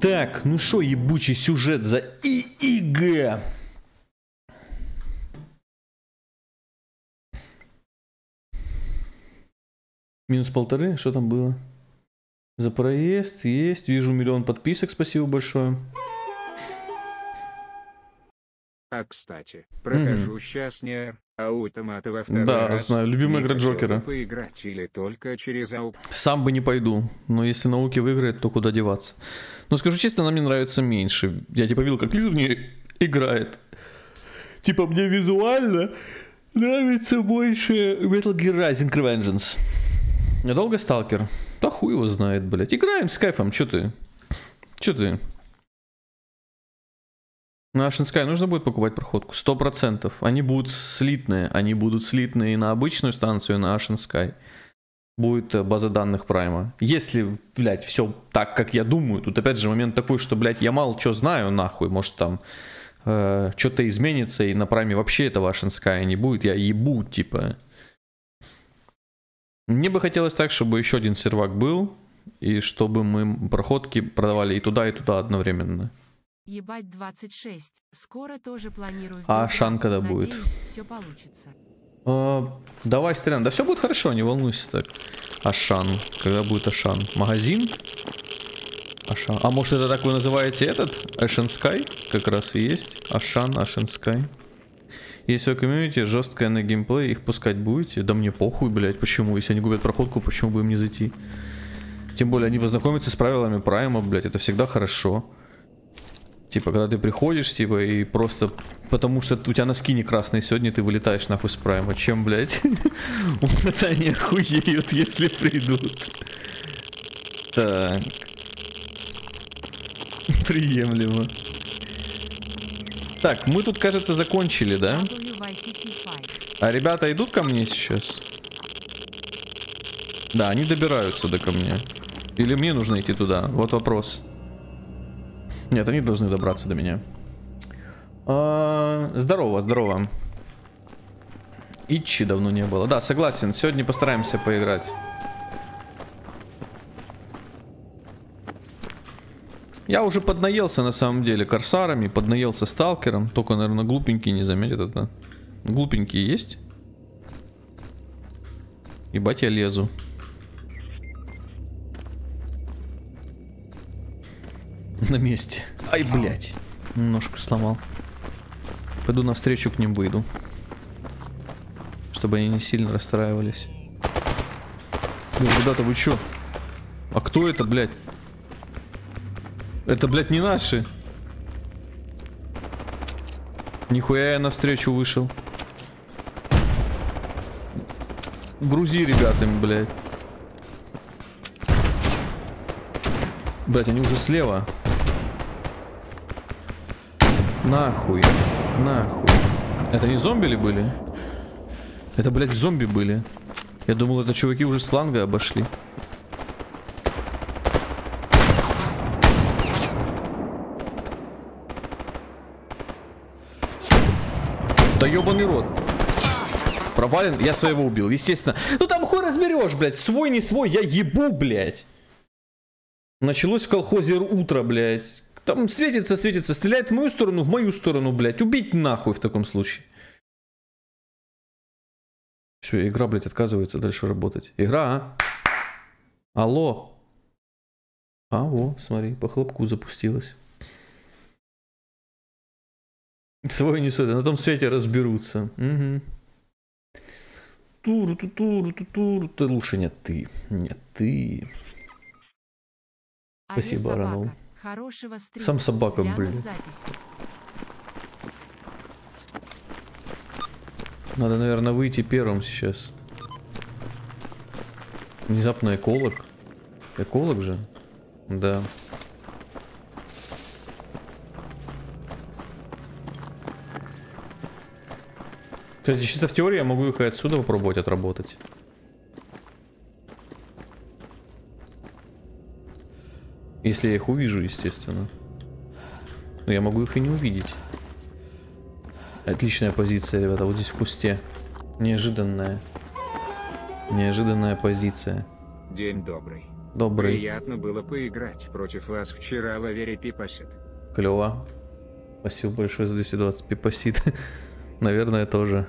Так, ну шо, ебучий сюжет за ИИГ. Минус 1,5, что там было? За проезд есть, вижу 1 миллион подписок, спасибо большое. А кстати, прохожу сейчас Нер Automata во второй Да, раз. знаю, любимая игра хотел Джокера. бы поиграть или только через аук. Сам бы не пойду, но если науки выиграет, то куда деваться. Но скажу честно, она мне нравится меньше. Я типа видел, как Лиза в ней играет. Типа мне визуально нравится больше Metal Gear Rising Revengeance. Недолго Сталкер? Да хуй его знает, блять. Играем с кайфом, чё ты? Чё ты? На Ashen Sky нужно будет покупать проходку? 100%. Они будут слитные. Они будут слитные и на обычную станцию, и на Ashen Sky. Будет база данных Прайма. Если, блядь, все так, как я думаю, тут опять же момент такой, что, блядь, я мало что знаю, нахуй, может там что-то изменится, и на Прайме вообще этого Ashen Sky не будет, я ебу, типа. Мне бы хотелось так, чтобы еще один сервак был, и чтобы мы проходки продавали и туда одновременно. Ебать 26. Скоро тоже планирую. А Ашан когда будет? Все получится. Давай стреляем. Да все будет хорошо, не волнуйся так. Ашан. Когда будет Ашан? Магазин? Ашан. А может это так вы называете этот? Ashen Sky? Как раз и есть. Ашан, Ashen Sky. Если в комьюнити жесткая на геймплей, их пускать будете? Да мне похуй, блять. Почему? Если они губят проходку, почему бы им не зайти? Тем более они познакомятся с правилами Прайма, блять. Это всегда хорошо. Типа, когда ты приходишь, типа, и просто потому что у тебя на скине красный сегодня, ты вылетаешь нахуй с Прайма. Чем, блядь? Вот они охуеют, если придут. Так. Приемлемо. Так, мы тут, кажется, закончили, да? А ребята идут ко мне сейчас? Да, они добираются до ко мне. Или мне нужно идти туда? Вот вопрос. Нет, они должны добраться до меня. Здорово, здорово. Итчи давно не было. Да, согласен. Сегодня постараемся поиграть. Я уже поднаелся на самом деле корсарами, поднаелся сталкером. Только, наверное, глупенькие не заметят это. Глупенькие есть? Ебать, я лезу. На месте. Ай, блядь. Ножку сломал. Пойду навстречу к ним выйду. Чтобы они не сильно расстраивались. Блин, ребята, вы чё? А кто это, блядь? Это, блядь, не наши. Нихуя я навстречу вышел. Грузи ребятами, блядь. Блядь, они уже слева. Нахуй. Нахуй. Это не зомби ли были? Это, блядь, зомби были. Я думал, это чуваки уже с фланга обошли. Да ебаный рот. Провален, я своего убил, естественно. Ну там хуй разберешь, блядь. Свой, не свой, я ебу, блядь. Началось в колхозе утро, блядь. Там светится, светится, стреляет в мою сторону, блядь. Убить нахуй в таком случае. Все, игра, блядь, отказывается дальше работать. Игра, а? Алло. А, во, смотри, по хлопку запустилась. Свой не свой, на том свете разберутся. Угу. Туру-ту-туру-ту-туру. Ты лучше нет ты. Нет ты. Спасибо, Аранул. Сам собака, блин. Надо, наверное, выйти первым сейчас. Внезапно эколог. Эколог же? Да. Кстати, чисто в теории я могу их и отсюда попробовать отработать. Если я их увижу, естественно. Но я могу их и не увидеть. Отличная позиция, ребята, вот здесь в кусте. Неожиданная. Неожиданная позиция. День добрый. Добрый. Приятно было поиграть против вас вчера в Авере Пипасет. Клево. Спасибо большое за 220 пипасит. Наверное, тоже.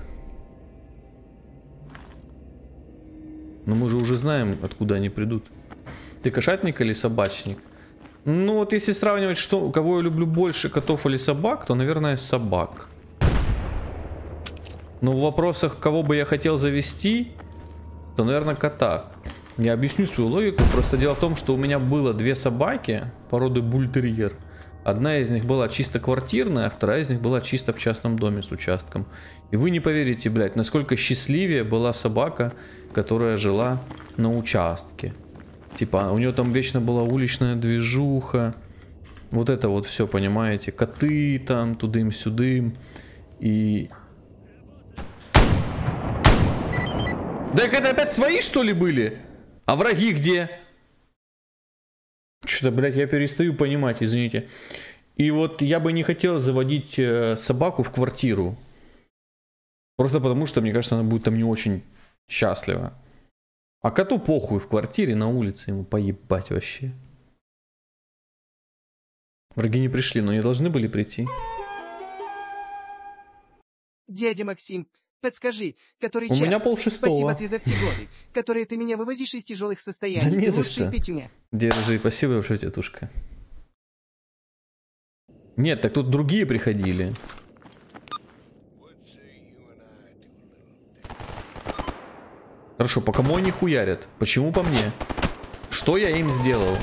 Но мы же уже знаем, откуда они придут. Ты кошатник или собачник? Ну вот если сравнивать, что, кого я люблю больше, котов или собак, то, наверное, собак. Но в вопросах, кого бы я хотел завести, то, наверное, кота. Я объясню свою логику. Просто дело в том, что у меня было две собаки породы бультерьер. Одна из них была чисто квартирная, а вторая из них была чисто в частном доме с участком. И вы не поверите, блядь, насколько счастливее была собака, которая жила на участке. Типа, у нее там вечно была уличная движуха. Вот это вот все, понимаете? Коты там, тудым-сюдым. И... Да это опять свои, что ли, были? А враги где? Что-то, блядь, я перестаю понимать, извините. И вот я бы не хотел заводить собаку в квартиру. Просто потому, что, мне кажется, она будет там не очень счастлива. А коту похуй в квартире, на улице, ему поебать вообще. Враги не пришли, но не должны были прийти. Дядя Максим, подскажи, который У час? меня 5:30. Спасибо ты за все годы, которые ты меня вывозишь из тяжелых состояний. Да не Ты за лучший что. Петюня. Держи, спасибо большое, тетушка. Нет, так тут другие приходили. Хорошо, по кому они хуярят? Почему по мне? Что я им сделал?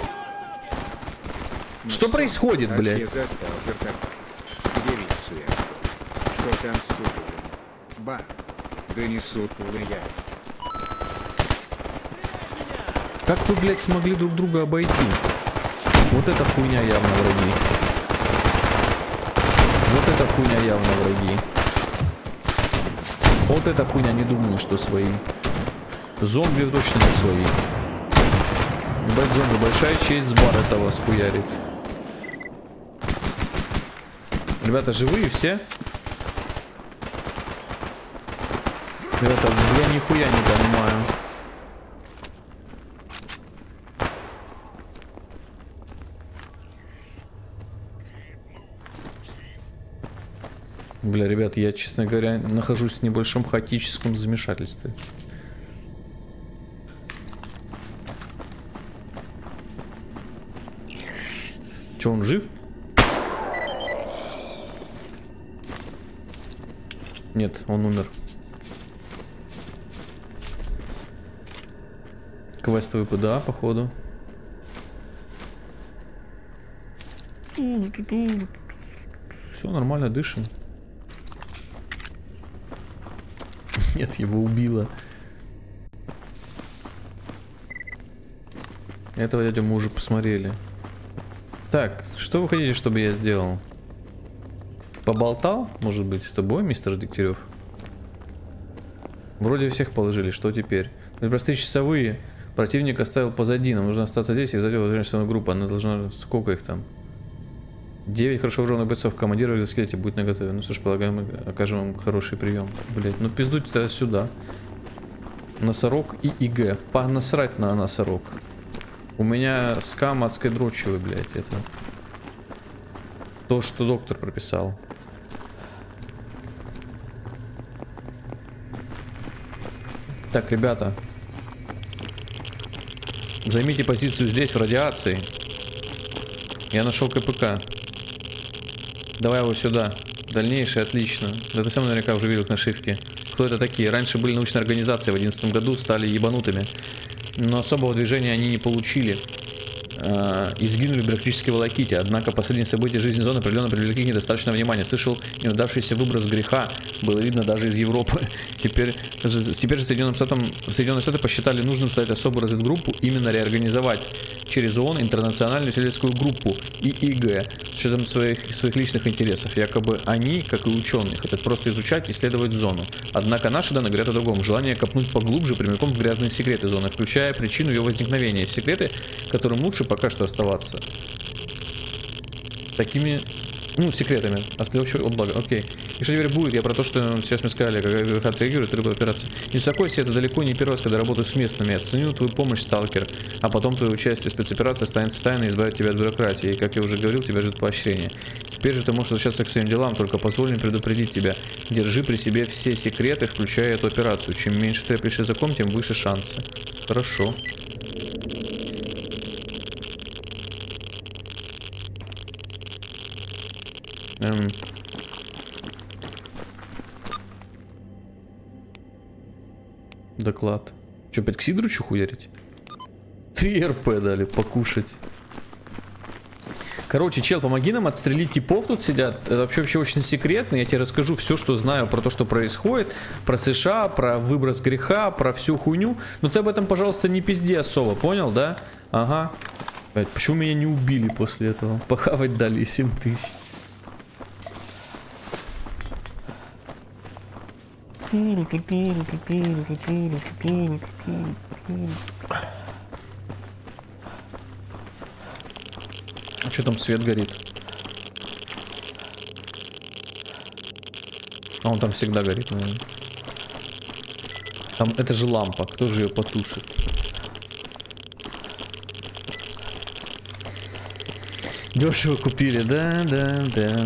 Что происходит, блядь? Отец застал девицу я. Что там с сутулами? Ба, да не сутулы я. Как вы, блядь, смогли друг друга обойти? Вот эта хуйня явно враги. Вот эта хуйня явно враги. Вот эта хуйня, не думаю, что свои. Зомби точно не свои. Ебать, зомби, большая честь с бар этого схуярить. Ребята, живые все? Ребята, я нихуя не понимаю. Бля, ребят, я, честно говоря, нахожусь в небольшом хаотическом замешательстве. Че, он жив? Нет, он умер. Квестовый ПДА, походу. Все нормально, дышим. Нет, его убило. Этого дядю мы уже посмотрели. Так, что вы хотите, чтобы я сделал? Поболтал, может быть, с тобой, мистер Дегтярев? Вроде всех положили, что теперь? Простые часовые. Противник оставил позади. Нам нужно остаться здесь и задержать свою группу. Она должна... Сколько их там? 9 хорошо вооруженных бойцов. Командир в экзоскелете будет наготове. Ну что ж, полагаем, мы окажем вам хороший прием. Блять, ну пиздуйте тогда сюда. Носорог и ИГ. Понасрать на носорог. У меня скам адской дрочевый, блять, это. То, что доктор прописал. Так, ребята. Займите позицию здесь, в радиации. Я нашел КПК. Давай его сюда. Дальнейшее отлично. Да ты сам наверняка уже видел их нашивки. Кто это такие? Раньше были научные организации, в 2011 году стали ебанутыми. Но особого движения они не получили. И сгинули в бюрократической волоките. Однако последние события жизни зоны определенно привлекли недостаточно внимания. Слышал, неудавшийся выброс греха было видно даже из Европы. Теперь же Соединенные Штаты посчитали нужным создать особую разведгруппу, именно реорганизовать через ООН интернациональную исследовательскую группу ИИГ с учетом своих личных интересов. Якобы они, как и ученые, хотят просто изучать и исследовать зону. Однако наши данные говорят о другом. Желание копнуть поглубже прямиком в грязные секреты зоны, включая причину ее возникновения. Секреты, которым лучше пока что оставаться такими Ну, с секретами. А вообще, о, благо, окей. И что теперь будет? Я про то, что сейчас мне сказали, как отреагирует рыба операция. Не успокойся, это далеко не первый раз, когда работаю с местными. Я ценю твою помощь, сталкер. А потом твое участие в спецоперации станет тайной и избавит тебя от бюрократии. И, как я уже говорил, тебя ждет поощрение. Теперь же ты можешь возвращаться к своим делам, только позволь мне предупредить тебя. Держи при себе все секреты, включая эту операцию. Чем меньше треплешь языком, тем выше шансы. Хорошо. Доклад. Че, опять к Сидорычу хуярить? 3 РП дали, покушать. Короче, чел, помоги нам отстрелить типов, тут сидят. Это вообще очень секретно. Я тебе расскажу все, что знаю про то, что происходит. Про США, про выброс греха, про всю хуйню. Но ты об этом, пожалуйста, не пизди особо, понял, да? Ага. Блять, почему меня не убили после этого? Похавать дали 7000. А что там свет горит? А он там всегда горит, наверное. Там это же лампа, кто же ее потушит? Дешево купили, да.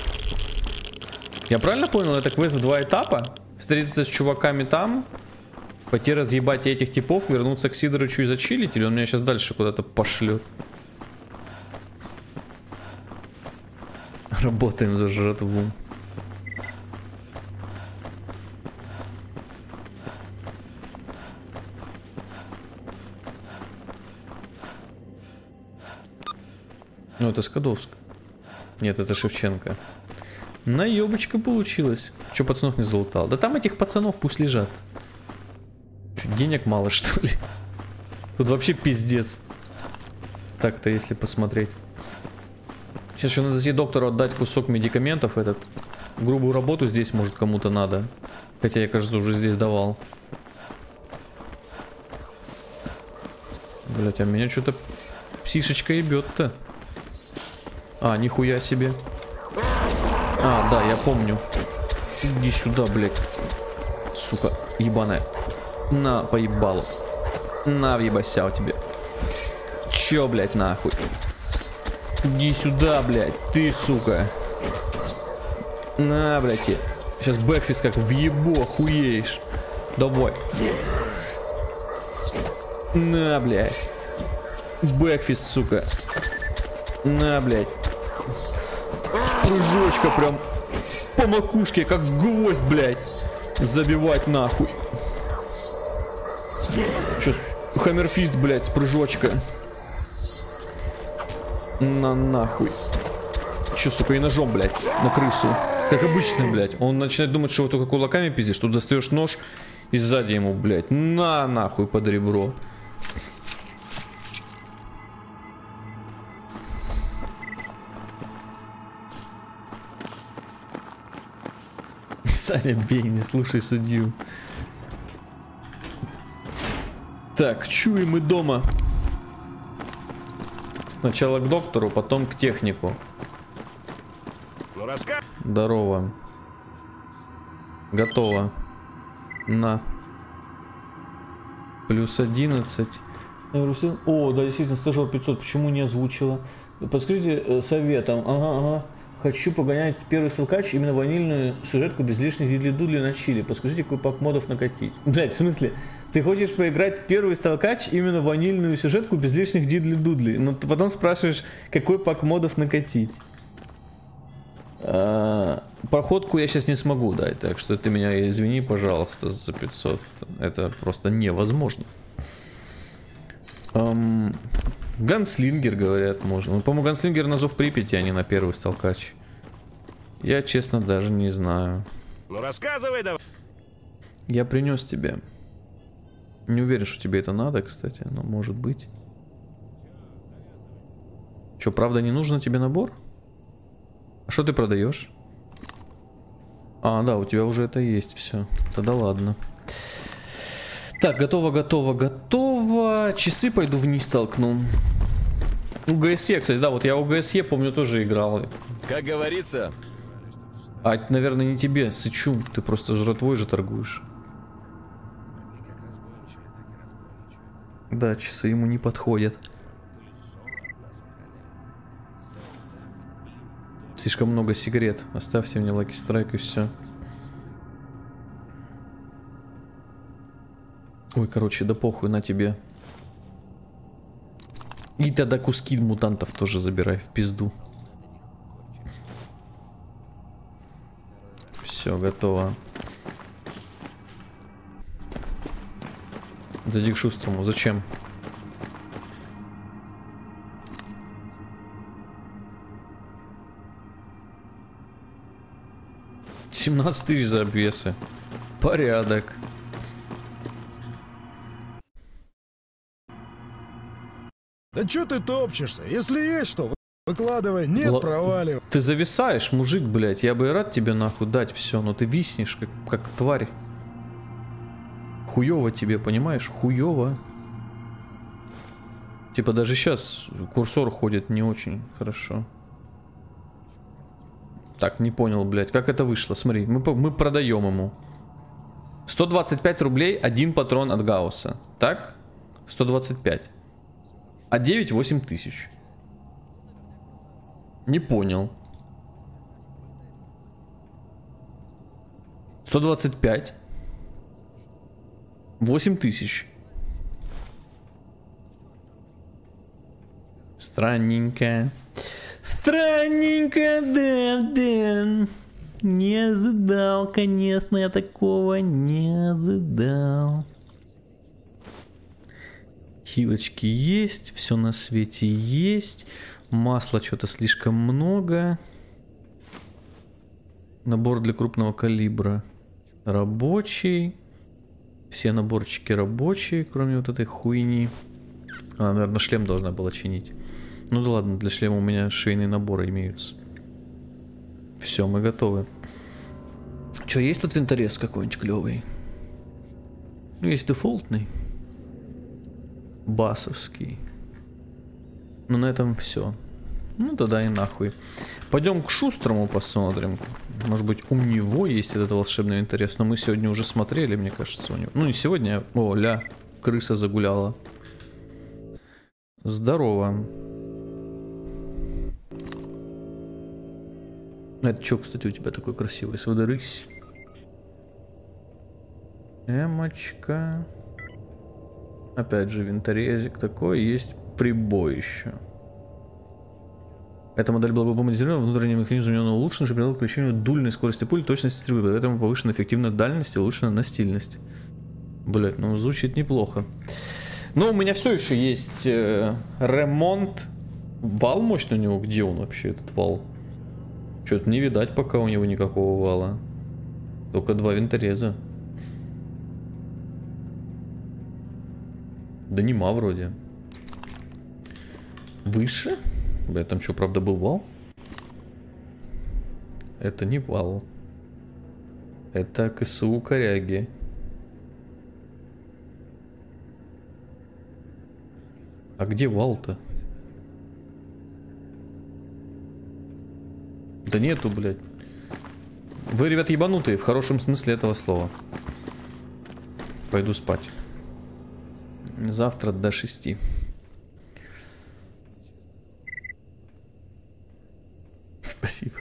Я правильно понял, это квест в 2 этапа? Встретиться с чуваками там, пойти разъебать этих типов, вернуться к Сидорычу и зачилить, или он меня сейчас дальше куда-то пошлет? Работаем за жратву. Ну, это Скадовск. Нет, это Шевченко. Наебочка получилась. Че пацанов не залутал? Да там этих пацанов пусть лежат. Че, денег мало, что ли? Тут вообще пиздец. Так-то, если посмотреть. Сейчас еще надо доктору отдать кусок медикаментов. Этот грубую работу здесь, может, кому-то надо. Хотя я, кажется, уже здесь давал. Блять, а меня что-то псишечка ебет-то. А, нихуя себе. А, да, я помню. Иди сюда, блядь. Сука, ебаная. На, поебалу. На, въебася у тебе. Чё, блядь, нахуй? Иди сюда, блядь. Ты, сука. На, блядь, тебе. Сейчас бэкфист как въебу, охуеешь. Давай. На, блядь. Бэкфист, сука. На, блядь. Прыжочка прям по макушке, как гвоздь, блядь. Забивать нахуй. Сейчас хаммерфист, блядь, с прыжочка. На нахуй. Че, сука, и ножом, блядь, на крысу. Как обычно, блядь. Он начинает думать, что вы только кулаками пиздишь. Тут достаешь нож и сзади ему, блядь. На нахуй под ребро. Саня, бей, не слушай судью. Так, чуем мы дома. Сначала к доктору, потом к технику. Здорово. Готово. На. Плюс 11. О, да, действительно, стажер 500. Почему не озвучила? Подскажите советом. Ага. Хочу погонять первый сталкач, именно ванильную сюжетку без лишних дидли-дудли на чили. Подскажите, какой пак модов накатить. Блять, в смысле? Ты хочешь поиграть первый сталкач, именно ванильную сюжетку без лишних дидли-дудли. Но ты потом спрашиваешь, какой пак модов накатить. Проходку я сейчас не смогу дать, так что ты меня извини, пожалуйста, за 500. Это просто невозможно. Ганслингер, говорят, можно. Ну, по-моему, Ганслингер на зов Припяти, а не на первый сталкач. Я, честно, даже не знаю. Ну, рассказывай давай. Я принес тебе. Не уверен, что тебе это надо, кстати, но может быть. Че, правда, не нужно тебе набор? А что ты продаешь? А, да, у тебя уже это есть, все. Тогда ладно. Так, готово. Часы пойду вниз толкну. ГСЕ, кстати, да, вот я у ГСЕ, помню, тоже играл. Как говорится, А это, наверное, не тебе, сычу. Ты просто жратвой же торгуешь. Да, часы ему не подходят. Слишком много сигарет. Оставьте мне Lucky Strike и все. Ой, короче, да похуй на тебе. И тогда куски мутантов тоже забирай в пизду. Все, готово. Зайди к Шустрому. Зачем? $17 000 за обвесы. Порядок. Да чё ты топчешься? Если есть что, выкладывай. Нет, проваливай. Ты зависаешь, мужик, блядь. Я бы и рад тебе нахуй дать все, но ты виснешь, как тварь. Хуёво тебе, понимаешь? Хуёво. Типа даже сейчас курсор ходит не очень хорошо. Так, не понял, блядь, как это вышло. Смотри, мы продаем ему. 125 рублей, один патрон от Гаусса. Так? 125. А 9 8000. Не понял. 125. 8000. Странненько. Странненько, да. Не ожидал, конечно, я такого не ожидал. Хилочки есть, все на свете есть. Масла что-то слишком много. Набор для крупного калибра рабочий. Все наборчики рабочие, кроме вот этой хуйни. А, наверное, шлем должна была чинить. Ну да ладно, для шлема у меня швейные наборы имеются. Все, мы готовы. Че, есть тут винторез какой-нибудь клевый? Ну, есть дефолтный. Басовский. Ну, на этом все. Ну, тогда и нахуй. Пойдем к Шустрому посмотрим. Может быть, у него есть этот волшебный винторез. Но мы сегодня уже смотрели, мне кажется, у него. Ну, не сегодня. О, ля, крыса загуляла. Здорово. Это что, кстати, у тебя такой красивый? СВД-рысь. Эмочка. Опять же, винторезик такой. Есть прибоище. Эта модель была бы модернизирована, внутренний механизм у нее улучшен, чтобы привел к увеличению дульной скорости пули, точности стрельбы. Поэтому повышена эффективная дальность и улучшена настильность. Блять, ну звучит неплохо. Но у меня все еще есть ремонт. Вал мощный у него. Где он вообще, этот вал? Что-то не видать пока у него никакого вала. Только 2 винтореза. Да нема вроде. Выше? Бля, там что, правда был вал? Это не вал. Это КСУ коряги. А где вал-то? Да нету, блядь. Вы, ребят, ебанутые, в хорошем смысле этого слова. Пойду спать. Завтра до 6. Спасибо.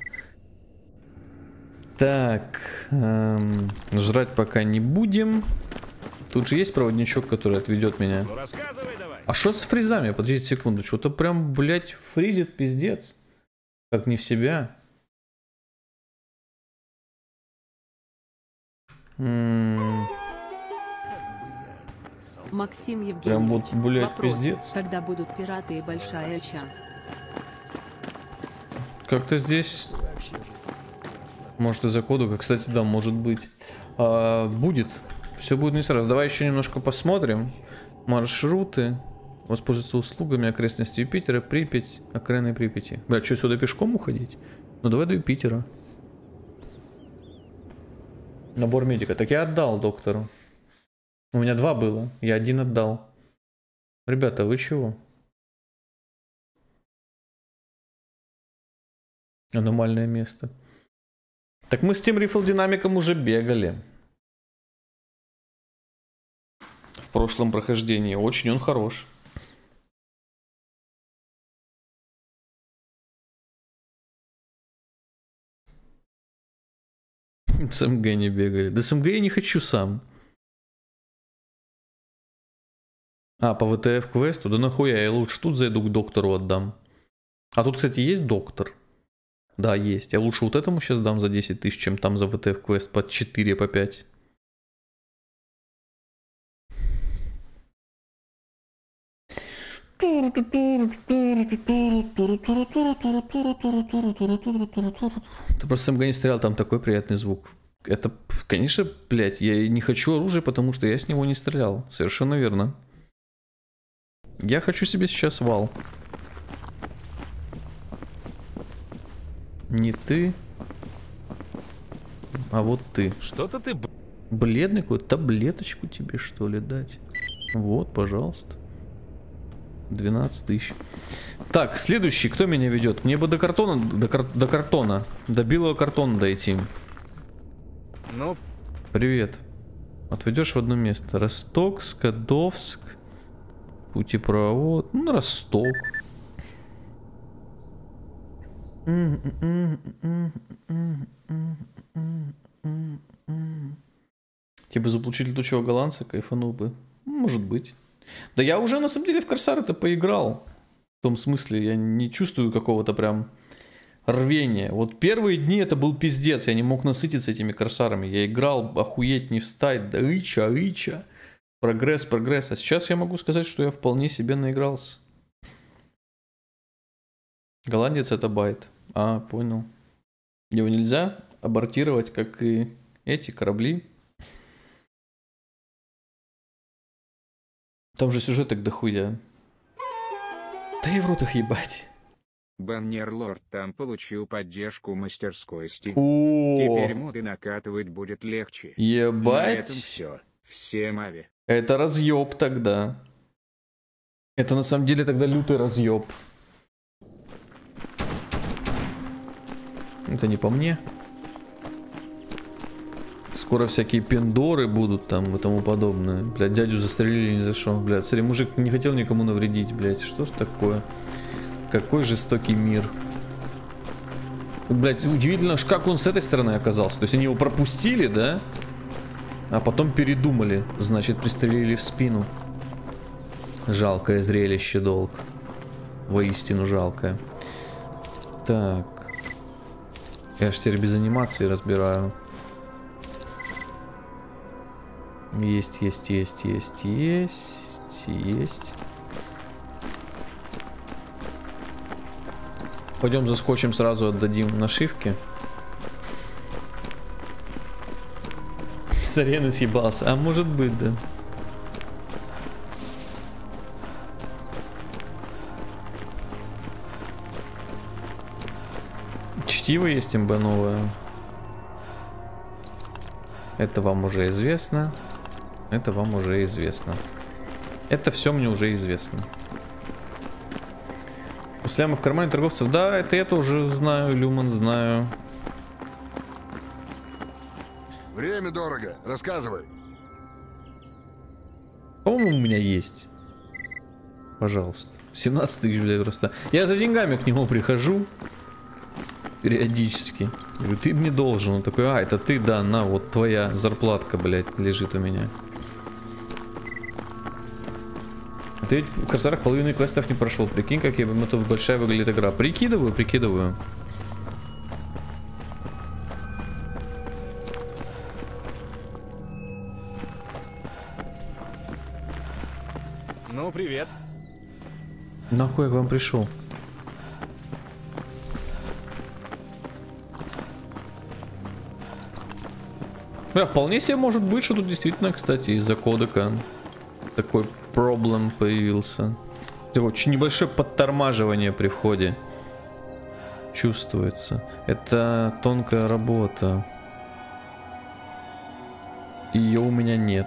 Так. Жрать пока не будем. Тут же есть проводничок, который отведет меня. ну рассказывай давай. А что с фризами? Подождите секунду. Что-то прям, блядь, фризит пиздец. Как не в себя. Максим Евгеньевич, Прям вот, блядь, вопрос, пиздец. когда будут пираты и большая ча? Как-то здесь... Может из-за кода, кстати, да, может быть. Будет. Все будет не сразу. Давай еще немножко посмотрим. Маршруты. Воспользоваться услугами окрестностей Юпитера, Припять, окраины Припяти. Бля, что, сюда пешком уходить? Ну давай до Юпитера. Набор медика. Так я отдал доктору. У меня 2 было. Я 1 отдал. Ребята, вы чего? Аномальное место. Так мы с тем рифл-динамиком уже бегали. В прошлом прохождении. Очень он хорош. С МГ не бегали. Да с МГ я не хочу сам. А, по ВТФ квесту? Да нахуя, я лучше тут зайду к доктору отдам. А тут, кстати, есть доктор? Да, есть. Я лучше вот этому сейчас дам за 10 тысяч, чем там за ВТФ квест по 4, по 5. Ты просто МГ не стрелял, там такой приятный звук. Это, конечно, блядь, я не хочу оружие, потому что я с него не стрелял. Совершенно верно. Я хочу себе сейчас вал. Не ты, а вот ты. Что-то ты... Бледный какой-то, таблеточку тебе что ли дать? Вот, пожалуйста. 12 тысяч. Так, следующий, кто меня ведет? Мне бы до картона, до картона, до белого картона дойти. Ну, Привет. Отведешь в одно место. Росток, Скадовск, путепровод. Ну, Росток. Типа заполучить летучего голландца, кайфанул бы. Может быть. Да я уже на самом деле в Корсар-то поиграл. В том смысле, я не чувствую какого-то прям рвения. Вот первые дни это был пиздец. Я не мог насытиться этими Корсарами. Я играл, охуеть, не встать. Да ича. Прогресс. А сейчас я могу сказать, что я вполне себе наигрался. Голландец это байт. А, понял. Его нельзя абортировать, как и эти корабли. Там же сюжеток дохуя. Да и в рот их ебать. Баннерлорд там получил поддержку мастерскости. О, Теперь моды накатывать будет легче. На этом ебать. все. Всем ави. Это разъеб тогда. Это на самом деле тогда лютый разъеб. Это не по мне. Скоро всякие пиндоры будут там и тому подобное. Блядь, дядю застрелили ни за что. Блядь, смотри, мужик не хотел никому навредить, блядь. Что ж такое? Какой жестокий мир. Блядь, удивительно, как он с этой стороны оказался. То есть они его пропустили, да? А потом передумали. Значит, пристрелили в спину. Жалкое зрелище, долг. Воистину жалкое. Так. Я ж теперь без анимации разбираю. Есть. Пойдем заскочим, сразу отдадим нашивки. С арены съебался. А может быть, да. Чтиво есть имба новая. Это вам уже известно. Это вам уже известно. Это все мне уже известно. Усляма в кармане торговцев. Да, это уже знаю, Люман знаю. Время дорого. Рассказывай. По-моему, у меня есть. Пожалуйста. 17 тысяч, блядь, просто. Я за деньгами к нему прихожу. Периодически. Говорю, ты мне должен. Он такой, а, это ты, да, на, вот твоя зарплатка, блядь, лежит у меня. Ты ведь в Корсарах половины квестов не прошел. Прикинь, как я готов, большая выглядит игра. Прикидываю. Ну, привет. Нахуй я к вам пришел? Да, вполне себе может быть, что тут действительно, кстати, из-за кодека такой проблем появился. Очень небольшое подтормаживание при входе чувствуется. Это тонкая работа. Ее у меня нет.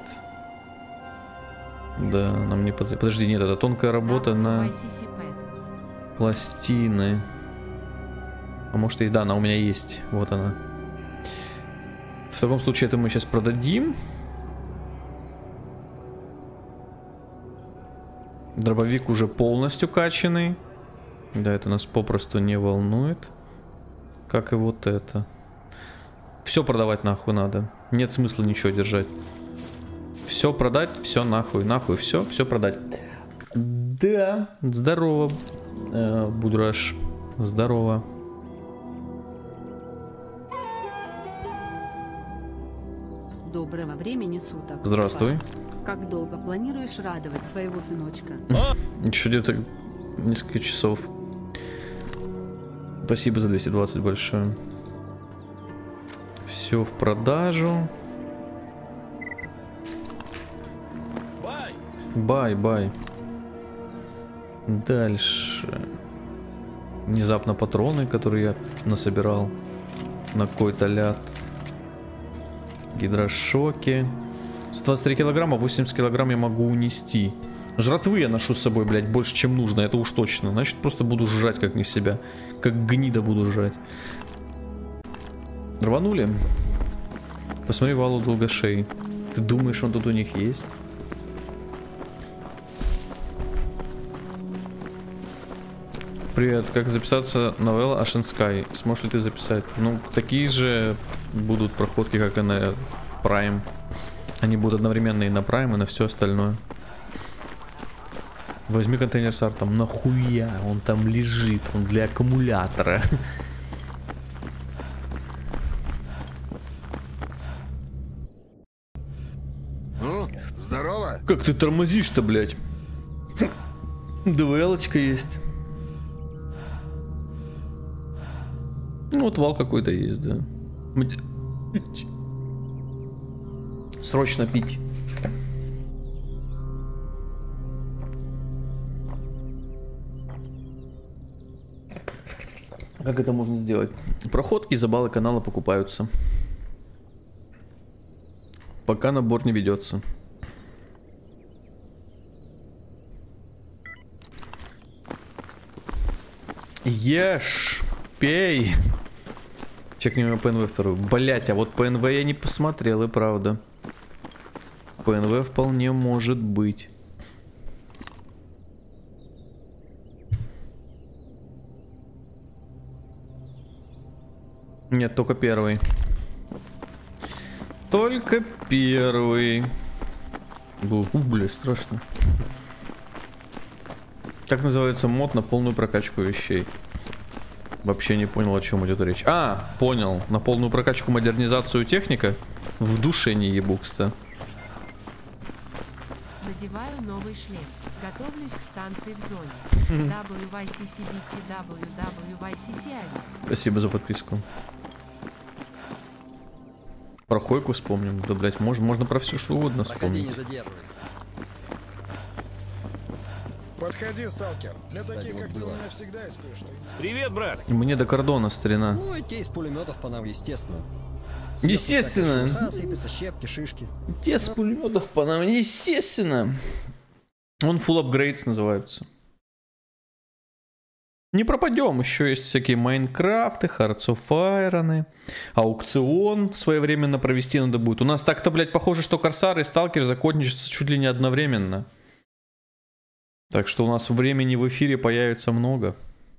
Да, нам не под... Подожди, нет, это тонкая работа на пластины. А может и да, она у меня есть. Вот она. В таком случае это мы сейчас продадим. Дробовик уже полностью качанный. Да, это нас попросту не волнует. Как и вот это. Все продавать нахуй надо. Нет смысла ничего держать. Все продать, все нахуй, нахуй, все продать. Да, здорово, Будраш, здорово. Доброго времени суток. Здравствуй. Как долго планируешь радовать своего сыночка? Еще где-то несколько часов. Спасибо за 220 большое. Все в продажу. Бай. Дальше. Внезапно патроны, которые я насобирал на какой-то ляд. Гидрошоки. 123 килограмма, 80 килограмм я могу унести. Жратвы я ношу с собой, блядь, больше, чем нужно, это уж точно. Значит, просто буду жрать как не в себя. Как гнида буду жрать. Рванули. Посмотри валу долгошей. Ты думаешь, он тут у них есть? Привет, как записаться новелла Ashen Sky? Сможешь ли ты записать? Ну, такие же будут проходки, как и на Prime. Они будут одновременно и на Prime, и на все остальное. Возьми контейнер с артом. Нахуя? Он там лежит, он для аккумулятора. Ну, здорово. Как ты тормозишь-то, блядь? ДВЛ-очка есть. Ну, вот вал какой-то есть, да. Срочно пить. Как это можно сделать? Проходки за баллы канала покупаются. Пока набор не ведется. Ешь, пей. Чекнем на ПНВ вторую. Блять, а вот ПНВ я не посмотрел, и правда. ПНВ вполне может быть. Нет, только первый. Только первый. Бля, страшно. Как называется мод на полную прокачку вещей? Вообще не понял, о чем идет речь. А, понял. На полную прокачку модернизацию техника. В душе не ебу, кстати. Надеваю новый шлем. Готовлюсь к станции в зоне. WYCCBTWYCCI. Спасибо за подписку. Про Хойку вспомним. Да, блять, можно про все что угодно вспомнить. Подходи, сталкер. Для таких, как ты, у меня всегда есть кое-что. Привет, брат. Мне до кордона, старина. Ну и те из пулеметов по нам, естественно. Естественно. Сыпятся щепки, шишки. Те с пулеметов по нам, естественно. Он full upgrades называются. Не пропадем, еще есть всякие Майнкрафты, Hearts of Iron, аукцион своевременно провести надо будет. У нас так-то, блядь, похоже, что Корсар и Сталкер закончатся чуть ли не одновременно. Так что у нас времени в эфире появится много.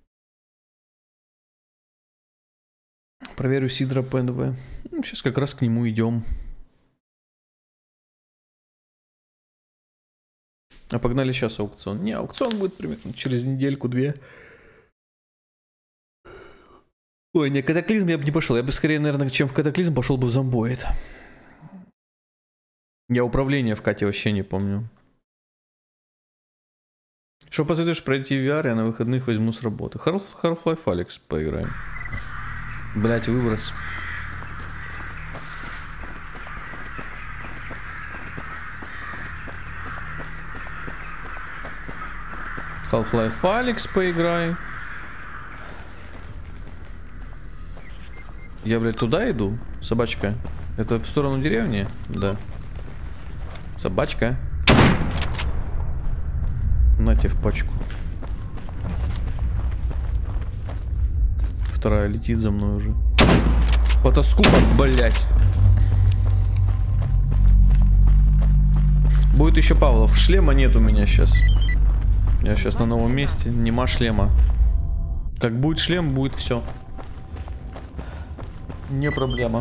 Проверю Сидра ПНВ. Ну, сейчас как раз к нему идем. А погнали сейчас аукцион. Не, аукцион будет примерно через недельку-две. Ой, не, катаклизм я бы не пошел. Я бы скорее, наверное, чем в катаклизм пошел бы в зомбоид. Я управление в кате вообще не помню. Что посоветуешь пройти VR, я на выходных возьму с работы. Half-Life Alyx поиграем. Блять, выброс. Half-Life Alyx поиграй. Я, блядь, туда иду? Собачка. Это в сторону деревни? Да. Собачка. Нате в пачку. Вторая летит за мной уже. Потаскуха, блять. Будет еще Павлов. Шлема нет у меня сейчас. Я сейчас на новом месте. Нема шлема. Как будет шлем, будет все. Не проблема.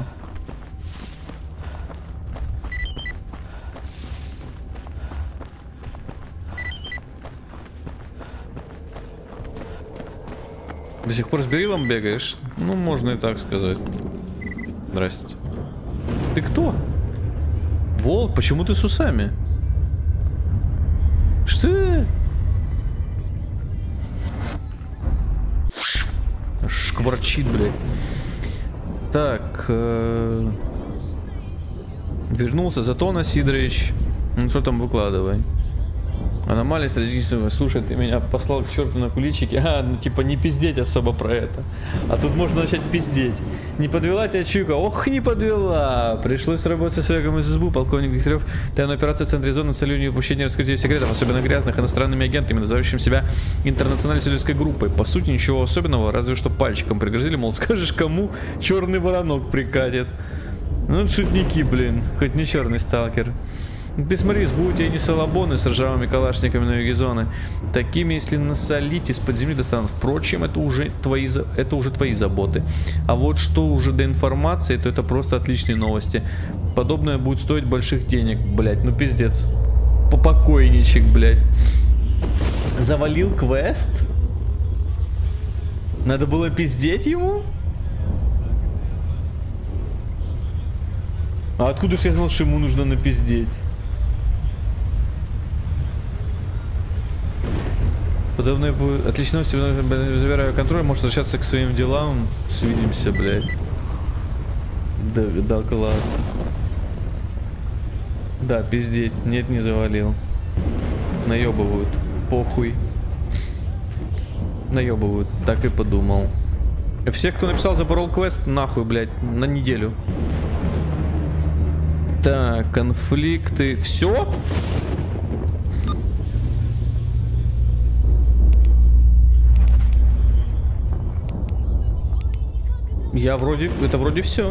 До сих пор с Берилом бегаешь? Ну, можно и так сказать. Здрасте. Ты кто? Волк, почему ты с усами? Что? Шкварчит, блядь. Так. Вернулся Затона Сидорович. Ну что там, выкладывай. Аномалия стратегического. Слушай, ты меня послал к черту на куличики. Ну типа не пиздеть особо про это. А тут можно начать пиздеть. Не подвела тебя чуйка? Ох, не подвела. Пришлось работать с Олегом из СБУ, полковник Дегтярев. Тайная операция в центре зоны с целью неупущения раскрытия секретов, особенно грязных, иностранными агентами, называющими себя интернациональной исследовательской группой. По сути, ничего особенного, разве что пальчиком пригрозили, мол, скажешь кому, черный воронок прикатит. Ну, шутники, блин. Хоть не черный сталкер. Ты смотри, СБУ тебе не салабоны с ржавыми калашниками на юге зоны. Такими, если насолить, из-под земли достанут. Впрочем, это уже твои заботы. А вот что уже до информации, то это просто отличные новости. Подобное будет стоить больших денег, блять. Ну пиздец. Попокойничек, блять. Завалил квест? Надо было пиздеть ему? А откуда же я знал, что ему нужно напиздеть? Подобное будет. Отлично, забираю контроль, может возвращаться к своим делам. Свидимся, блядь. Да, класс. Да, пиздеть. Нет, не завалил. Наебывают. Похуй. Наебывают. Так и подумал. Всех, кто написал заборол квест, нахуй, блядь, на неделю. Так, конфликты. Все? Это вроде все.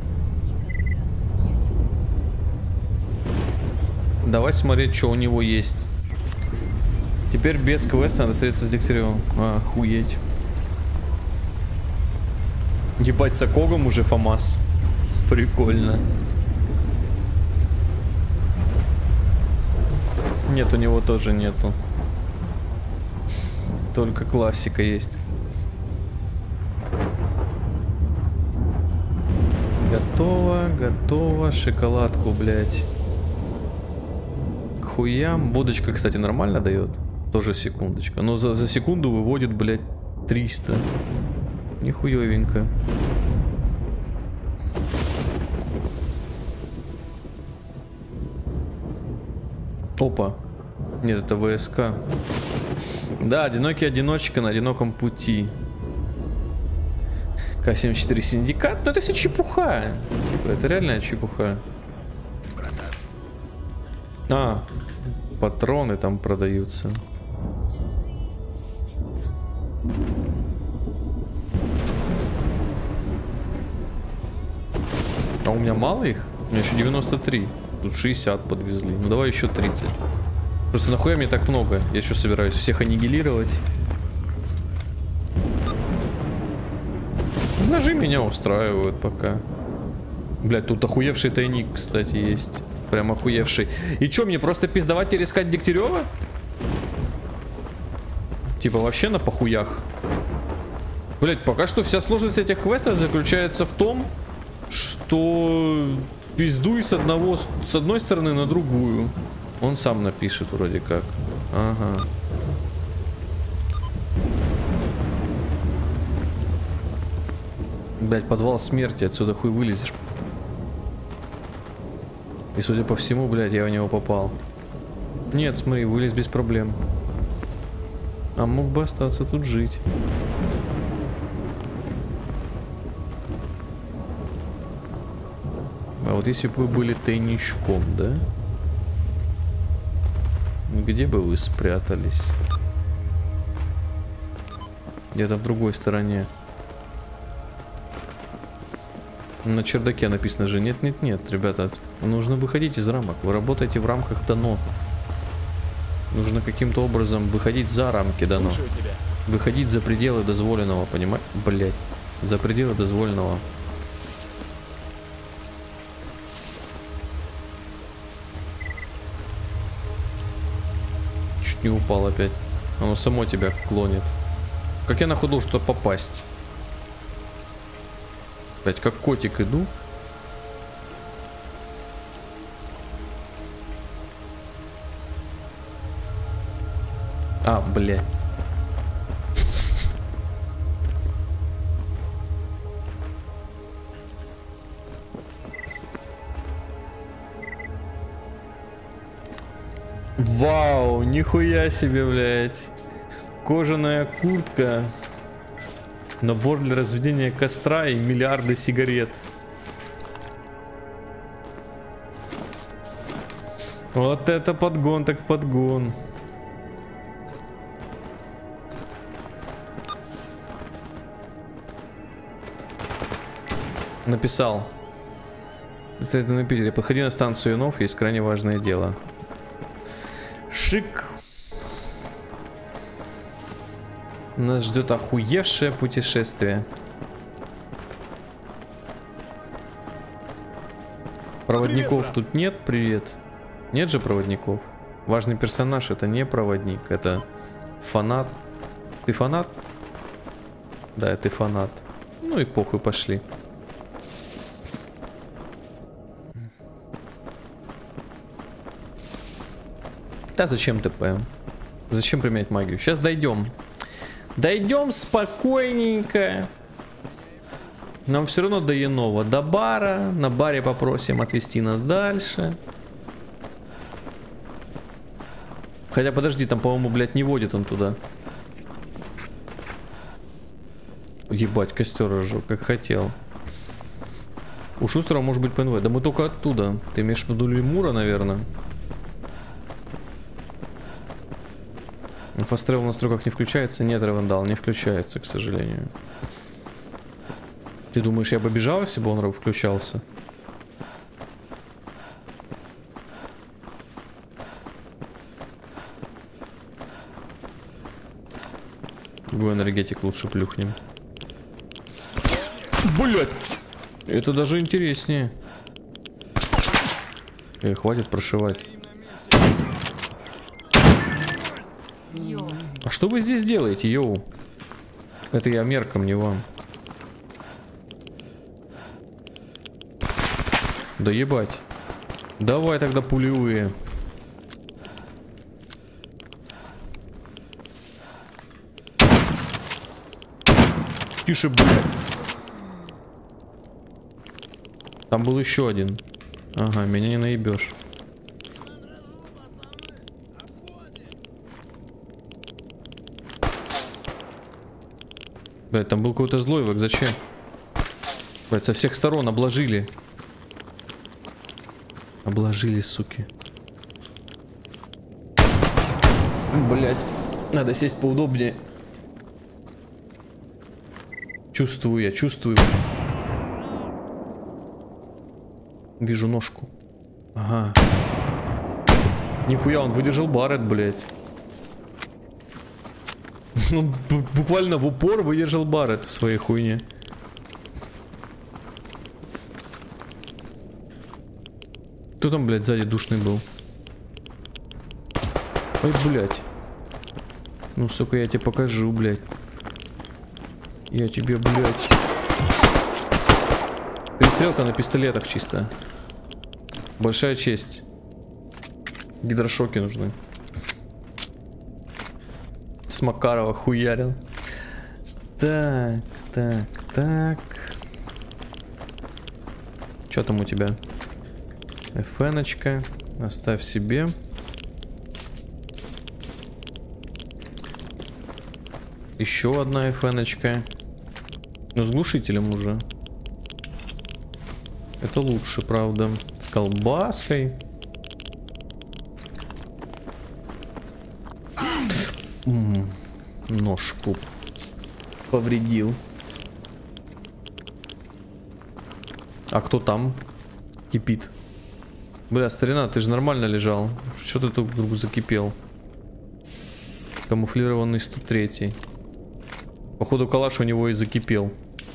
Давай смотреть, что у него есть. Теперь без квеста надо встретиться с Дегтяревым. Охуеть. Ебать, с Акогом уже ФАМАС. Прикольно. Нет, у него тоже нету. Только классика есть. Готово, готово. Шоколадку, блядь. К хуям. Водочка, кстати, нормально дает. Тоже секундочка. Но за секунду выводит, блядь, 300. Нихуевенько. Опа. Нет, это ВСК. Да, одинокий одиночка на одиноком пути. К-74 синдикат. Ну это все чепуха. Типа, это реальная чепуха. А, патроны там продаются. А у меня мало их? У меня еще 93. Тут 60 подвезли. Ну давай еще 30. Просто нахуя мне так много? Я что, собираюсь всех аннигилировать? Ножи меня устраивают пока. Блять, тут охуевший тайник, кстати, есть. Прям охуевший. И чё, мне просто пиздавать и искать Дегтярева? Типа вообще на похуях. Блять, пока что вся сложность этих квестов заключается в том, что пиздуй с одной стороны на другую. Он сам напишет вроде как. Ага. Блять, подвал смерти, отсюда хуй вылезешь. И судя по всему, блять, я в него попал. Нет, смотри, вылез без проблем. А мог бы остаться тут жить. А вот если бы вы были тайничком, да? Где бы вы спрятались? Где-то в другой стороне. На чердаке написано же. Нет, нет, нет, ребята. Нужно выходить из рамок. Вы работаете в рамках дано. Нужно каким-то образом выходить за рамки дано. Слушаю тебя. Выходить за пределы дозволенного, понимаете? Блять. За пределы дозволенного. Чуть не упал опять. Оно само тебя клонит. Как я нахуй должен туда попасть? Блять, как котик иду. А, блядь. Вау, нихуя себе, блядь. Кожаная куртка. Набор для разведения костра и миллиарды сигарет. Вот это подгон, так подгон. Написал. На Питере. Подходи на станцию Янов, есть крайне важное дело. Шик. Нас ждет охуевшее путешествие. Проводников Привет, тут нет, привет. Нет же проводников. Важный персонаж это не проводник, это фанат. Ты фанат? Да, ты фанат. Ну и похуй, пошли. Да зачем ТП? Зачем применять магию? Сейчас дойдем. Дойдем спокойненько. Нам все равно до Янова, до бара. На баре попросим отвезти нас дальше. Хотя подожди, там, по-моему, блядь, не водит он туда. Ебать, костер разжег, как хотел. У Шустрого может быть ПНВ. Да мы только оттуда. Ты имеешь в виду Лемура, наверное? Фастрел в настройках не включается? Нет, Ревендал, не включается, к сожалению. Ты думаешь, я бы бежал, если бы он включался? Другой энергетик лучше плюхнем. Блять! Это даже интереснее. Хватит прошивать. А что вы здесь делаете, йоу? Это я меркам, не вам. Да ебать. Давай тогда пулевые. Тише, блядь. Там был еще один. Ага, меня не наебешь. Блядь, там был какой-то злойвок, зачем? Блядь, со всех сторон обложили. Обложили, суки. Блядь, надо сесть поудобнее. Чувствую я, чувствую. Вижу ножку. Ага. Нихуя, он выдержал Барретт, блядь. Он буквально в упор выдержал Барретт в своей хуйне. Кто там, блядь, сзади душный был? Ой, блядь. Ну, сука, я тебе покажу, блядь. Я тебе, блядь. Перестрелка на пистолетах чисто. Большая честь. Гидрошоки нужны. С Макарова хуярил. Так, так, так. Что там у тебя? ФНочка. Оставь себе. Еще одна ФНочка. Но с глушителем уже. Это лучше, правда. С колбаской. Ножку повредил. А кто там кипит? Бля, старина, ты же нормально лежал. Что ты тут вдруг закипел? Камуфлированный 103. Походу калаш у него и закипел.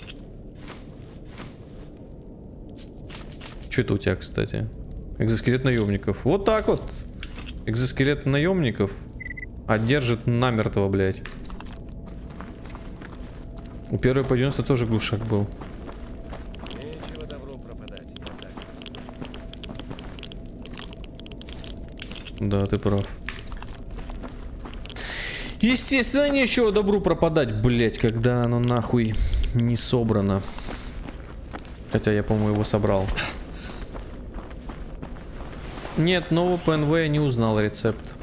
Что это у тебя, кстати? Экзоскелет наемников. Вот так вот. Экзоскелет наемников. А держит намертво, блядь. У первой по 90 тоже глушак был. Нечего добру пропадать. Да, ты прав. Естественно, нечего добру пропадать, блять, когда оно нахуй не собрано. Хотя я, по-моему, его собрал. Нет, нового ПНВ я не узнал рецепт.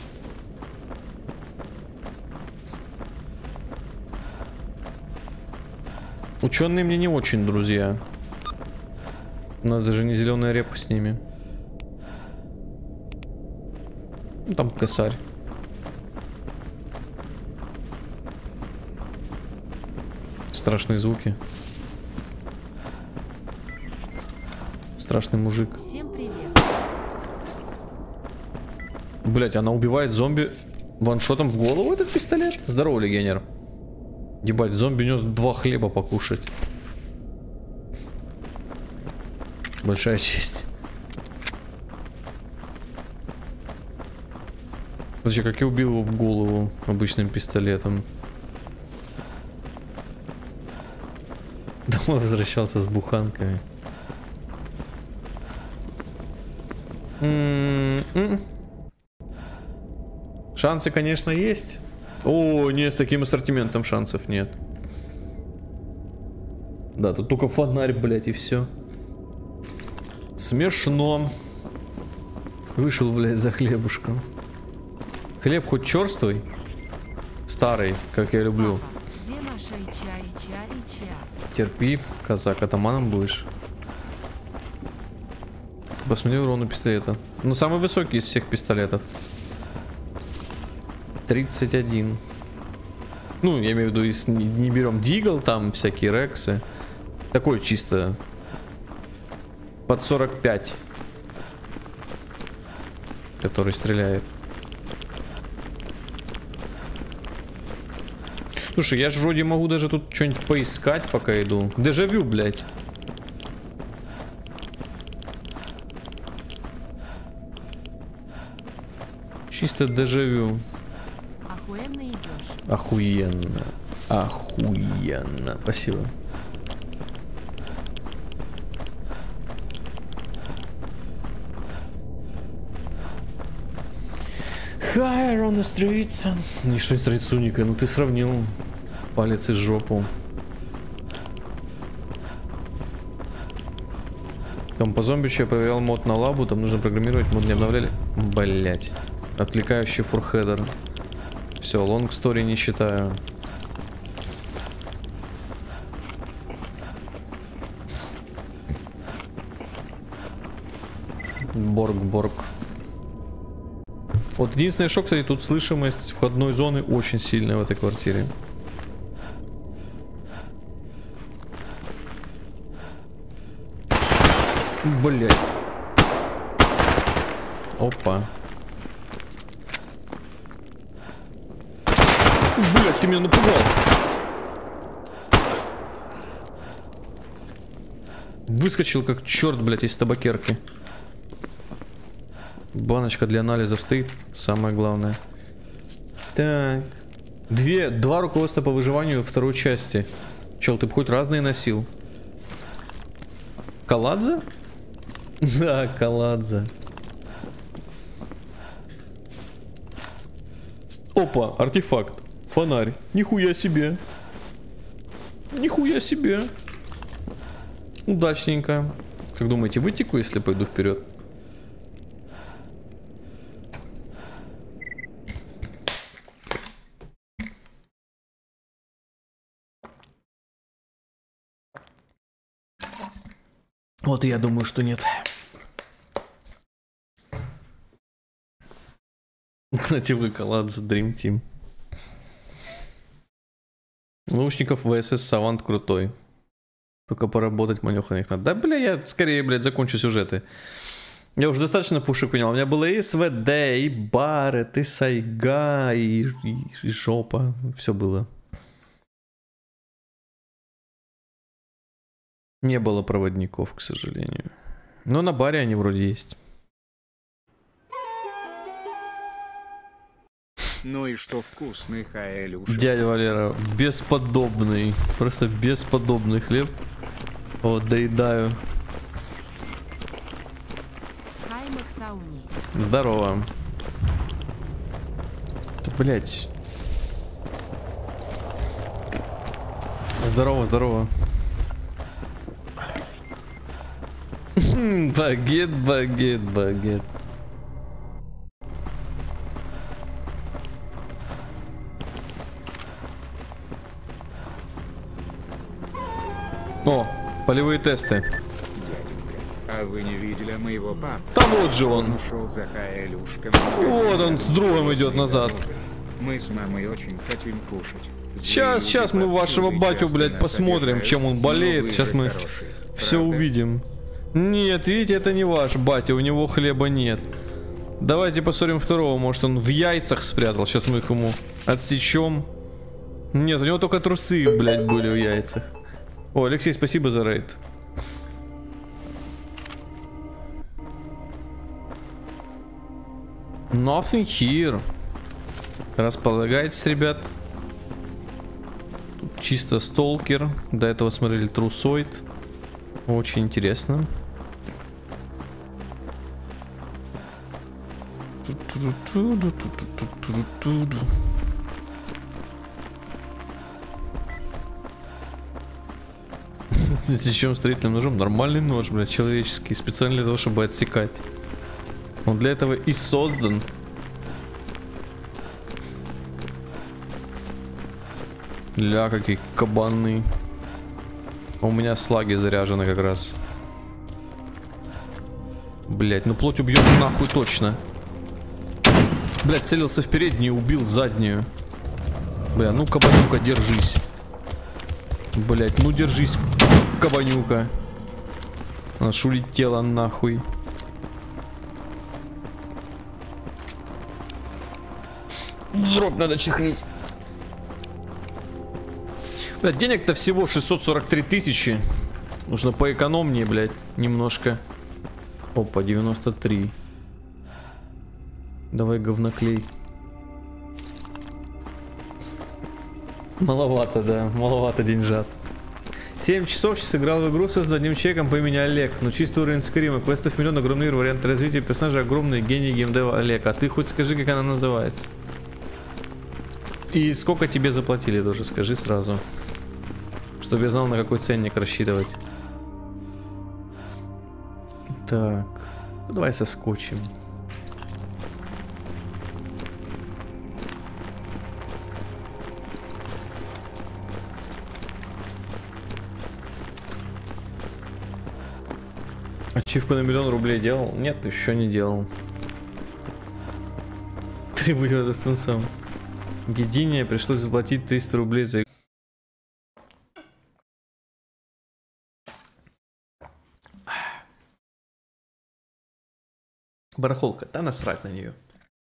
Ученые мне не очень, друзья. У нас даже не зеленая репа с ними. Ну, там косарь. Страшные звуки. Страшный мужик. Всем привет. Блять, она убивает зомби ваншотом в голову, этот пистолет? Здорово, легионер. Ебать, зомби нес 2 хлеба покушать. Большая честь. Подожди, как я убил его в голову обычным пистолетом? Домой возвращался с буханками. Шансы, конечно, есть. О, нет, с таким ассортиментом шансов нет. Да, тут только фонарь, блядь, и все. Смешно. Вышел, блядь, за хлебушком. Хлеб хоть черствый, старый, как я люблю. Где наша ича? Терпи, казак, атаманом будешь. Посмотри урон у пистолета. Ну, самый высокий из всех пистолетов. 31. Ну, я имею в виду, если не берем Дигл, там всякие рексы. Такой чисто под 45. Который стреляет. Слушай, я же вроде могу даже тут что-нибудь поискать, пока иду. Дежавю, блядь. Чисто дежавю. Охуенно идешь. Охуенно. Охуенно. Спасибо. Higher on the streets. И что с Рицуника? Ну ты сравнил палец и жопу. Там по зомбичу я проверял мод на лабу, там нужно программировать, мод не обновляли. Блять. Отвлекающий фурхедер. Все, лонг стори не считаю. Борг. Вот единственный шок, кстати, тут слышимость входной зоны очень сильная в этой квартире. Блять. Опа. Блять, ты меня напугал. Выскочил как черт, блять, из табакерки. Баночка для анализов стоит, самое главное. Так. Два руководства по выживанию второй части. Чел, ты бы хоть разные носил. Каладзе? Да, Каладзе. Опа, артефакт. Фонарь. Нихуя себе. Нихуя себе. Удачненько. Как думаете, вытеку, если пойду вперед? Вот и я думаю, что нет. Нативы Каладзе, Dream Team. Лучников ВСС Савант крутой. Только поработать манёха на них надо. Да, бля, я скорее, блядь, закончу сюжеты. Я уже достаточно пушек понял. У меня было и СВД, и Барет, и Сайга, и жопа. Все было. Не было проводников, к сожалению. Но на баре они вроде есть. Ну и что вкусный, Хаэлюша. Дядя Валера, бесподобный. Просто бесподобный хлеб. Вот, доедаю. Здорово. Да, блять. Здорово, здорово. Багет, багет, багет. О, полевые тесты. А вы не видели моего папу? Да вот же он. Ушел за Хаэлюшком. Вот он с другом идет назад. Мы с мамой очень хотим кушать. Сейчас мы вашего батю, блядь, посмотрим, чем он болеет. Сейчас мы все увидим. Нет, видите, это не ваш батя, у него хлеба нет. Давайте посмотрим второго, может он в яйцах спрятал. Сейчас мы их ему отсечем. Нет, у него только трусы, блядь, были в яйцах. О, Алексей, спасибо за рейд. Nothing here. Располагайтесь, ребят. Тут чисто сталкер. До этого смотрели трусоид. Очень интересно. Зачем строительным ножом? Нормальный нож, блядь, человеческий. Специально для того, чтобы отсекать. Он для этого и создан. Ля, какие кабаны. А у меня слаги заряжены как раз. Блять, ну плоть убьет нахуй точно. Блять, целился в переднюю, убил заднюю. Бля, ну кабанюка, держись. Блять, ну держись, кабанюка. Она ж улетела нахуй. Дроп надо чехлить. Блядь, денег-то всего 643 тысячи. Нужно поэкономнее, блядь, немножко. Опа, 93. Давай говноклей. Маловато, да, маловато деньжат. 7 часов сейчас играл в игру с одним человеком по имени Олег. Ну чистый уровень скрима, квестов миллион, огромный вариант развития персонажа, огромный гений геймдева Олег. А ты хоть скажи, как она называется. И сколько тебе заплатили тоже, скажи сразу. Чтобы я знал, на какой ценник рассчитывать. Так, давай соскочим. Ачивку на 1 000 000 рублей делал? Нет, еще не делал. Требует дистанцом. Гедине пришлось заплатить 300 рублей за... Барахолка, да насрать на нее.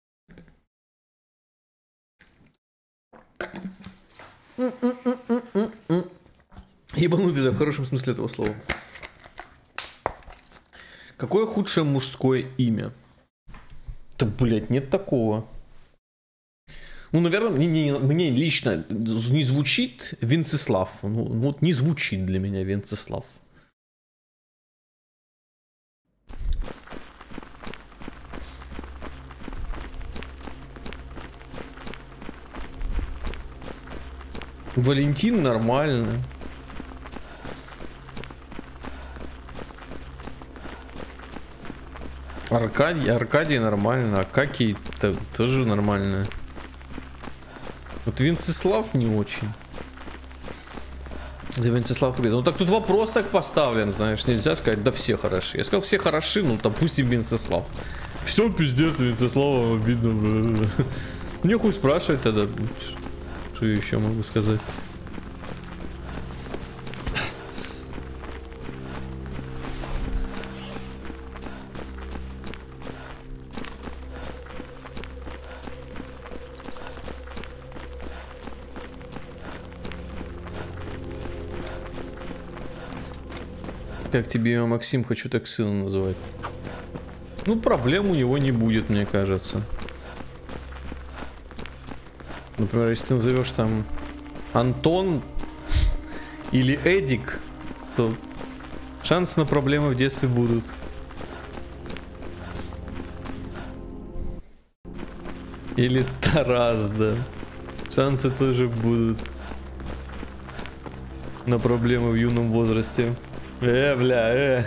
Ебанутый, да, в хорошем смысле этого слова. Какое худшее мужское имя? Да, блять, нет такого. Ну, наверное, мне лично не звучит Венцеслав. Ну, вот не звучит для меня Венцеслав. Валентин нормально. Аркадий нормально. Акакий тоже нормально. Вот Венцеслав не очень. За Венцеслав победа. Ну так тут вопрос так поставлен, знаешь. Нельзя сказать, да все хороши. Я сказал, все хороши, ну допустим Венцеслав. Все пиздец, Венцеслава обидно. Мне хуй спрашивать тогда. Что я еще могу сказать? Как тебе имя Максим, хочу так сына называть. Ну, проблем у него не будет, мне кажется. Например, если ты назовешь там Антон или Эдик, то шансы на проблемы в детстве будут. Или Тарас, да. Шансы тоже будут на проблемы в юном возрасте. Бля,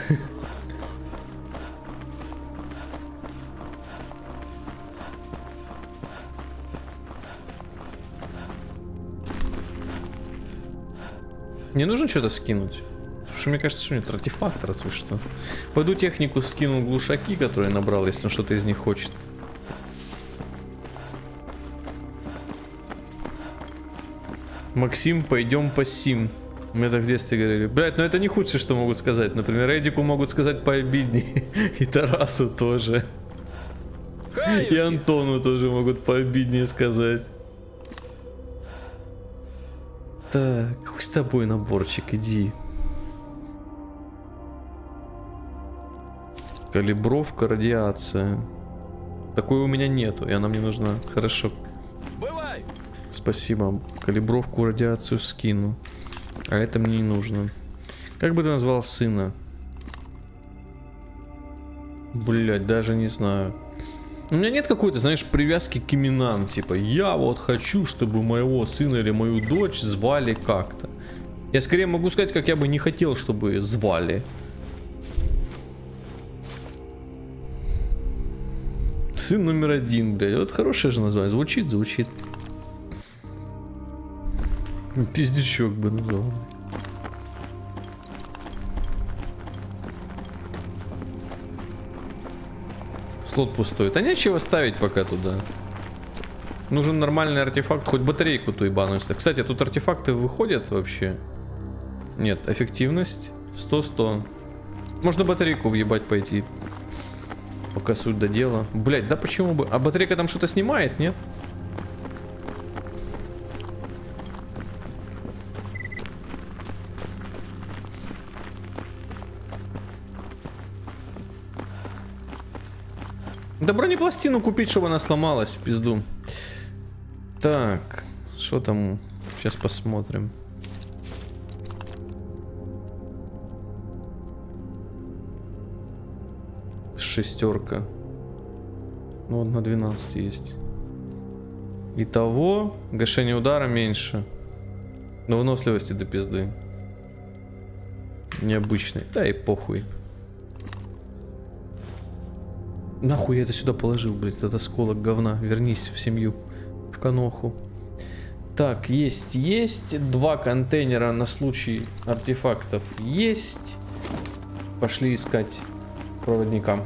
Мне нужно что-то скинуть. Слушай, мне кажется, что нет артефакт, разве что. Пойду технику скину, глушаки, которые я набрал, если он что-то из них хочет. Максим, пойдем по сим. Мне так в детстве говорили. Блять, ну это не худшее, что могут сказать. Например, Эдику могут сказать пообиднее. И Тарасу тоже. И Антону тоже могут пообиднее сказать. Так, хуй с тобой, наборчик, иди. Калибровка, радиация. Такой у меня нету, и она мне нужна. Хорошо. Бывай! Спасибо. Калибровку, радиацию скину. А это мне не нужно. Как бы ты назвал сына? Блять, даже не знаю. У меня нет какой-то, знаешь, привязки к именам. Типа, я вот хочу, чтобы моего сына или мою дочь звали как-то. Я скорее могу сказать, как я бы не хотел, чтобы звали. Сын номер 1, блядь. Вот хорошее же название. Звучит. Пиздючок бы назвал. Слот пустой. Да нечего ставить пока туда. Нужен нормальный артефакт. Хоть батарейку ту ебаную ставь. Кстати, тут артефакты выходят вообще? Нет, эффективность 100-100. Можно батарейку въебать пойти. Пока суть до дела. Блять, да почему бы? А батарейка там что-то снимает, нет? Да бронепластину купить, чтобы она сломалась, в пизду. Так, что там? Сейчас посмотрим. Шестерка. Ну вот на 12 есть. Итого, гашение удара меньше. Но выносливости до пизды. Необычный. Да и похуй. Нахуй я это сюда положил, блядь, этот осколок говна. Вернись в семью, в каноху. Так, есть 2 контейнера на случай артефактов. Есть. Пошли искать проводника.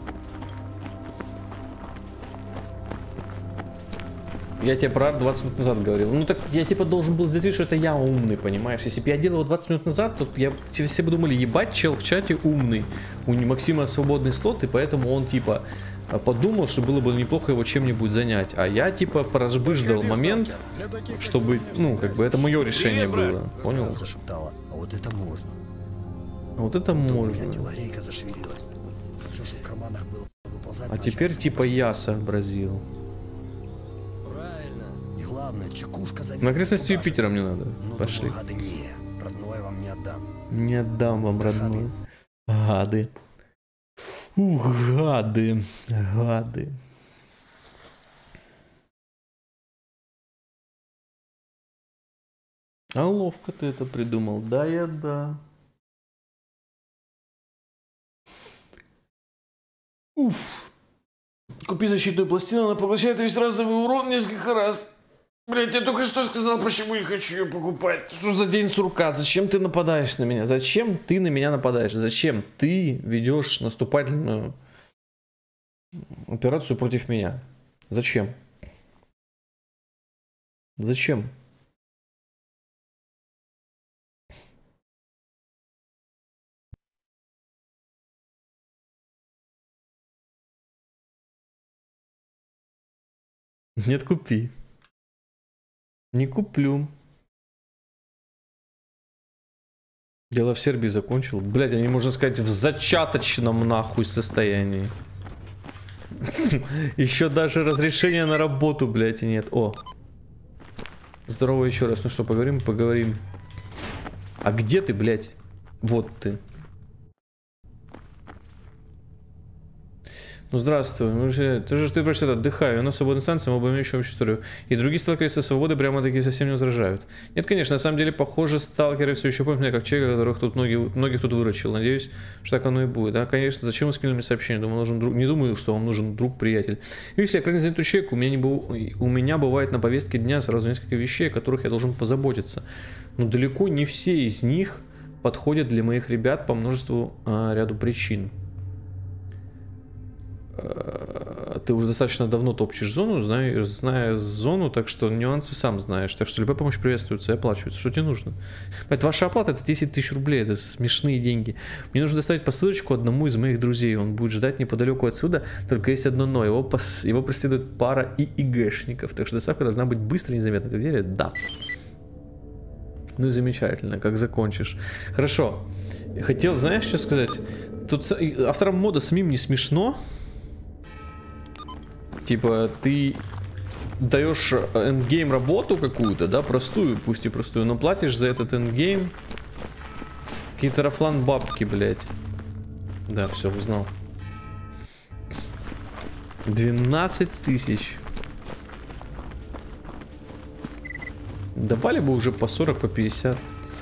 Я тебе про 20 минут назад говорил. Ну так я типа должен был сделать, что это я умный, понимаешь? Если бы я делал 20 минут назад, то все бы думали, ебать, чел в чате умный. У Максима свободный слот, и поэтому он типа подумал, что было бы неплохо его чем-нибудь занять. А я типа поражбыждал момент, чтобы, ну, как бы это мое решение было. Понял? Зашептала, а вот это можно. А вот это можно. Ларейка зашевелилась. Все, что в карманах было, выползать А теперь типа я сообразил. Правильно. И главное, чекушка за... На окрестности Юпитера мне надо. Ну, Пошли. Гады не. Родное вам не отдам. Не отдам вам, родной. Гады. Ух, гады. Гады. А ловко ты это придумал. Да. Уф. Купи защитную пластину, она поглощает весь разовый урон несколько раз. Блять, я только что сказал, почему не хочу ее покупать. Что за день сурка? Зачем ты нападаешь на меня? Зачем ты на меня нападаешь? Зачем ты ведешь наступательную операцию против меня? Зачем? Зачем? Нет, купи. Не куплю. Дело в Сербии закончил. Блять, они, можно сказать, в зачаточном нахуй состоянии. Еще даже разрешения на работу, блять, и нет. О. Здорово еще раз. Ну что, поговорим? Поговорим. А где ты, блять? Вот ты. Ну здравствуй, ты просто отдыхаю, на свободной станции мы будем еще историю. И другие сталкеры со свободы прямо-таки совсем не возражают. Нет, конечно, на самом деле, похоже, сталкеры все еще помнят меня как человека, которых тут многих тут выручил. Надеюсь, что так оно и будет. Да, конечно, зачем вы скинули мне сообщение? Думаю, нужен друг. Не думаю, что вам нужен друг-приятель. И если я как занятый человек, у меня бывает на повестке дня сразу несколько вещей, о которых я должен позаботиться. Но далеко не все из них подходят для моих ребят по множеству ряду причин. Ты уже достаточно давно топчешь зону, зная зону, так что нюансы сам знаешь. Так что любая помощь приветствуется и оплачивается. Что тебе нужно? Ваша оплата — это 10 тысяч рублей, это смешные деньги. Мне нужно доставить посылочку одному из моих друзей. Он будет ждать неподалеку отсюда, только есть одно но. Его преследует пара ИИГшников. Так что доставка должна быть быстро и незаметно. Ты веришь? Да. Ну и замечательно, как закончишь. Хорошо. Хотел, знаешь, что сказать? Тут авторам мода с мим не смешно. Типа, ты даешь эндгейм работу какую-то, да, простую, пусть и простую, но платишь за этот эндгейм какие-то рафлан бабки, блядь. Да, все, узнал. 12 тысяч. Давали бы уже по 40, по 50.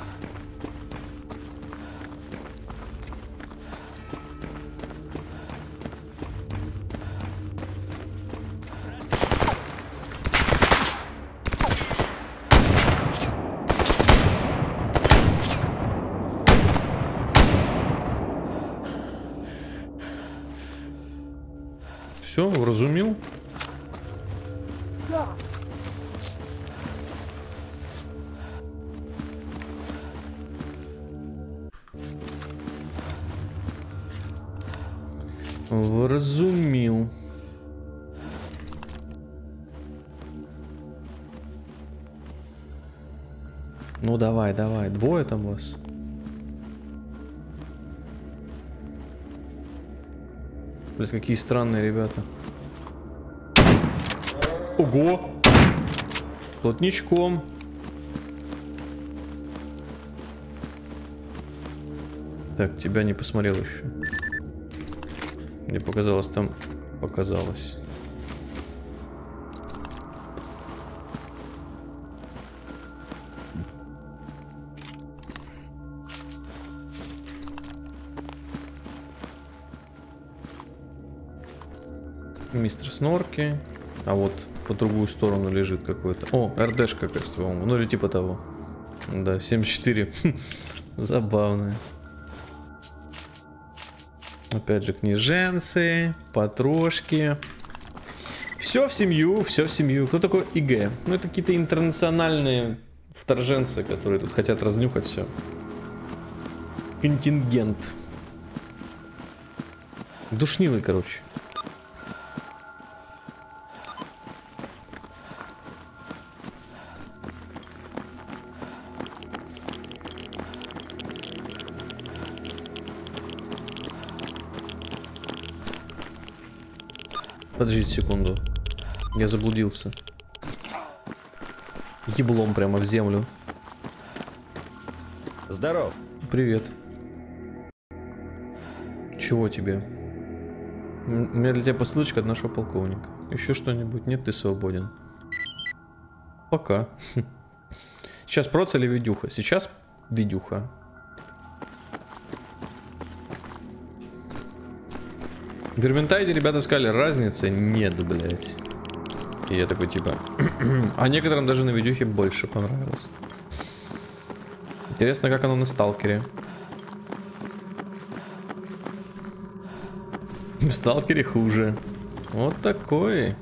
Все, вразумил. Вразумил. Ну давай, давай. Двое там вас. Блин, какие странные ребята. Ого! Плотничком. Так, тебя не посмотрел еще. Мне показалось, там показалось. Мистер Снорки. А вот по другую сторону лежит какой-то. О, РДшка, кажется, по-моему. Ну или типа того. Да, 74. Забавно. Опять же, княженцы, потрошки. Все в семью, все в семью. Кто такой ИГ? Ну, это какие-то интернациональные вторженцы, которые тут хотят разнюхать все. Контингент. Душнилы, короче. Подождите секунду. Я заблудился. Еблом прямо в землю. Здоров. Привет. Чего тебе? У меня для тебя посылочка от нашего полковника. Еще что-нибудь? Нет, ты свободен. Пока. Сейчас проц или видюха? Сейчас видюха. В Верментайде ребята сказали, разницы нет, блять. И я такой типа... А некоторым даже на видюхе больше понравилось. Интересно, как оно на сталкере. В сталкере хуже. Вот такой.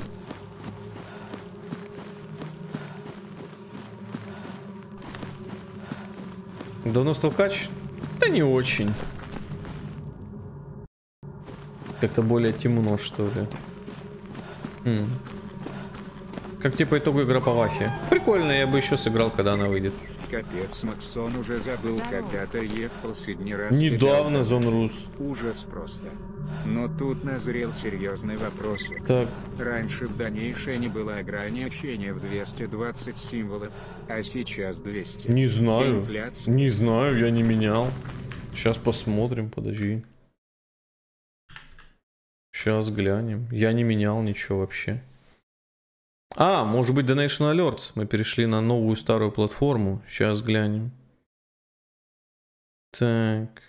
Давно сталкач? Да не очень. Как-то более темно, что ли. Как типа итогу игра по Вахе. Прикольно, я бы еще сыграл, когда она выйдет. Капец, Максон уже забыл, Здорово. когда-то ев последний раз. Недавно, тебя Зонрус. Ужас просто. Но тут назрел серьезный вопрос. Так, Раньше в дальнейшее не было ограничения в 220 символов, а сейчас 200. не знаю. Инфляция. Не знаю, я не менял. Сейчас посмотрим, подожди. Сейчас глянем. Я не менял ничего вообще. А, может быть Donation Alerts. Мы перешли на новую старую платформу. Сейчас глянем. Так.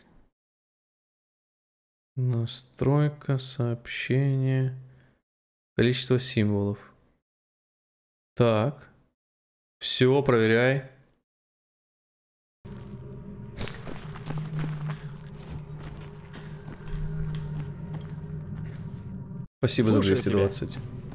Настройка, сообщение. Количество символов. Так. Все, проверяй. Спасибо за Слушаю 220.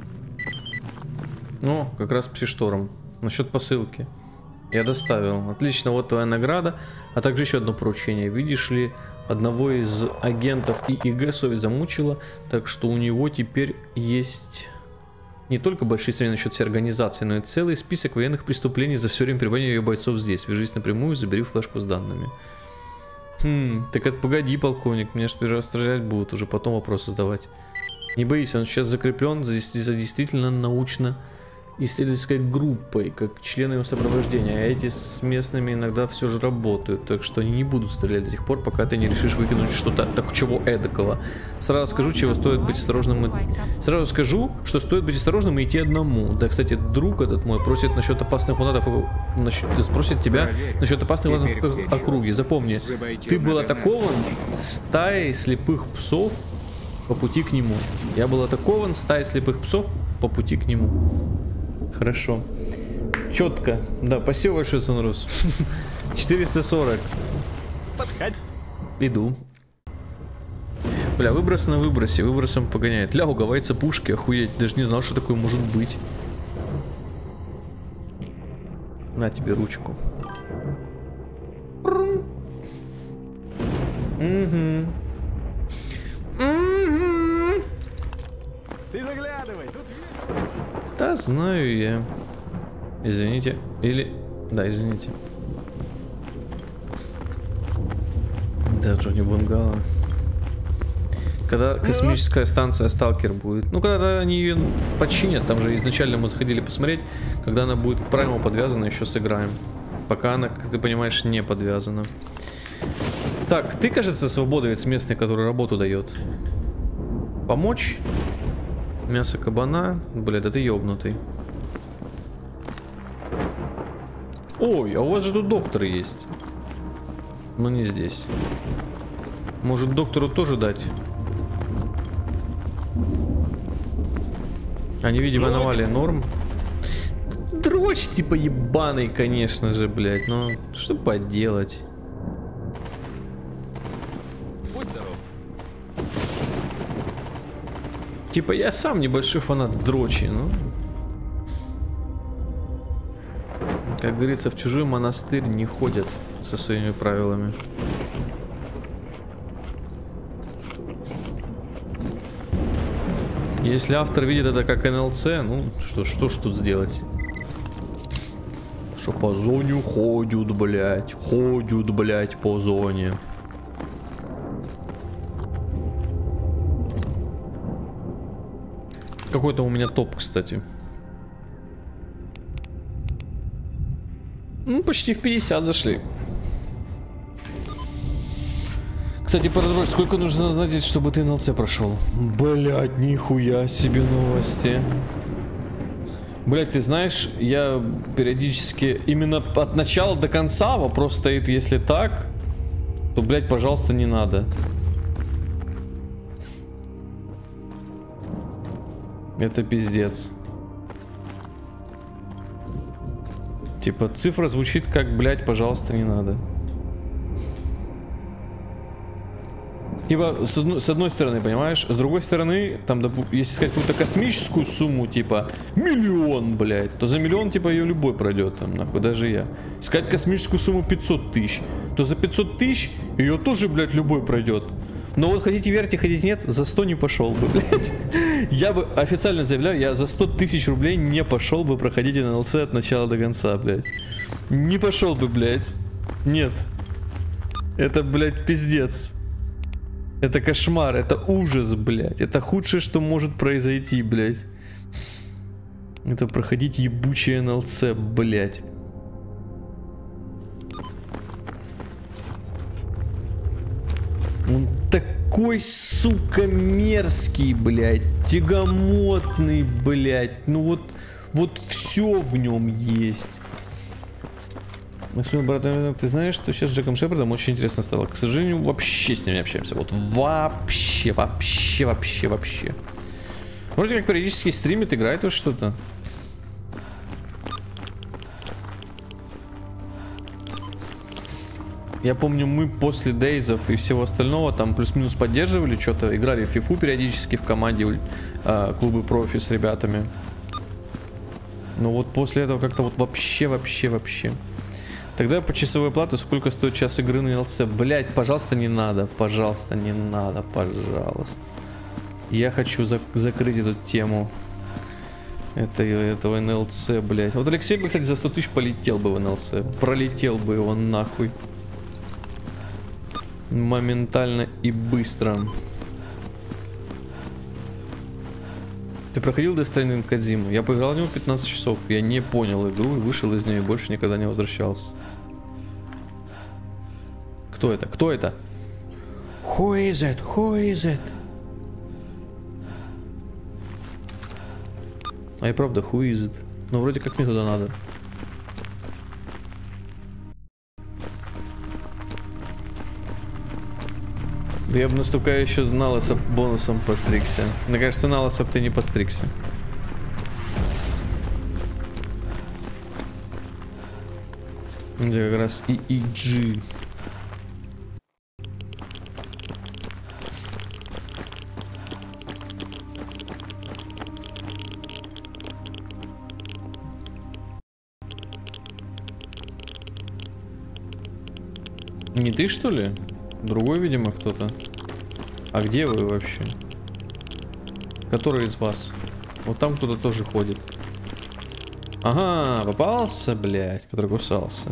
Ну, как раз псишторм. Насчет посылки. Я доставил. Отлично, вот твоя награда. А также еще одно поручение. Видишь ли, одного из агентов ИИГ совесть замучила, так что у него теперь есть не только большие сомнения насчет всей организации, но и целый список военных преступлений за все время пребывания ее бойцов здесь. Свяжись напрямую, забери флешку с данными. Так это погоди, полковник, меня же сперва стрелять будут, уже потом вопросы задавать. Не боись, он сейчас закреплен за действительно научно-исследовательской группой, как члены его сопровождения, а эти с местными иногда все же работают, так что они не будут стрелять до тех пор, пока ты не решишь выкинуть что-то так чего эдакого. Сразу скажу, чего стоит быть осторожным. Сразу скажу, что стоит быть осторожным и идти одному. Да, кстати, друг этот мой просит насчет опасных мутантов, спросит тебя насчет опасных мутантов в округе. Запомни, ты был атакован стаей слепых псов по пути к нему. Я был атакован стаей слепых псов по пути к нему. Хорошо. Четко. Да, спасибо большое, Сонрус. 440. Подходи. Иду. Бля, выброс на выбросе. Выбросом погоняет. Ля, уговается пушки, охуеть. Даже не знал, что такое может быть. На тебе ручку. Угу. Ты заглядывай, тут весело. Да, знаю я. Извините. Или... Да, извините. Да, Джонни Бунгало. Когда космическая станция Сталкер будет. Ну, когда они ее починят, там же изначально мы заходили посмотреть. Когда она будет правильно подвязана, еще сыграем. Пока она, как ты понимаешь, не подвязана. Так, ты, кажется, свободовец местный, который работу дает. Помочь? Мясо кабана. Бля, да ты ёбнутый. Ой, а у вас же тут доктор есть. Но не здесь. Может, доктору тоже дать? А невидимая аномалия норм? Дрочь типа ебаный, конечно же, блядь. Но что поделать? Будь здоров. Типа я сам небольшой фанат дрочи, ну. Как говорится, в чужой монастырь не ходят со своими правилами. Если автор видит это как НЛЦ, ну что ж тут сделать? Что по зоне ходят, блять, по зоне. Какой-то у меня топ, кстати. Ну, почти в 50 зашли. Кстати, Парадрочь, сколько нужно знать, чтобы ты НЛЦ прошел? Блять, нихуя себе новости. Блять, ты знаешь, я периодически именно от начала до конца вопрос стоит, если так, то, блять, пожалуйста, не надо. Это пиздец. Типа, цифра звучит как, блять, пожалуйста, не надо. Типа, с одной стороны, понимаешь, с другой стороны, там, если сказать какую-то космическую сумму, типа, миллион, блядь, то за миллион, типа, ее любой пройдет, там, нахуй, даже я. Сказать космическую сумму 500 тысяч, то за 500 тысяч ее тоже, блядь, любой пройдет. Но вот хотите верьте, хотите нет, за 100 не пошел бы, блядь. Я бы официально заявляю, я за 100 тысяч рублей не пошел бы проходить НЛЦ от начала до конца, блядь. Не пошел бы, блядь. Нет. Это, блядь, пиздец. Это кошмар, это ужас, блядь. Это худшее, что может произойти, блядь. Это проходить ебучее НЛЦ, блядь. Он такой, сука, мерзкий, блядь, тягомотный, блядь. Ну вот все в нем есть. Максим, брат, ты знаешь, что сейчас с Джеком Шепардом очень интересно стало. К сожалению, вообще с ним не общаемся. Вот вообще. Вроде как периодически стримит, играет во что-то. Я помню, мы после Дейзов и всего остального там плюс-минус поддерживали что-то, играли в фифу периодически в команде клубы профи с ребятами. Но вот после этого как-то вот вообще. Тогда по часовой плате сколько стоит час игры на НЛЦ? Блять, пожалуйста, не надо. Пожалуйста, не надо, пожалуйста. Я хочу закрыть эту тему. Этого НЛЦ, блять. Вот Алексей бы, кстати, за 100 тысяч полетел бы в НЛЦ. Пролетел бы его нахуй. Моментально и быстро. Ты проходил Death Stranding Кодзиму? Я поиграл в него 15 часов. Я не понял игру и вышел из нее и больше никогда не возвращался. Кто это? Кто это? Who is it? Who is it? А и правда, who is it? Ну вроде как мне туда надо. Да я бы настолько еще Налоса бонусом подстригся. Мне кажется, Налоса ты не подстригся. Где как раз EEG. Не ты, что ли? Другой, видимо, кто-то. А где вы вообще? Который из вас? Вот там кто-то тоже ходит. Ага, попался, блядь, который кусался.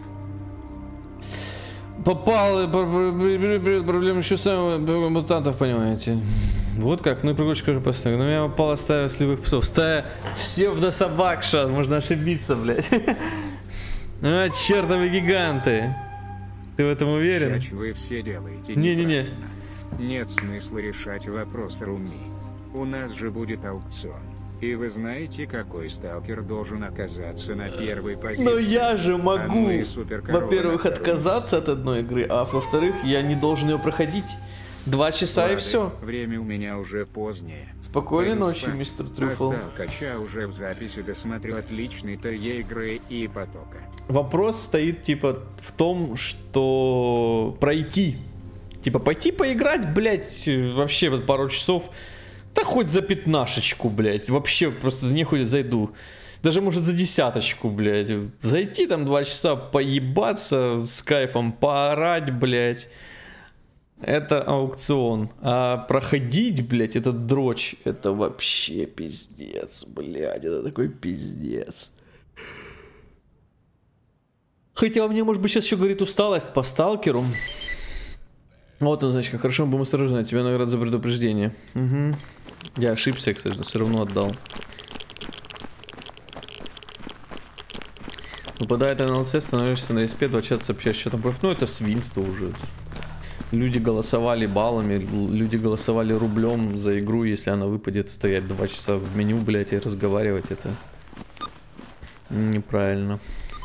Попал, проблема еще самого мутантов, понимаете. Вот как, ну и прогулочка уже поставил. Но меня попала стая сливых псов. Стая всевдо собакша, можно ошибиться, блядь. А, чертовы гиганты. Ты в этом уверен? Вы все делаете не-не-не. Нет смысла решать вопрос Руми. У нас же будет аукцион. И вы знаете, какой сталкер должен оказаться на первой позиции? Но я же могу, во-первых, отказаться от одной игры, а во-вторых, я не должен ее проходить. 2 часа. Ладно, и все. Время у меня уже позднее. Спокойной ночи, мистер Трюфл. Кача уже в записи досмотрел отличный торье игры и потока. Вопрос стоит типа в том, что пройти. Типа пойти поиграть, блять, вообще пару часов. Да хоть за 15-очку, блять. Вообще просто за нехуй зайду. Даже может за 10-очку, блять. Зайти там 2 часа поебаться с кайфом, поорать, блять. Это аукцион. А проходить, блядь, этот дрочь, это вообще пиздец, блядь. Это такой пиздец. Хотя у меня, может быть, сейчас еще говорит усталость по сталкеру. Вот он, значит, как хорошо, мы будем осторожны. Тебе награда за предупреждение. Угу. Я ошибся, кстати, но все равно отдал. Выпадает НЛЦ, становишься на респе, 2 чата сообщаешь, что там профит. Ну, это свинство уже. Люди голосовали баллами, люди голосовали рублем за игру, если она выпадет, стоять 2 часа в меню, блять, и разговаривать, это неправильно.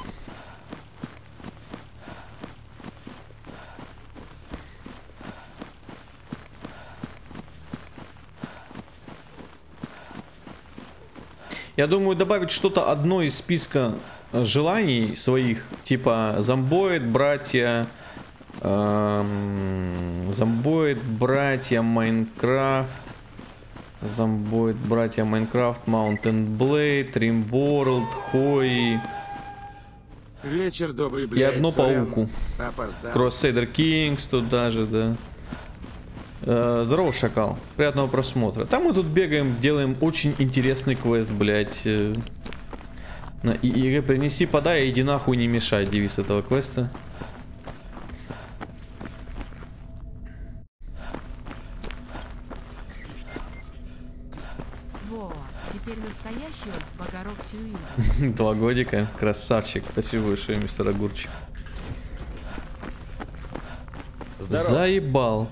Я думаю, добавить что-то одно из списка желаний своих, типа Зомбоид, братья... Зомбоид, братья, Майнкрафт. Зомбоид, братья, Майнкрафт, Mountain Blade, Rimworld, Хой. Вечер добрый, блядь. И одно пауку. Crusader Kings тут даже, да. Здорово, шакал. Приятного просмотра. Там мы тут бегаем, делаем очень интересный квест, блядь. И принеси, подай, иди нахуй, не мешай, девиз этого квеста. Во, теперь настоящий он, Богорок Сюи. 2 годика, красавчик. Спасибо большое, мистер Огурчик. Здорово. Заебал.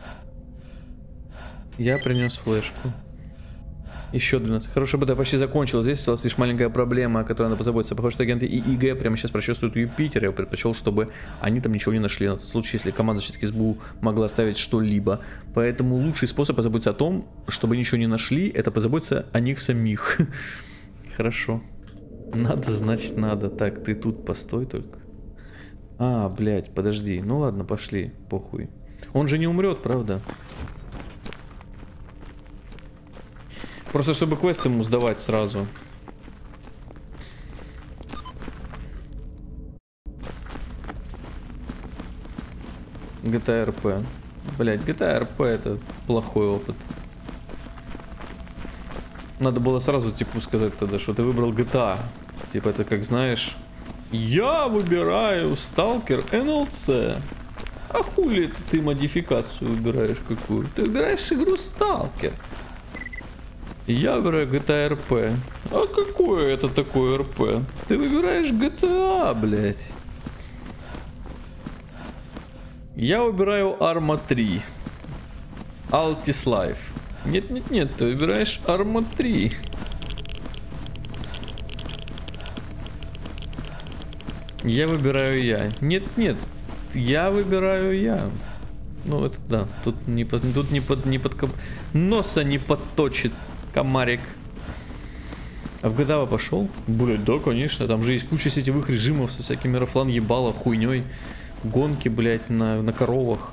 Я принес флешку. Еще 12. Хорошая БТ почти закончилась. Здесь осталась лишь маленькая проблема, о которой надо позаботиться. Похоже, что агенты ИИГ прямо сейчас прочувствуют Юпитер. Я предпочел, чтобы они там ничего не нашли. На тот случай, если команда защитки СБУ могла оставить что-либо. Поэтому лучший способ позаботиться о том, чтобы ничего не нашли, это позаботиться о них самих. Хорошо. Надо, значит надо. Так, ты тут постой только. А, блядь, подожди. Ну ладно, пошли. Похуй. Он же не умрет, правда? Просто чтобы квест ему сдавать сразу. GTA RP. Блять, GTA RP это плохой опыт. Надо было сразу типу сказать тогда, что ты выбрал GTA. Типа это как знаешь. Я выбираю Stalker NLC. А хули это ты модификацию выбираешь какую? Ты выбираешь игру Stalker. Я выбираю GTA RP. А какое это такое RP? Ты выбираешь GTA, блять. Я выбираю Arma 3. Altis Life. Нет, ты выбираешь Arma 3. Я выбираю я. Нет, я выбираю я. Ну это да, тут не под носа не подточит комарик. А в GTA пошел? Блять, да, конечно. Там же есть куча сетевых режимов со всякими рафлан ебало, хуйней. Гонки, блять, на коровах.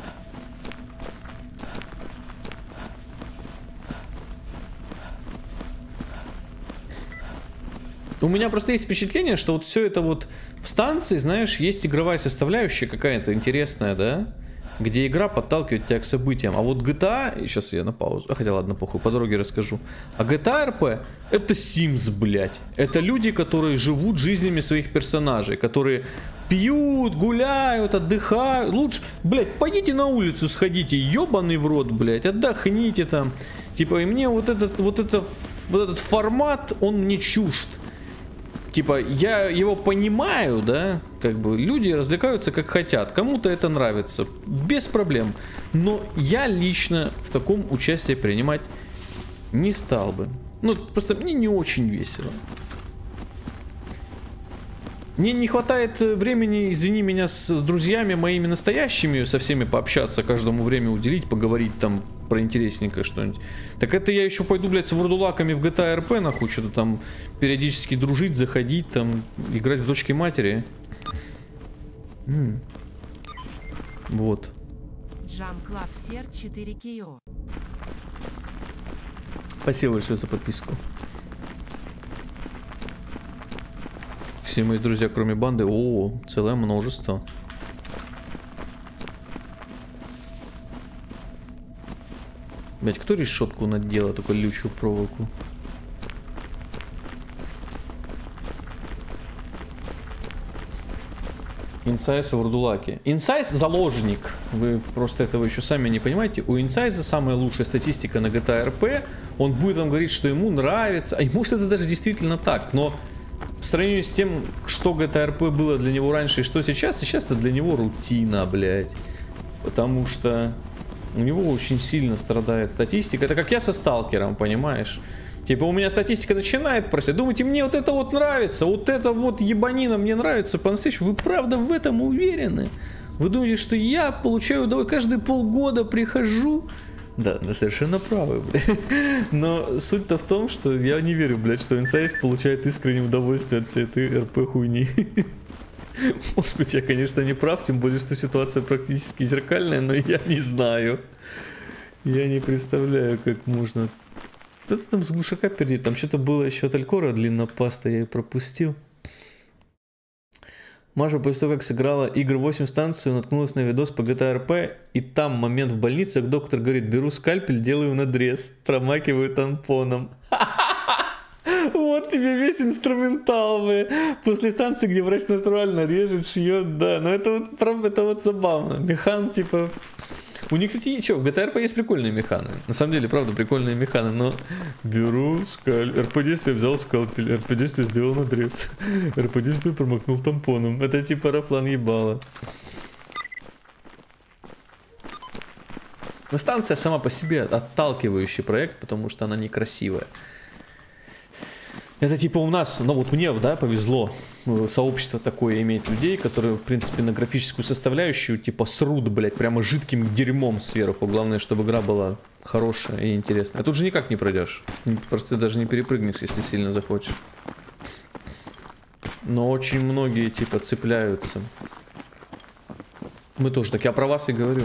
У меня просто есть впечатление, что вот все это вот в станции, знаешь, есть игровая составляющая какая-то интересная, да? Где игра подталкивает тебя к событиям. А вот GTA, сейчас я на паузу, хотя ладно, похуй, по дороге расскажу. А GTA RP это Sims, блять. Это люди, которые живут жизнями своих персонажей, которые пьют, гуляют, отдыхают. Лучше, блять, пойдите на улицу, сходите, ебаный в рот, блять, отдохните там. Типа, и мне вот этот формат, он мне чужд. Типа, я его понимаю, да, как бы люди развлекаются как хотят, кому-то это нравится, без проблем. Но я лично в таком участие принимать не стал бы. Ну, просто мне не очень весело. Мне не хватает времени, извини меня, с друзьями моими настоящими, со всеми пообщаться, каждому время уделить, поговорить там про интересненькое что-нибудь. Так это я еще пойду, блядь, с вурдулаками в GTA RP, нахуй, что-то там периодически дружить, заходить, там, играть в дочки матери. Вот. Jam Club Сер 4 Кио. Спасибо большое за подписку. Все мои друзья, кроме банды, о, целое множество. Блять, кто решетку надела, такую лючую проволоку? Инсайз Вурдулаки. Инсайз заложник. Вы просто этого еще сами не понимаете. У Инсайза самая лучшая статистика на GTA RP. Он будет вам говорить, что ему нравится. А может это даже действительно так, но по сравнению с тем, что GTA RP было для него раньше и что сейчас это для него рутина, блядь. Потому что у него очень сильно страдает статистика. Это как я со Сталкером, понимаешь? Типа у меня статистика начинает просить. Думаете, мне вот это вот нравится, вот это вот ебанина мне нравится по-настоящему. Вы правда в этом уверены? Вы думаете, что я получаю удовольствие? Каждые полгода прихожу? Да, совершенно правы, блядь. Но суть-то в том, что я не верю, блядь, что Инсайз получает искреннее удовольствие от всей этой РП хуйни. Может быть, я, конечно, не прав, тем более, что ситуация практически зеркальная, но я не знаю. Я не представляю, как можно... Кто-то там с глушака пердит, там что-то было еще от Алькора, длиннопаста, я ее пропустил. Маша после того, как сыграла игры 8 станцию, наткнулась на видос по GTA RP, и там момент в больнице, как доктор говорит, беру скальпель, делаю надрез, промакиваю тампоном. Вот тебе весь инструментал, бля. После станции, где врач натурально режет, шьет, да. Но это вот забавно. Механ, типа... У них, кстати, что, в GTA RP есть прикольные механы. На самом деле, правда, прикольные механы, но... Беру скальпель. РП-действие взял скальпель. РП-действие сделал надрез. РП-действие промокнул тампоном. Это типа рафлан ебало. Но станция сама по себе отталкивающий проект, потому что она некрасивая. Это типа у нас, ну вот мне, да, повезло сообщество такое иметь людей, которые, в принципе, на графическую составляющую, типа, срут, блядь, прямо жидким дерьмом сверху. Главное, чтобы игра была хорошая и интересная. А тут же никак не пройдешь. Просто ты даже не перепрыгнешь, если сильно захочешь. Но очень многие, типа, цепляются. Мы тоже так, я про вас и говорю.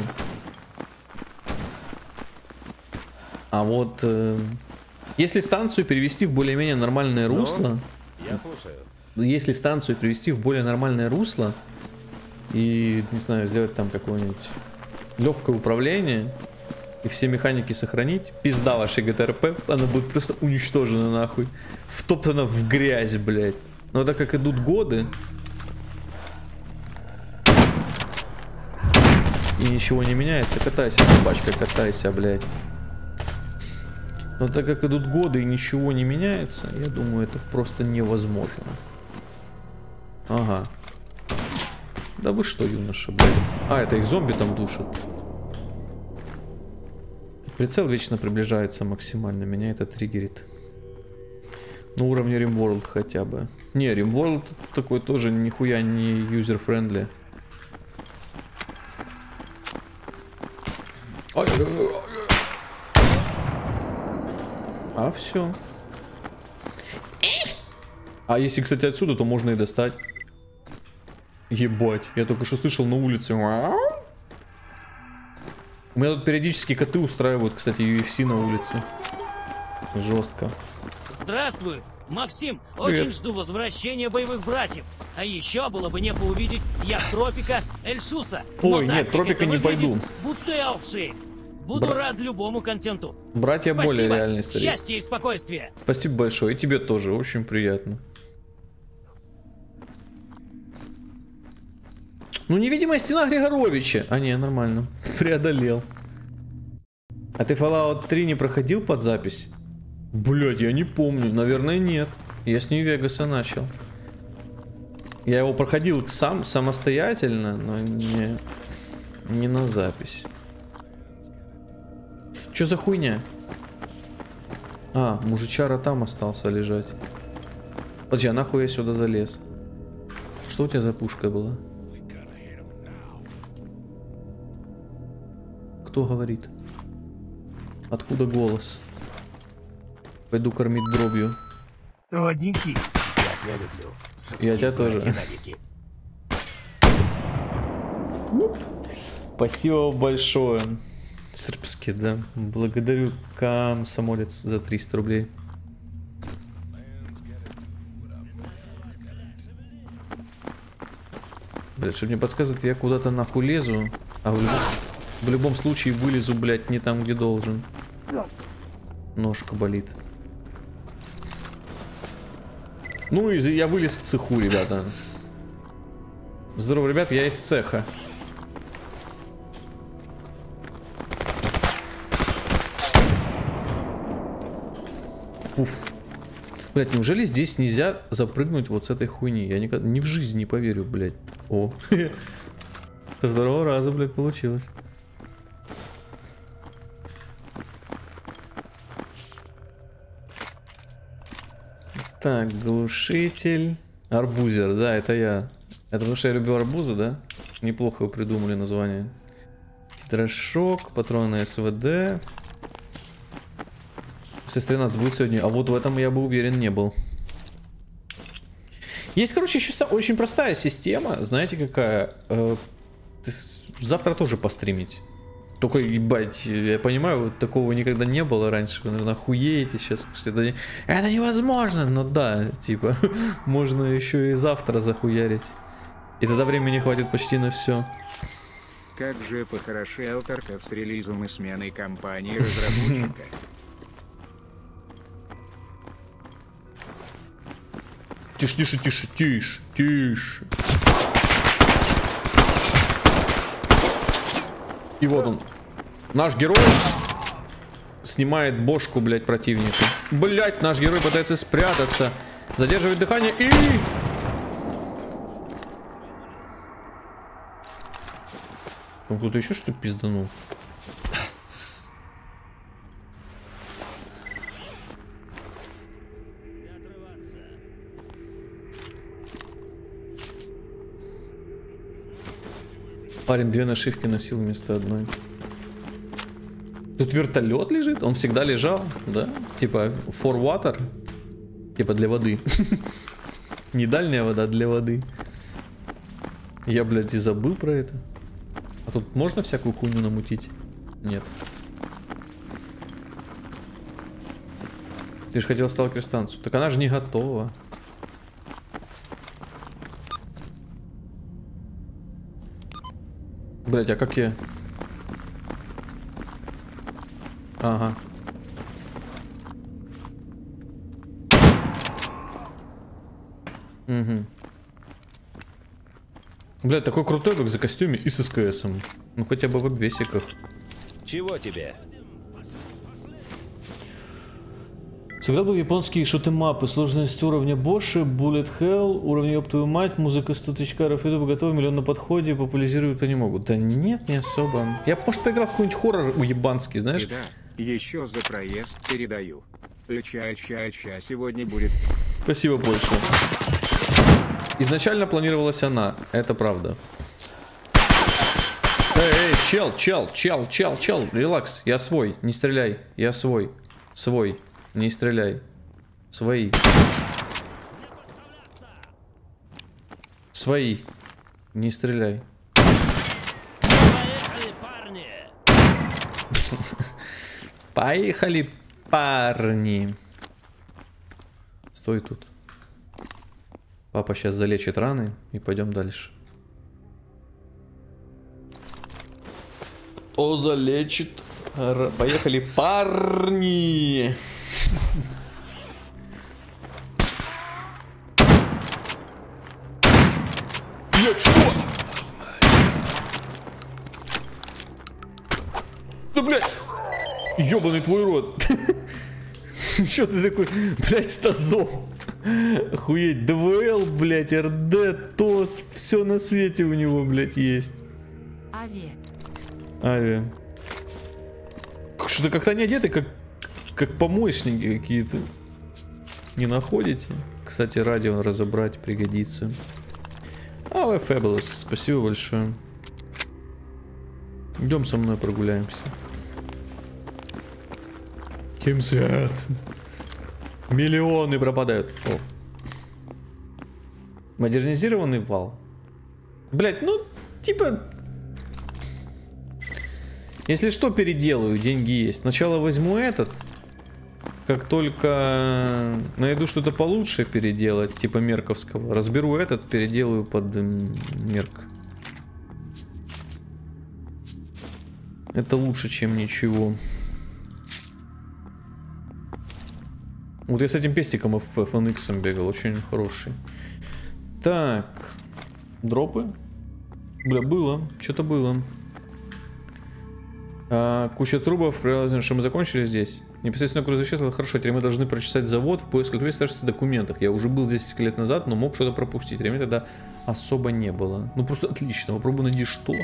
А вот... Если станцию перевести в более-менее нормальное русло... Я слушаю. Если станцию перевести в более нормальное русло и, не знаю, сделать там какое-нибудь легкое управление и все механики сохранить, пизда вашей GTRP, она будет просто уничтожена нахуй. Втоптана в грязь, блядь. Но так как идут годы и ничего не меняется, катайся, собачка, катайся, блядь. Но так как идут годы и ничего не меняется, я думаю, это просто невозможно. Ага. Да вы что, юноша, блядь? А, это их зомби там душат. Прицел вечно приближается максимально, меня это триггерит. На уровне RimWorld хотя бы. Не, RimWorld такой тоже нихуя не юзер-френдли. А все. А если, кстати, отсюда, то можно и достать. Ебать, я только что слышал на улице. У меня тут периодически коты устраивают, кстати, UFC на улице. Жестко. Здравствуй, Максим. Привет. Очень жду возвращения боевых братьев. А еще было бы не поувидеть я Тропика Эльшуса. Ой, нет, Тропика не пойду. Бутелши. Буду рад любому контенту. Братья Спасибо. более реальный старик. Счастья и спокойствия. Спасибо большое. И тебе тоже. Очень приятно. Ну, невидимая стена Григоровича. А, не, нормально. Преодолел. А ты Fallout 3 не проходил под запись? Блять, я не помню. Наверное, нет. Я с Нью-Вегаса начал. Я его проходил сам, самостоятельно, но не на запись. Чё за хуйня? А, мужичара там остался лежать. Подожди, а нахуй я сюда залез? Что у тебя за пушка была? Кто говорит? Откуда голос? Пойду кормить дробью. Родники. Я тебя люблю. Я тебя тоже. Спасибо большое. Сербский, да. Благодарю, комсомолец, за 300 рублей. Блядь, что мне подсказывает, я куда-то нахуй лезу, а в любом случае вылезу, блядь, не там, где должен. Ножка болит. Ну и я вылез в цеху, ребята. Здорово, ребят, я из цеха. Уф. Блять, неужели здесь нельзя запрыгнуть вот с этой хуйни? Я никогда ни в жизни не поверю, блять. О. Со второго раза, блядь, получилось. Так, глушитель. Арбузер, да, это я. Это потому что я люблю арбузы, да? Неплохо вы придумали название. Титрошок, патроны СВД. СС-13 будет сегодня, а вот в этом я бы уверен не был. Есть, короче, еще очень простая система, знаете какая? Завтра тоже постримить. Только, ебать, я понимаю, вот такого никогда не было раньше. Вы, наверное, охуеете сейчас. Это невозможно. Но да, типа, можно еще и завтра захуярить. И тогда времени хватит почти на все. Как же похорошел Тарков с релизом и сменой компании разработчика. Тише, тише, тише, тише, тише. И вот он. Наш герой снимает бошку, блядь, противника. Блядь, наш герой пытается спрятаться. Задерживает дыхание и... Там кто-то еще что-то пизданул. Парень 2 нашивки носил вместо одной. Тут вертолет лежит? Он всегда лежал, да? Типа for water? Типа для воды. Не дальняя вода, для воды. Я, блядь, и забыл про это. А тут можно всякую хуйню намутить? Нет. Ты же хотел сталкер-станцию. Так она же не готова. Блять, а как я? Ага. Угу. Блять, такой крутой как за костюме и с СКСом. Ну хотя бы в обвесиках. Чего тебе? Всегда был японские шутэмапы, сложность уровня Боши, Bullet Hell, уровня ёб твою мать, музыка 100 тысяч каров, YouTube готова, миллион на подходе, популяризируют они могут. Да нет, не особо. Я, может, поиграл в какой-нибудь хоррор уебанский, знаешь? И да, еще за проезд передаю. Ча сегодня будет. Спасибо большое. Изначально планировалась она, это правда. Эй, чел, релакс, я свой, не стреляй, я свой, не стреляй, свои, не стреляй. Поехали, парни! Поехали, парни. Стой тут. Папа сейчас залечит раны и пойдем дальше. Кто залечит? Поехали, парни. Нет, что? Да, блядь. Ёбаный твой рот. Чё ты такой, блядь, стазом? Охуеть, ДВЛ, блядь, РД, ТОС, все на свете у него, блядь, есть. Авиа. Что-то как-то они одеты, как помощники какие-то. Не находите? Кстати, радио разобрать пригодится. Ава Fabulous, спасибо большое. Идем со мной прогуляемся. Кимсят. Миллионы пропадают. О. Модернизированный вал. Блять, ну, типа... Если что, переделаю, деньги есть. Сначала возьму этот. Как только найду что-то получше переделать, типа мерковского. Разберу этот, переделаю под мерк. Это лучше, чем ничего. Вот я с этим пестиком FNX бегал, очень хороший. Так. Дропы? Бля, было. Что-то было. Куча трубов, что мы закончили здесь. Непосредственно грузовщик, это хорошо. Теперь мы должны прочесать завод в поисках в документах. Я уже был здесь несколько лет назад, но мог что-то пропустить. Времени тогда особо не было. Ну просто отлично. Попробуй найди что.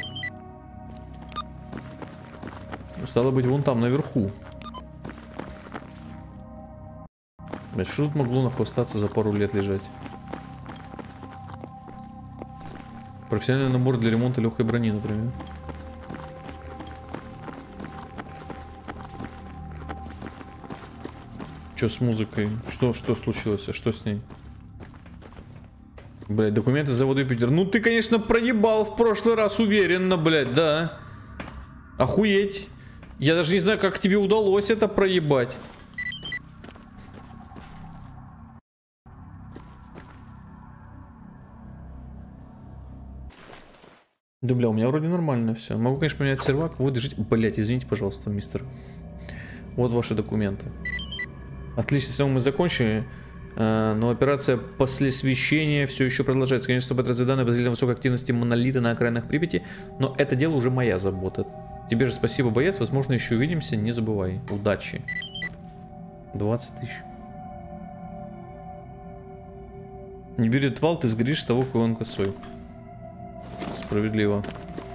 Стало быть, вон там, наверху. Блять, что тут могло нахуй остаться за пару лет лежать? Профессиональный набор для ремонта легкой брони, например. Что с музыкой? Что случилось? А что с ней? Блять, документы с завода Юпитер. Ну ты, конечно, проебал в прошлый раз уверенно, блять, да. Охуеть. Я даже не знаю, как тебе удалось это проебать. Да бля, у меня вроде нормально все. Могу, конечно, поменять сервак. Вот, держите. Блять, извините, пожалуйста, мистер. Вот ваши документы. Отлично, все, мы закончили. Но операция послесвещения все еще продолжается. Конечно, чтобы разведаны подозрительно высокой активности монолита на окраинах Припяти. Но это дело уже моя забота. Тебе же спасибо, боец. Возможно, еще увидимся. Не забывай. Удачи. 20 тысяч. Не бери отвал, ты сгоришь с того, кого он косой. Справедливо.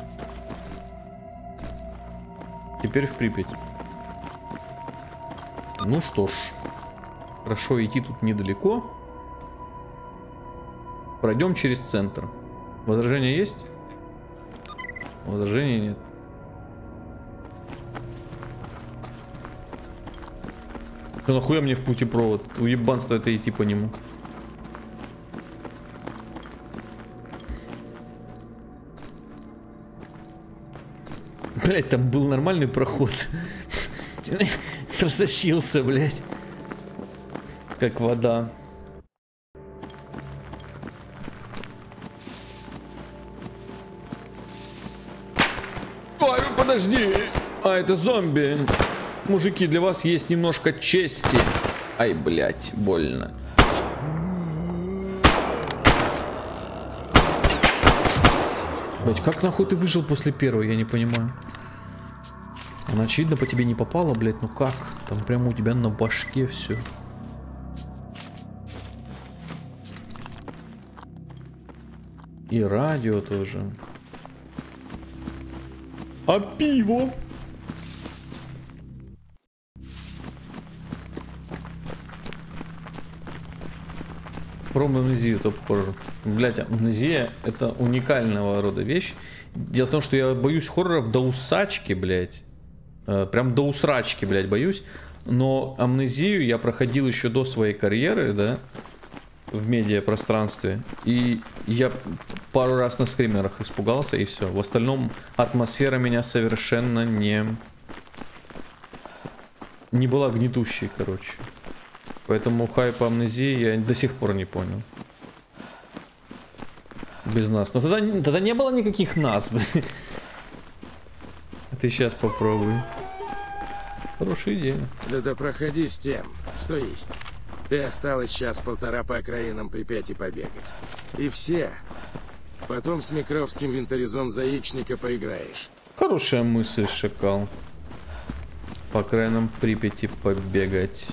Теперь в Припять. Ну что ж. Хорошо, идти тут недалеко. Пройдем через центр. Возражения есть? Возражений нет. Да нахуя мне в путепровод? Уебанство это идти по нему. Блять, там был нормальный проход. Просочился, блять. Как вода. Ой, подожди. А, это зомби. Мужики, для вас есть немножко чести. Ай, блять, больно. Блять, как нахуй ты выжил после первой, я не понимаю. Она, очевидно, по тебе не попала, блять, ну как? Там прямо у тебя на башке все. И радио тоже. А пиво? Пробуем амнезию, топ-хоррор. Блять, амнезия это уникального рода вещь. Дело в том, что я боюсь хорроров до усачки, блять. Прям до усрачки, блять, боюсь. Но амнезию я проходил еще до своей карьеры, да, в медиапространстве. И я пару раз на скримерах испугался, и все. В остальном атмосфера меня совершенно не была гнетущей, короче. Поэтому хайп амнезии я до сих пор не понял. Без нас. Но тогда не было никаких нас. А ты сейчас попробуй. Хорошая идея. Да проходи с тем, что есть. Ты осталось сейчас полтора по окраинам Припяти побегать. И все. Потом с микровским винторезом за яичника поиграешь. Хорошая мысль, шакал. По окраинам Припяти побегать.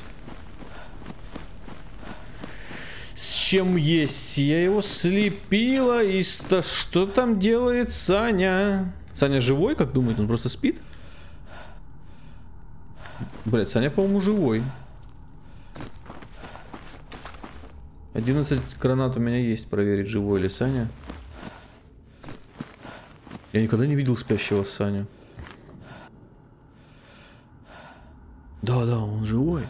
С чем есть? Я его слепила. И что там делает Саня? Саня живой, как думает? Он просто спит? Блять, Саня, по-моему, живой. 11 гранат у меня есть, проверить, живой ли Саня. Я никогда не видел спящего Саню. Да, он живой.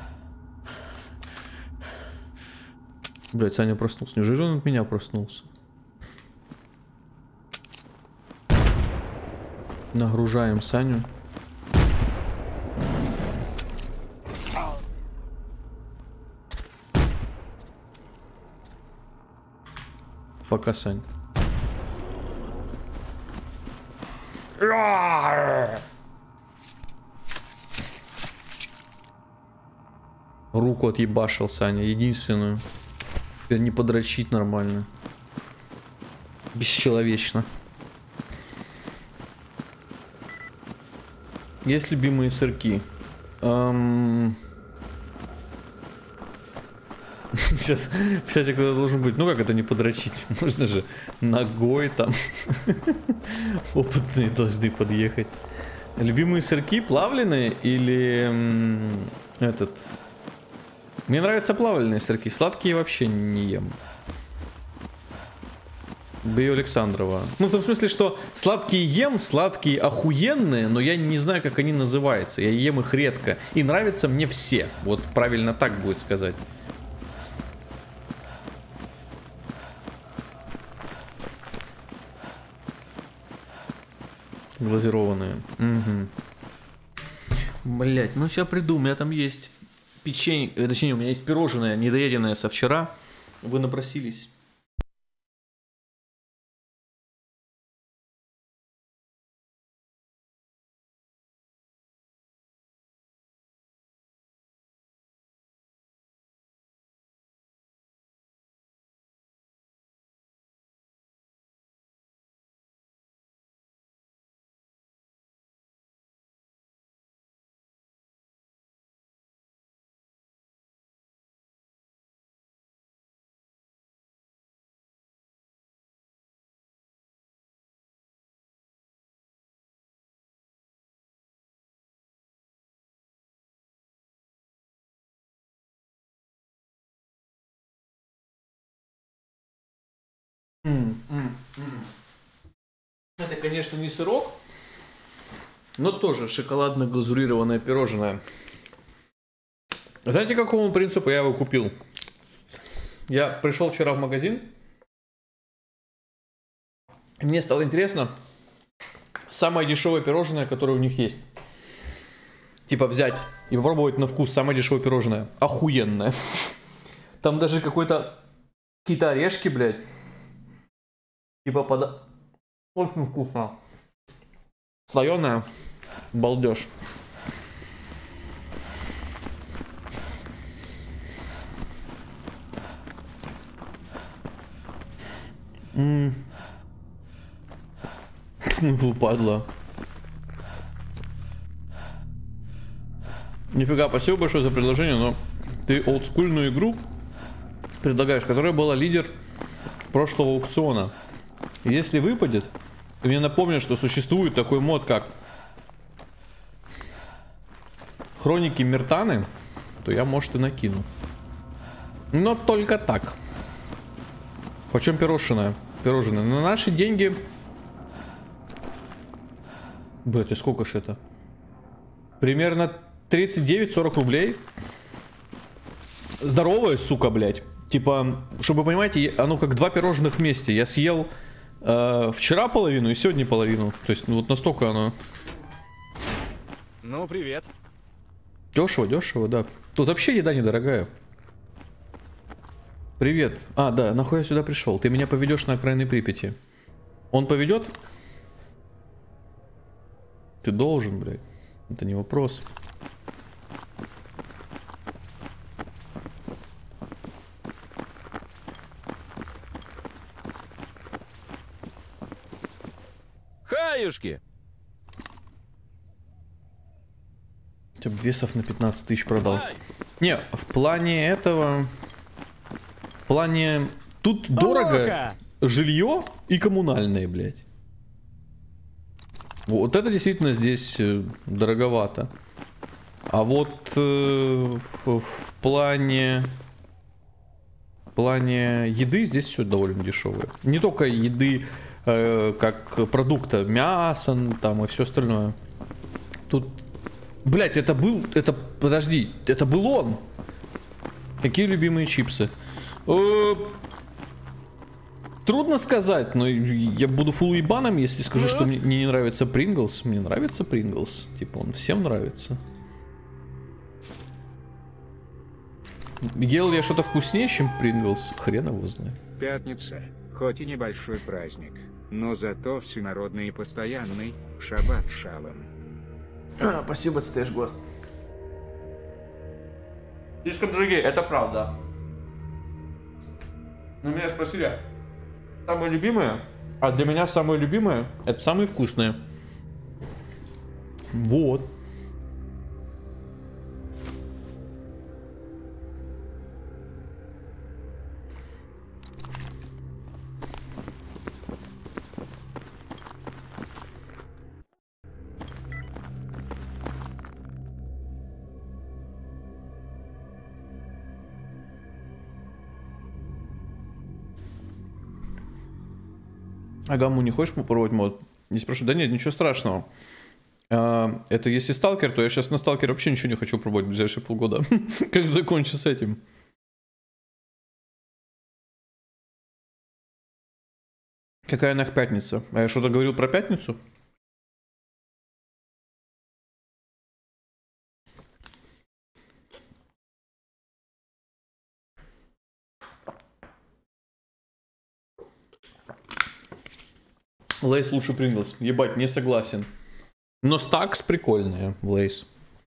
Блять, Саня проснулся. Неужели он от меня проснулся? Нагружаем Саню. Пока, Сань. Руку отъебашил Саня, единственную. Теперь не подрочить нормально. Бесчеловечно. Есть любимые сырки. Сейчас, кстати, кто-то должен быть. Ну как это не подрочить? Можно же ногой там. Опытные должны подъехать. Любимые сырки плавленые или этот? Мне нравятся плавленые сырки. Сладкие вообще не ем. Бью Александрова. Ну, в том смысле, что сладкие ем, сладкие охуенные, но я не знаю, как они называются. Я ем их редко. И нравятся мне все. Вот правильно так будет сказать. Глазированные. Угу. Блять, ну сейчас приду, у меня там есть печенье, точнее, у меня есть пирожное недоеденное со вчера. Вы напросились. Это, конечно, не сырок, но тоже шоколадно-глазурированное пирожное. Знаете, какому принципу я его купил? Я пришел вчера в магазин. Мне стало интересно, самое дешевое пирожное, которое у них есть. Типа взять и попробовать на вкус самое дешевое пирожное. Охуенное. Там даже какие-то орешки, блядь. Типа очень вкусно. Слоеное. Балдеж. Падла. Нифига, спасибо большое за предложение, но ты олдскульную игру предлагаешь, которая была лидер прошлого аукциона. Если выпадет, ты мне напомнишь, что существует такой мод, как Хроники Миртаны, то я, может, и накину. Но только так. Почем пирожное? Пирожное. На наши деньги... Блять, и сколько ж это? Примерно 39-40 рублей. Здоровая, сука, блять. Типа, чтобы вы понимаете, оно как два пирожных вместе. Я съел вчера половину и сегодня половину. То есть, ну вот настолько оно... Ну, привет. Дешево, дешево, да. Тут вообще еда недорогая. Привет. А, да, нахуй я сюда пришел? Ты меня поведешь на окраины Припяти. Он поведет? Ты должен, блядь. Это не вопрос. Хаюшки! Ты весов на 15 тысяч продал. Не, в плане этого... В плане... Тут дорого жилье и коммунальные, блядь. Вот это действительно здесь дороговато. А вот в плане еды здесь все довольно дешевое. Не только еды как продукта, мясо там и все остальное. Тут, блять, это был, это, подожди, это был он. Какие любимые чипсы? Трудно сказать, но я буду фулл-ебаном, если скажу, что мне не нравится Принглс. Мне нравится Принглс. Типа, он всем нравится. Ел я что-то вкуснее, чем Принглс? Хрен его знает. Пятница, хоть и небольшой праздник, но зато всенародный и постоянный шаббат шалом. Спасибо, Стэш Гост. Слишком дорогие, это правда. Но меня спросили, самое любимое, а для меня самое любимое это самые вкусные. Вот. А Гамму не хочешь попробовать мод? Не спрашиваю. Да нет, ничего страшного. Это если сталкер, то я сейчас на сталкере вообще ничего не хочу пробовать в ближайшие полгода. Как закончу с этим? Какая нах пятница? А я что-то говорил про пятницу? Лейс лучше Принглс. Ебать, не согласен. Но стакс прикольные, Лейс.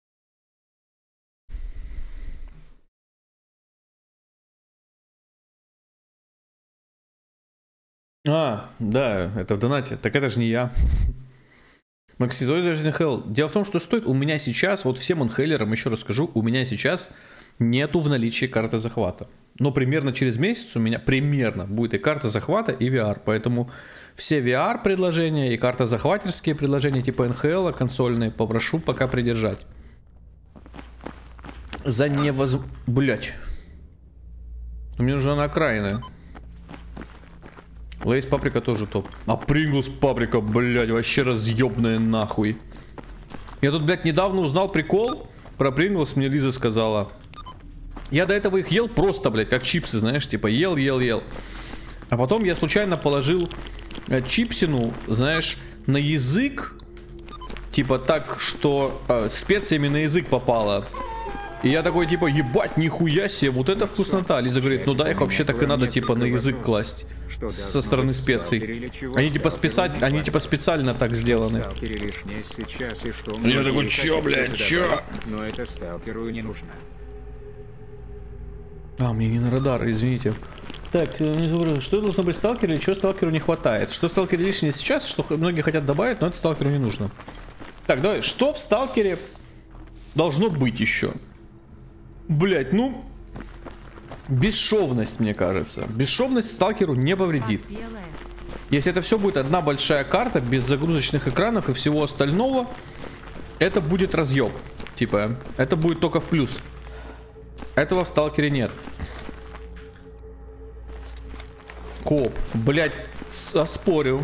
А, да, это в донате. Так это же не я. Макси, дело в том, что стоит у меня сейчас, вот всем анхейлерам еще расскажу, у меня сейчас нету в наличии карты захвата. Но примерно через месяц у меня примерно будет и карта захвата, и VR. Поэтому все VR предложения и карта захватерские предложения типа НХЛ консольные попрошу пока придержать. За Блять. Мне нужно на окраины. Лейс паприка тоже топ. А Принглс паприка, блядь, вообще разъебная нахуй. Я тут, блядь, недавно узнал прикол про Принглс, мне Лиза сказала. Я до этого их ел просто, блядь, как чипсы, знаешь, типа ел. А потом я случайно положил чипсину, знаешь, на язык. Типа так, что специями на язык попало. И я такой, типа, ебать, нихуя себе, вот это вкуснота. Лиза говорит, ну да, их вообще так и надо, типа, на язык класть. Со стороны специй. Они типа специально так сделаны. Я такой, чё, блядь, чё? Но это сталкеру не нужно. А, мне не на радар, извините. Так, что должно быть в сталкере, или чего сталкеру не хватает? Что в сталкере лишнее сейчас, что многие хотят добавить, но это сталкеру не нужно. Так, давай, что в сталкере должно быть еще? Блять, ну... Бесшовность, мне кажется. Бесшовность сталкеру не повредит. Если это все будет одна большая карта, без загрузочных экранов и всего остального, это будет разъеб. Типа, это будет только в плюс. Этого в сталкере нет. Коп. Блять, оспорил.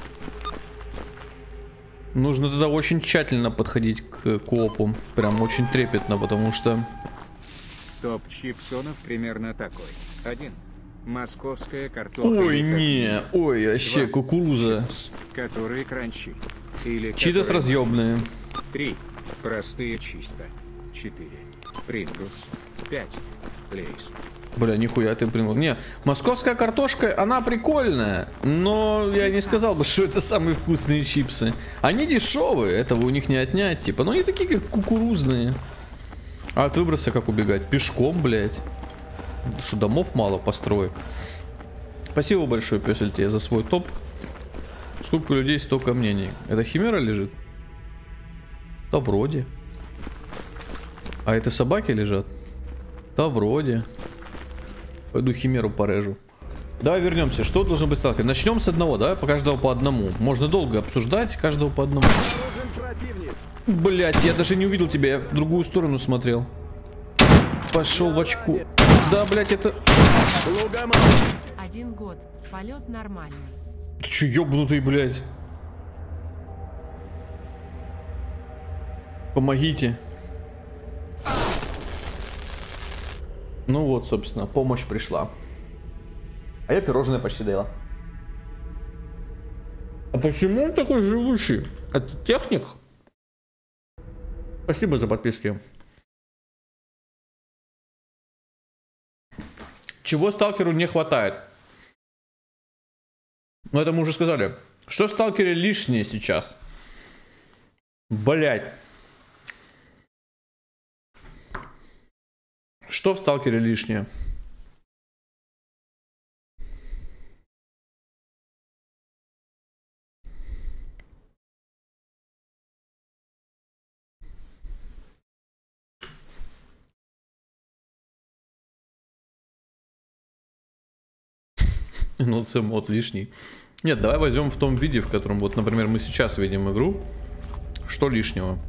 Нужно тогда очень тщательно подходить к коопу. Прям очень трепетно, потому что... Топ чипсонов примерно такой. 1. Московская картошка. Ой, не. Ой, вообще, 2. кукуруза. Чипс, которые кранчи. Или Читос разъебные. 3. Простые чисто. 4. Принглс. 5. Лейс. Бля, нихуя ты принял. Не, московская картошка, она прикольная, но я не сказал бы, что это самые вкусные чипсы. Они дешевые, этого у них не отнять, типа, но они такие, как кукурузные. А от выброса как убегать? Пешком, блядь. Что, домов мало, построек. Спасибо большое, Пёсель, тебе за свой топ. Сколько людей, столько мнений. Это химера лежит? Да вроде. А это собаки лежат? Да вроде. Пойду химеру порежу. Давай вернемся. Что должен быть сталкер? Начнем с одного, да? По каждого по одному. Можно долго обсуждать, каждого по одному. Блять, я даже не увидел тебя, я в другую сторону смотрел. Пошел в очку. Да, блять, это... 1 год. Полет нормальный. Ты че, ёбнутый, блять? Помогите. Ну вот, собственно, помощь пришла. А я пирожное почти доела. А почему он такой живущий? Это техник? Спасибо за подписки. Чего сталкеру не хватает? Ну это мы уже сказали. Что в сталкере лишнее сейчас? Блять. Что в сталкере лишнее? Ну, це мод лишний. Нет, давай возьмем в том виде, в котором, вот, например, мы сейчас видим игру. Что лишнего?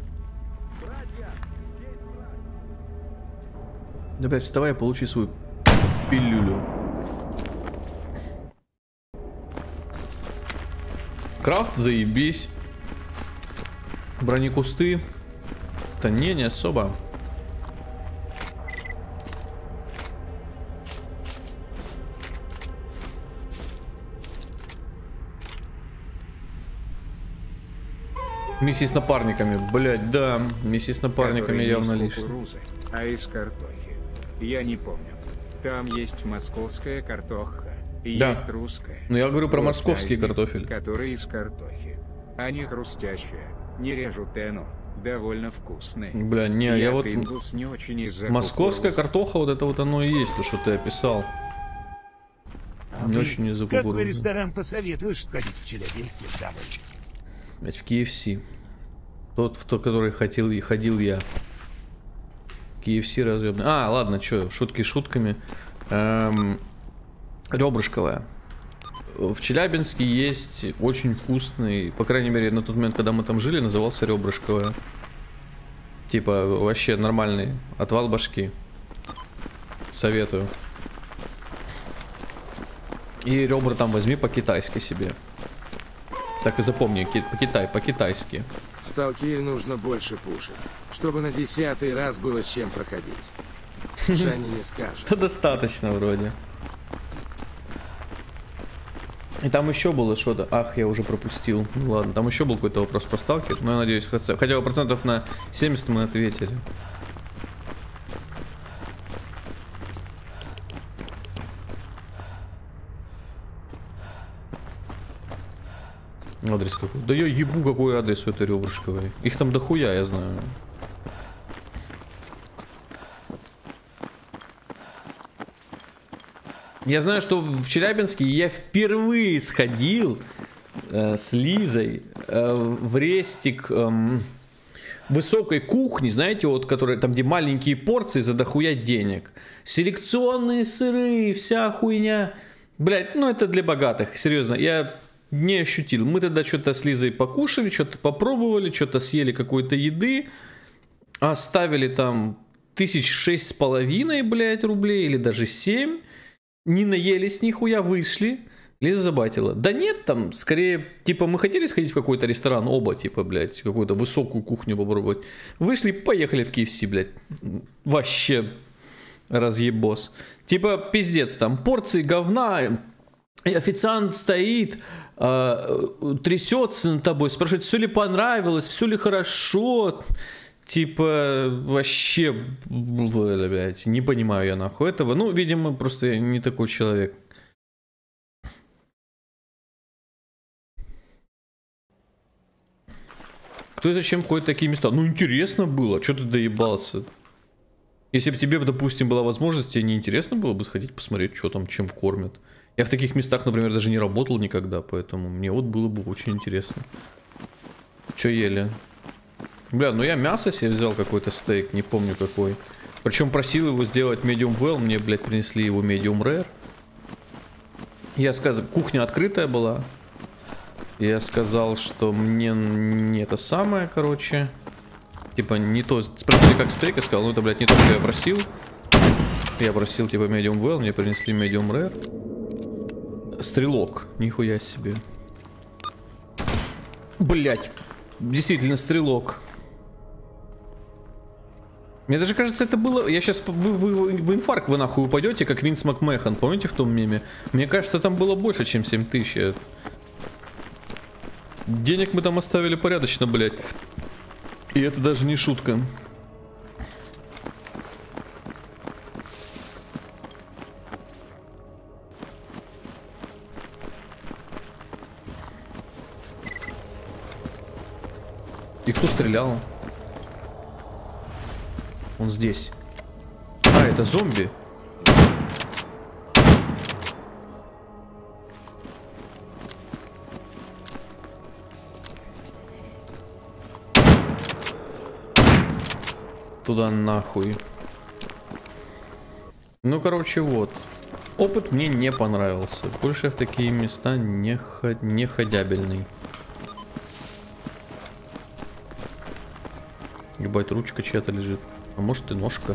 Да, блядь, вставай и получи свою пилюлю. Крафт, заебись. Бронекусты. Да не особо. Миссии с напарниками, блять, да, миссии с напарниками явно лишние. А из картохи. Я не помню. Там есть московская картоха, и да. Есть русская. Но я говорю про московский картофель. Которые из картохи. Они хрустящие, не режут тену, довольно вкусные. Бля, не, я вот... Не очень московская картоха, вот это вот оно и есть, то, что ты описал. Не очень из-за кукурузы. Какой ресторан посоветуешь сходить в Челябинске с тобой? Блять, в KFC. Тот, в тот, который ходил я. KFC разъебный. А, ладно, что, шутки шутками. Ребрышковая. В Челябинске есть очень вкусный, по крайней мере, на тот момент, когда мы там жили, назывался ребрышковая. Типа, вообще нормальный. Отвал башки. Советую. И ребра там возьми по-китайски себе. Так и запомни, по-китайски. В сталкере нужно больше пушек, чтобы на 10-й раз было с чем проходить. Жанни не скажет. Да достаточно вроде. И там еще было что-то. Ах, я уже пропустил. Ну ладно, там еще был какой-то вопрос про сталкер. Но я надеюсь, хотя бы процентов на 70 мы ответили. Адрес какой? Да я ебу, какой адрес у этой ребрышковой. Их там дохуя, я знаю. Я знаю, что в Челябинске я впервые сходил с Лизой в рестик высокой кухни, знаете, вот, которые там, где маленькие порции за дохуя денег. Селекционные сыры, вся хуйня. Блять, ну это для богатых, серьезно. Я не ощутил. Мы тогда что-то с Лизой покушали, что-то попробовали, что-то съели какой-то еды. Оставили там 6,5 тысяч, блядь, рублей, или даже 7. Не наелись нихуя, вышли. Лиза забатила. Да нет, там, скорее, типа, мы хотели сходить в какой-то ресторан, оба, типа, блядь, какую-то высокую кухню попробовать. Вышли, поехали в KFC, блядь. Вообще разъебос. Типа, пиздец, там, порции говна, и официант стоит, трясется над тобой, спрашивает, все ли понравилось, все ли хорошо. Типа, вообще, блядь, не понимаю я нахуй этого. Ну, видимо, просто я не такой человек. Кто и зачем ходит в такие места? Ну, интересно было, что ты доебался? Если бы тебе, допустим, была возможность, тебе не интересно было бы сходить посмотреть, что там, чем кормят. Я в таких местах, например, даже не работал никогда, поэтому мне вот было бы очень интересно. Что ели? Бля, ну я мясо себе взял, какой-то стейк, не помню какой. Причем просил его сделать medium well, мне, блядь, принесли его medium rare. Я сказал, кухня открытая была. Я сказал, что мне не это самое, короче. Типа не то, спросили как стейк, я сказал, ну это, блядь, не то, что я просил. Я просил, типа, medium well, мне принесли medium rare. Стрелок, нихуя себе. Блядь, действительно стрелок. Мне даже кажется, это было... Я сейчас... Вы в инфаркт вы нахуй упадете, как Винс Макмехан. Помните в том меме? Мне кажется, там было больше, чем 7 тысяч. Денег мы там оставили порядочно, блядь. И это даже не шутка. И кто стрелял? Он здесь. А, это зомби. Туда нахуй. Ну, короче, вот. Опыт мне не понравился. Больше я в такие места не ходябельный. Ебать, ручка чья-то лежит. А может и ножка.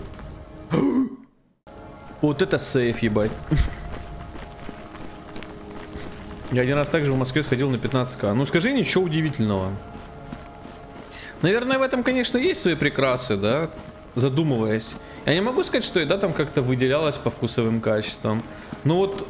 Вот это сейф, ебать. Я один раз также в Москве сходил на 15к. Ну скажи, ничего удивительного. Наверное, в этом, конечно, есть свои прекрасы, да? Задумываясь. Я не могу сказать, что еда там как-то выделялась по вкусовым качествам. Но вот...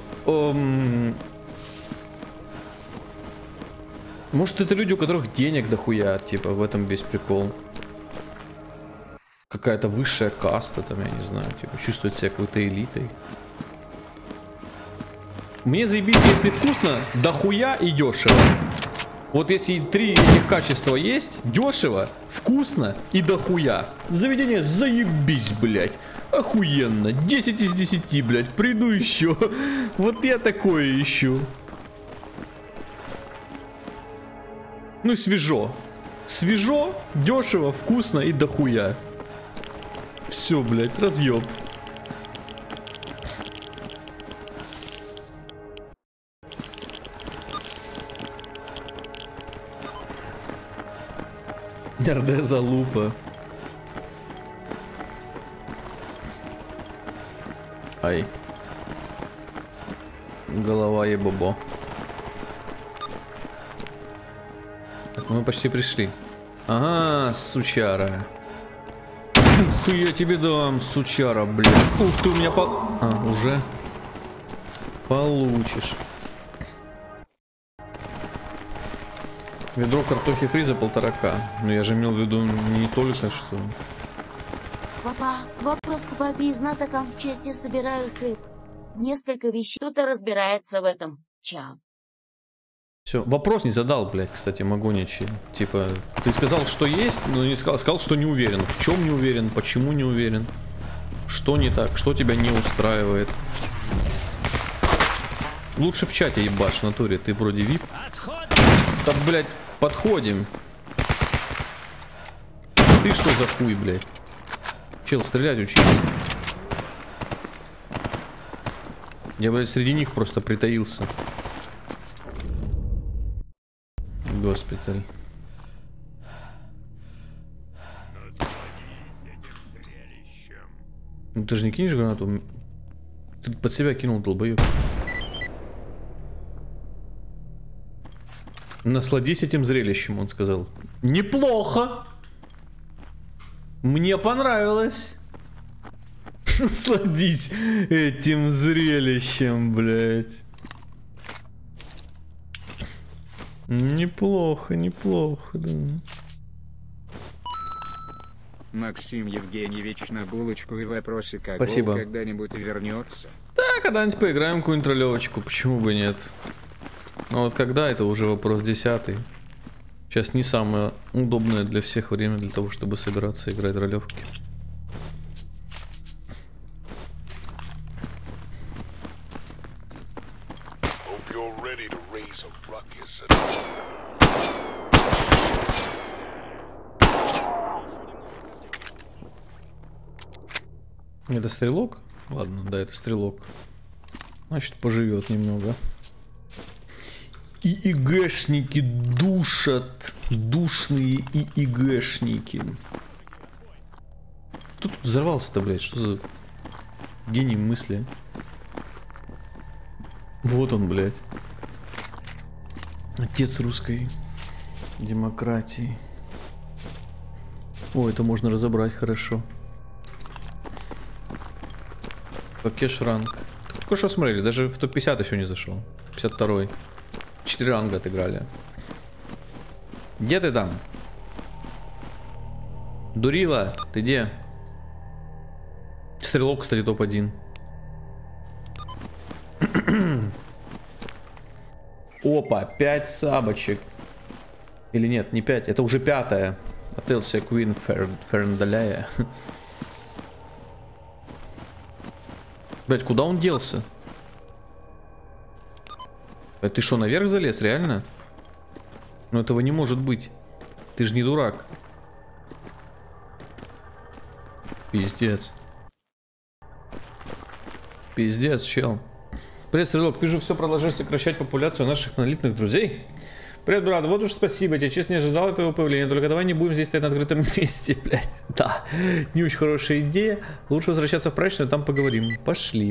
может, это люди, у которых денег дохуя, типа, в этом весь прикол. Какая-то высшая каста, там, я не знаю, типа, чувствовать себя какой-то элитой. Мне заебись, если вкусно, дохуя и дешево. Вот если 3 этих качества есть, дешево, вкусно и дохуя. Заведение заебись, блядь. Охуенно. 10 из 10, блядь. Приду еще. Вот я такое ищу. Ну и свежо. Свежо, дешево, вкусно и дохуя. Все, блядь, разъеб. РД залупа. Ай. Голова ебобо. Так, мы почти пришли. Ага, сучара. Ух, я тебе дам, сучара, блядь. Ух ты, у меня уже получишь. Ведро картохи фри за 1,5К. Но я же имел в виду не только что. Папа, вопрос к папе и знатокам в чате собираю сып. Несколько вещей. Кто-то разбирается в этом. Ча. Все, вопрос не задал, блядь, кстати, Магоничи. Типа, ты сказал, что есть, но не сказал, сказал, что не уверен. В чем не уверен, почему не уверен? Что не так, что тебя не устраивает? Лучше в чате ебашь, в натуре, ты вроде вип. Так, блядь, подходим. Ты что за хуй, блядь? Чел, стрелять учись. Я, блядь, среди них просто притаился. Госпиталь. Ну ты же не кинешь гранату? Ты под себя кинул, долбоёб. Насладись этим зрелищем, он сказал. Неплохо. Мне понравилось. Насладись этим зрелищем, блядь. Неплохо, неплохо, да. Максим Евгеньевич на булочку и вопросы, как Спасибо. он когда-нибудь вернется. Да, когда-нибудь поиграем какую-нибудь ролевочку, почему бы нет. Но вот когда, это уже вопрос 10-й. Сейчас не самое удобное для всех время для того, чтобы собираться играть ролевки. Это стрелок? Ладно, да, это стрелок. Значит, поживет немного. ИИГшники душат. Душные ИИГшники. Кто тут взорвался-то, блядь? Что за гений мысли? Вот он, блядь. Отец русской демократии. О, это можно разобрать хорошо. Кеш ранг. Только что смотрели, даже в топ-50 еще не зашел. 52-й. 4 ранга отыграли. Где ты там? Дурила, ты где? Стрелок, кстати, топ-1. Опа, 5 сабочек. Или нет, не 5, это уже 5-я. Отелся Квин Ферндаляя. Блять, куда он делся? Ты что, наверх залез, реально? Ну этого не может быть. Ты же не дурак. Пиздец. Пиздец, чел. Привет, Стрелок, ты же все продолжаешь сокращать популяцию наших монолитных друзей. Привет, брат, вот уж спасибо тебе, честно не ожидал этого появления, только давай не будем здесь стоять на открытом месте, блядь. Да, не очень хорошая идея, лучше возвращаться в прачечную, там поговорим. Пошли.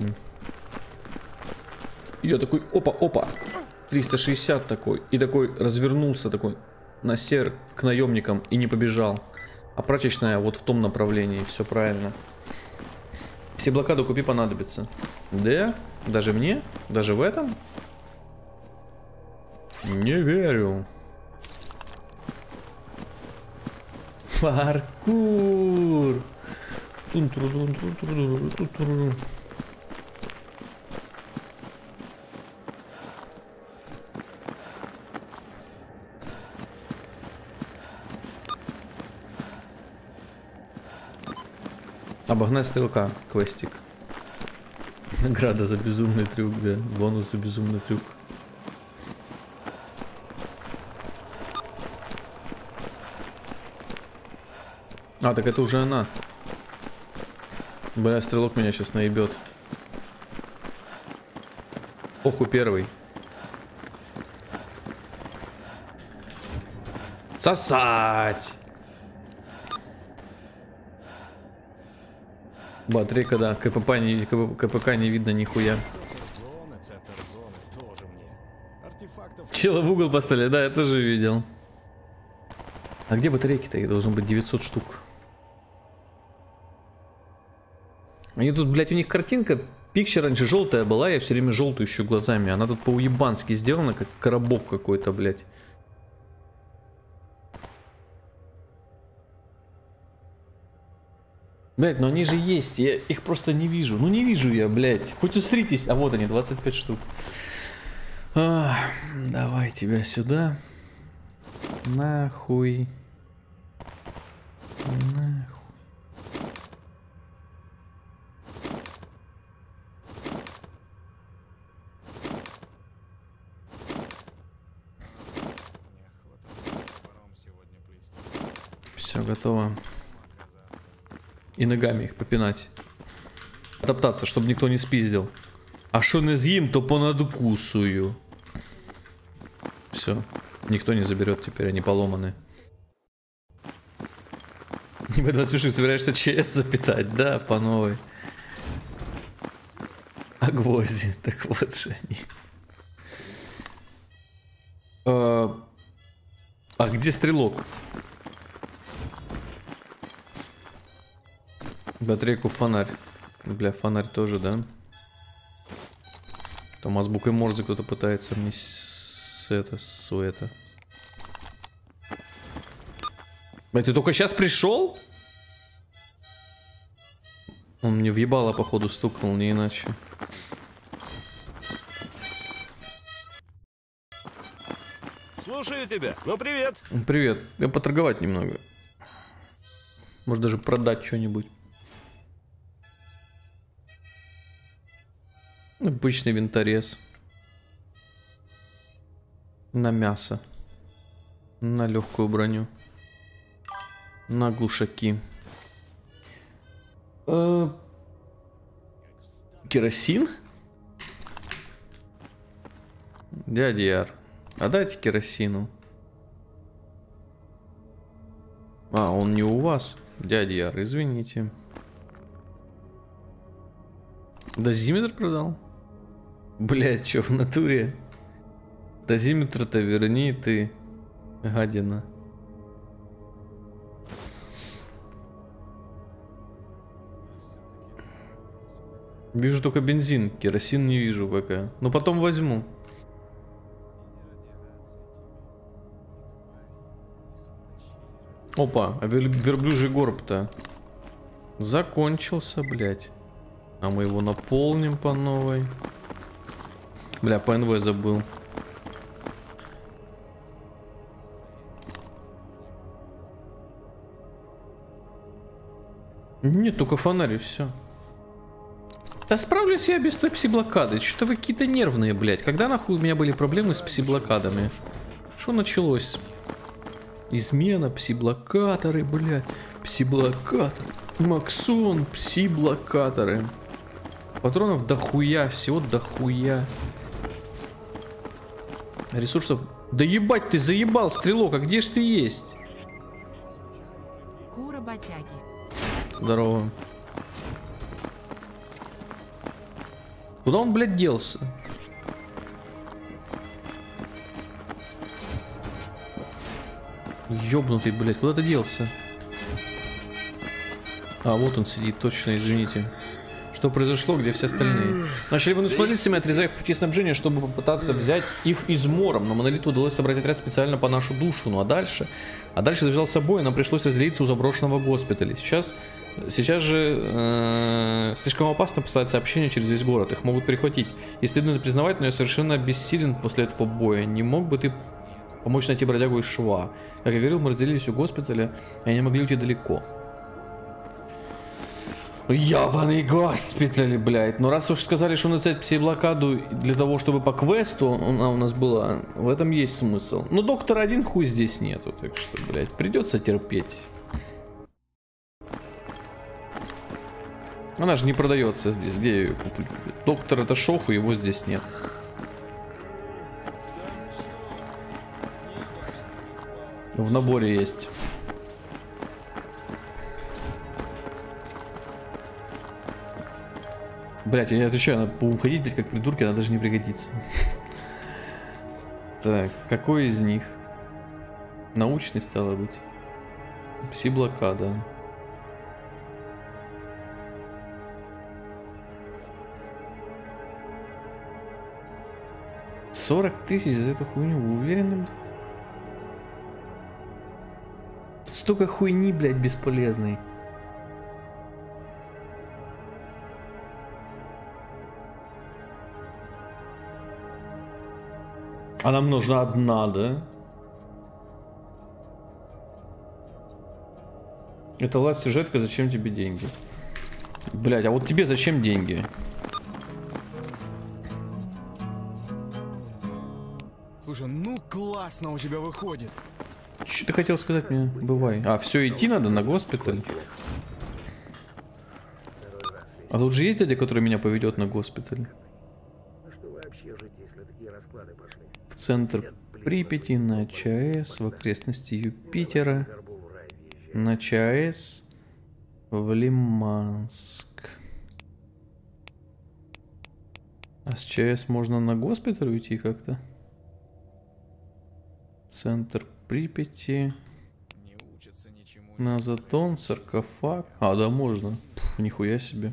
Я такой, опа, 360 такой, и такой развернулся такой на север к наемникам и не побежал. А прачечная вот в том направлении, все правильно. Все блокады купи понадобится. Да? Даже мне? Даже в этом? Не верю. Паркур. Обогнать стрелка. Квестик. Награда за безумный трюк, да. Бонус за безумный трюк. А, так это уже она. Бля, стрелок меня сейчас наебет. Оху, первый. Сосать! Батарейка, да, КПК не видно нихуя. Чела в угол поставили, да, я тоже видел. А где батарейки-то? Их должно быть 900 штук. Они тут, блядь, у них картинка, пикча раньше желтая была, я все время желтую ищу глазами. Она тут по-уебански сделана, как коробок какой-то, блядь. Блядь, но они же есть, я их просто не вижу. Ну не вижу я, блядь. Хоть усритесь. А вот они, 25 штук. Давай тебя сюда. Нахуй. Нахуй. Все, готово. И ногами их попинать. Топтаться, чтобы никто не спиздил. А что не съем, то понадкусую. Все. Никто не заберет теперь, они поломаны. Ниби 26 собираешься ЧС запитать? Да, по новой. А гвозди? Так вот же они. А где стрелок? Батарейку фонарь. Бля, фонарь тоже, да? Там азбукой Морзе кто-то пытается мне с это. Бля, ты только сейчас пришел? Он мне въебало, походу, стукнул, не иначе. Слушаю тебя. Ну, привет. Привет. Я поторговать немного. Может даже продать что-нибудь. Обычный винторез. На мясо. На легкую броню. На глушаки. Керосин? Дядя Яр. А дайте керосину. А, он не у вас. Дядя Яр, извините. Дозиметр продал? Блять, что в натуре? Дозиметр-то верни ты, гадина. Вижу только бензин, керосин не вижу пока. Но потом возьму. Опа, а верблюжий горб-то закончился, блять. А мы его наполним по новой. Бля, ПНВ забыл. Нет, только фонарь и все. Да справлюсь я без той пси-блокады. Что-то вы какие-то нервные, блядь. Когда нахуй у меня были проблемы с пси-блокадами? Что началось? Измена, пси-блокаторы, блядь. Пси-блокатор. Максон, пси-блокаторы. Патронов дохуя, всего дохуя. Ресурсов... Да ебать, ты заебал, стрелок, а где ж ты есть? Кура-ботяги. Здорово. Куда он, блядь, делся? Ёбнутый, блядь, куда ты делся? А, вот он сидит, точно, извините. Что произошло, где все остальные? Начали вынуть смотрителями, отрезая их пути снабжения, чтобы попытаться взять их измором. Но Монолиту удалось собрать отряд специально по нашу душу. Ну а дальше завязался бой, и нам пришлось разделиться у заброшенного госпиталя. Сейчас же слишком опасно посылать сообщения через весь город. Их могут перехватить. И стыдно это признавать, но я совершенно бессилен после этого боя. Не мог бы ты помочь найти бродягу из Шва? Как я говорил, мы разделились у госпиталя, и они могли уйти далеко. Ябаный госпиталь, блядь. Но раз уж сказали, что нацепить пси-блокаду для того, чтобы по квесту она у нас была, в этом есть смысл. Но доктора один хуй здесь нету, так что, блядь, придется терпеть. Она же не продается здесь. Где я ее куплю? Доктор это шоу, его здесь нет. В наборе есть. Блять, я отвечаю, надо уходить, блять, как придурки, она даже не пригодится. Так, какой из них? Научный, стало быть. Пси-блокада. $40 000 за эту хуйню, вы уверены? Тут столько хуйни, блядь, бесполезной. А нам нужна одна, да? Это лайв-сюжетка, зачем тебе деньги? Блядь, а вот тебе зачем деньги? Слушай, ну классно у тебя выходит. Что ты хотел сказать мне? Бывай. А, все, идти надо на госпиталь. А тут же есть дядя, который меня поведет на госпиталь. В центр Припяти, на ЧАЭС, в окрестности Юпитера, на ЧАЭС, в Лиманск. А с ЧАЭС можно на госпиталь уйти как-то? Центр Припяти, на Затон, саркофаг. А, да, можно. Пф, нихуя себе.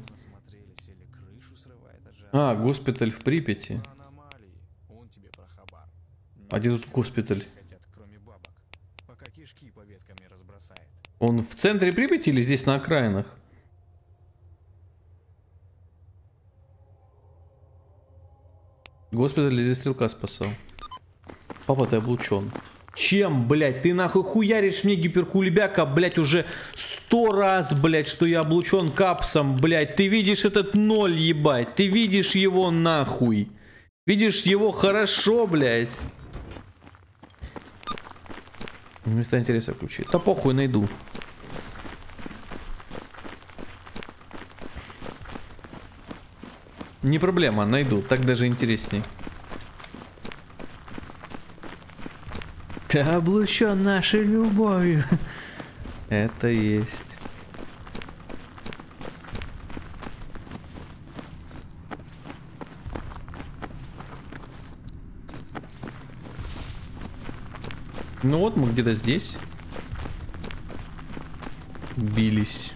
А, госпиталь в Припяти. А где тут госпиталь? Он в центре Припяти или здесь на окраинах? Госпиталь здесь стрелка спасал. Папа, ты облучен. Чем, блядь? Ты нахуй хуяришь мне гиперкулебяка, блядь, уже 100 раз, блядь, что я облучен капсом, блядь. Ты видишь этот 0, ебать. Ты видишь его нахуй. Видишь его хорошо, блядь. Места интереса включи. Да похуй, найду. Не проблема, найду. Так даже интересней. Ты облучен нашей любовью. Это есть. Ну вот мы где-то здесь бились.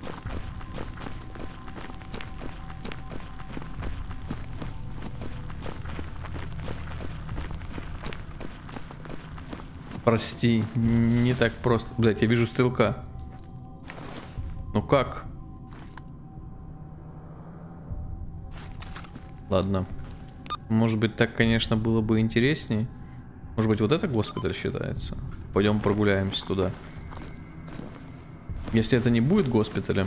Прости, не так просто. Блять, я вижу стрелка. Ну как? Ладно. Может быть, так, конечно, было бы интереснее. Может быть, вот это госпиталь считается? Пойдем прогуляемся туда. Если это не будет госпиталем.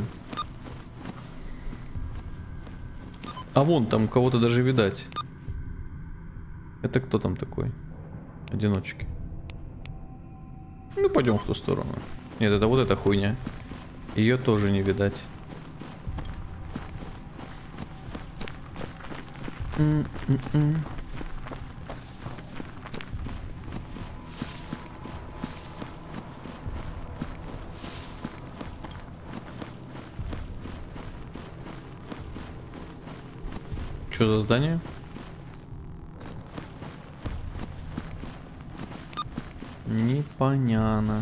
А вон там кого-то даже видать. Это кто там такой? Одиночки. Ну, пойдем в ту сторону. Нет, это вот эта хуйня. Ее тоже не видать. Что за здание? Непонятно.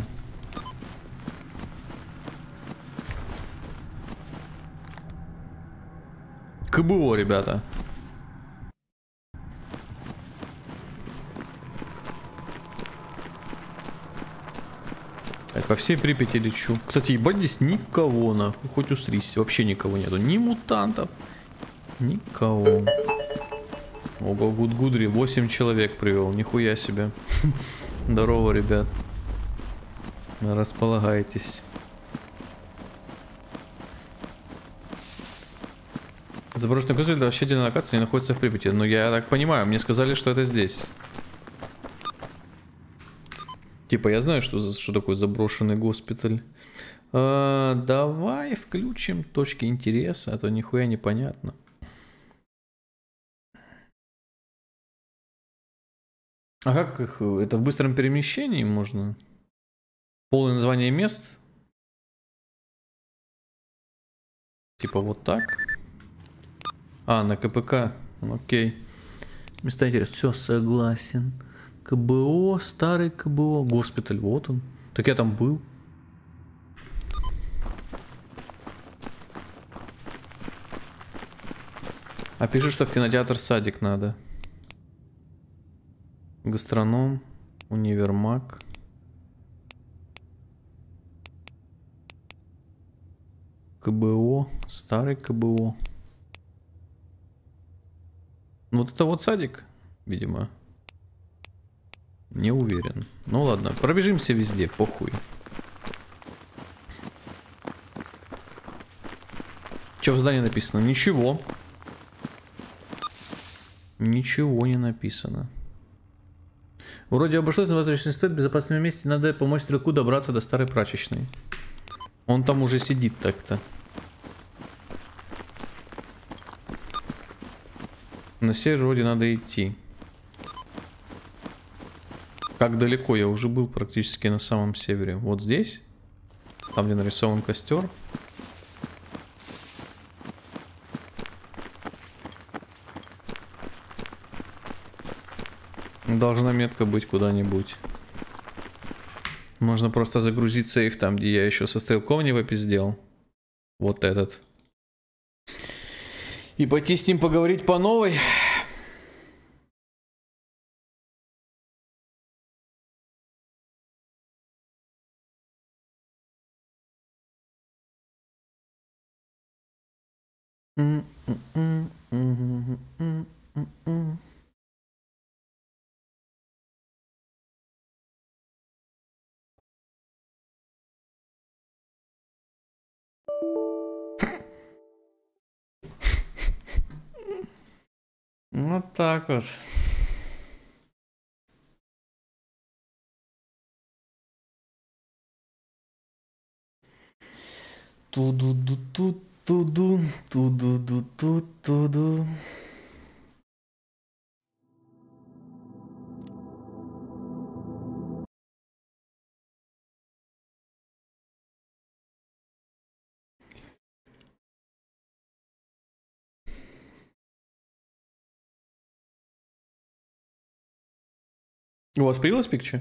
КБО, ребята. Так, по всей Припяти лечу. Кстати, ебать, здесь никого, нахуй. Хоть усрись. Вообще никого нету. Ни мутантов. Никого. Ого, Гудгудри 8 человек привел. Нихуя себе. Здорово, ребят. Располагайтесь. Заброшенный госпиталь, да, вообще отдельная локация, не находится в Припяти. Но я так понимаю, мне сказали, что это здесь. Типа, я знаю, что такое заброшенный госпиталь. Давай включим точки интереса, а то нихуя непонятно. А как их? Это в быстром перемещении можно? Полное название мест? Типа вот так? А, на КПК. Окей. Места интереса. Все, согласен. КБО, старый КБО, госпиталь, вот он. Так я там был. А пишет, что в кинотеатр садик надо. Гастроном, универмаг. КБО, старый КБО. Вот это вот садик, видимо. Не уверен. Ну ладно, пробежимся везде, похуй. Что в здании написано? Ничего. Ничего не написано. Вроде обошлось, но возвращение стоит в безопасном месте. Надо помочь стрелку добраться до старой прачечной. Он там уже сидит так-то. На север вроде надо идти. Как далеко? Я уже был практически на самом севере. Вот здесь. Там, где нарисован костер. Должна метка быть куда-нибудь. Можно просто загрузить сейф там, где я еще со стрелком не попиздел. Вот этот. И пойти с ним поговорить по новой. Вот так вот. Туду-ду-ту-туду, туду-ду-ту-туду. У вас появилась пикча?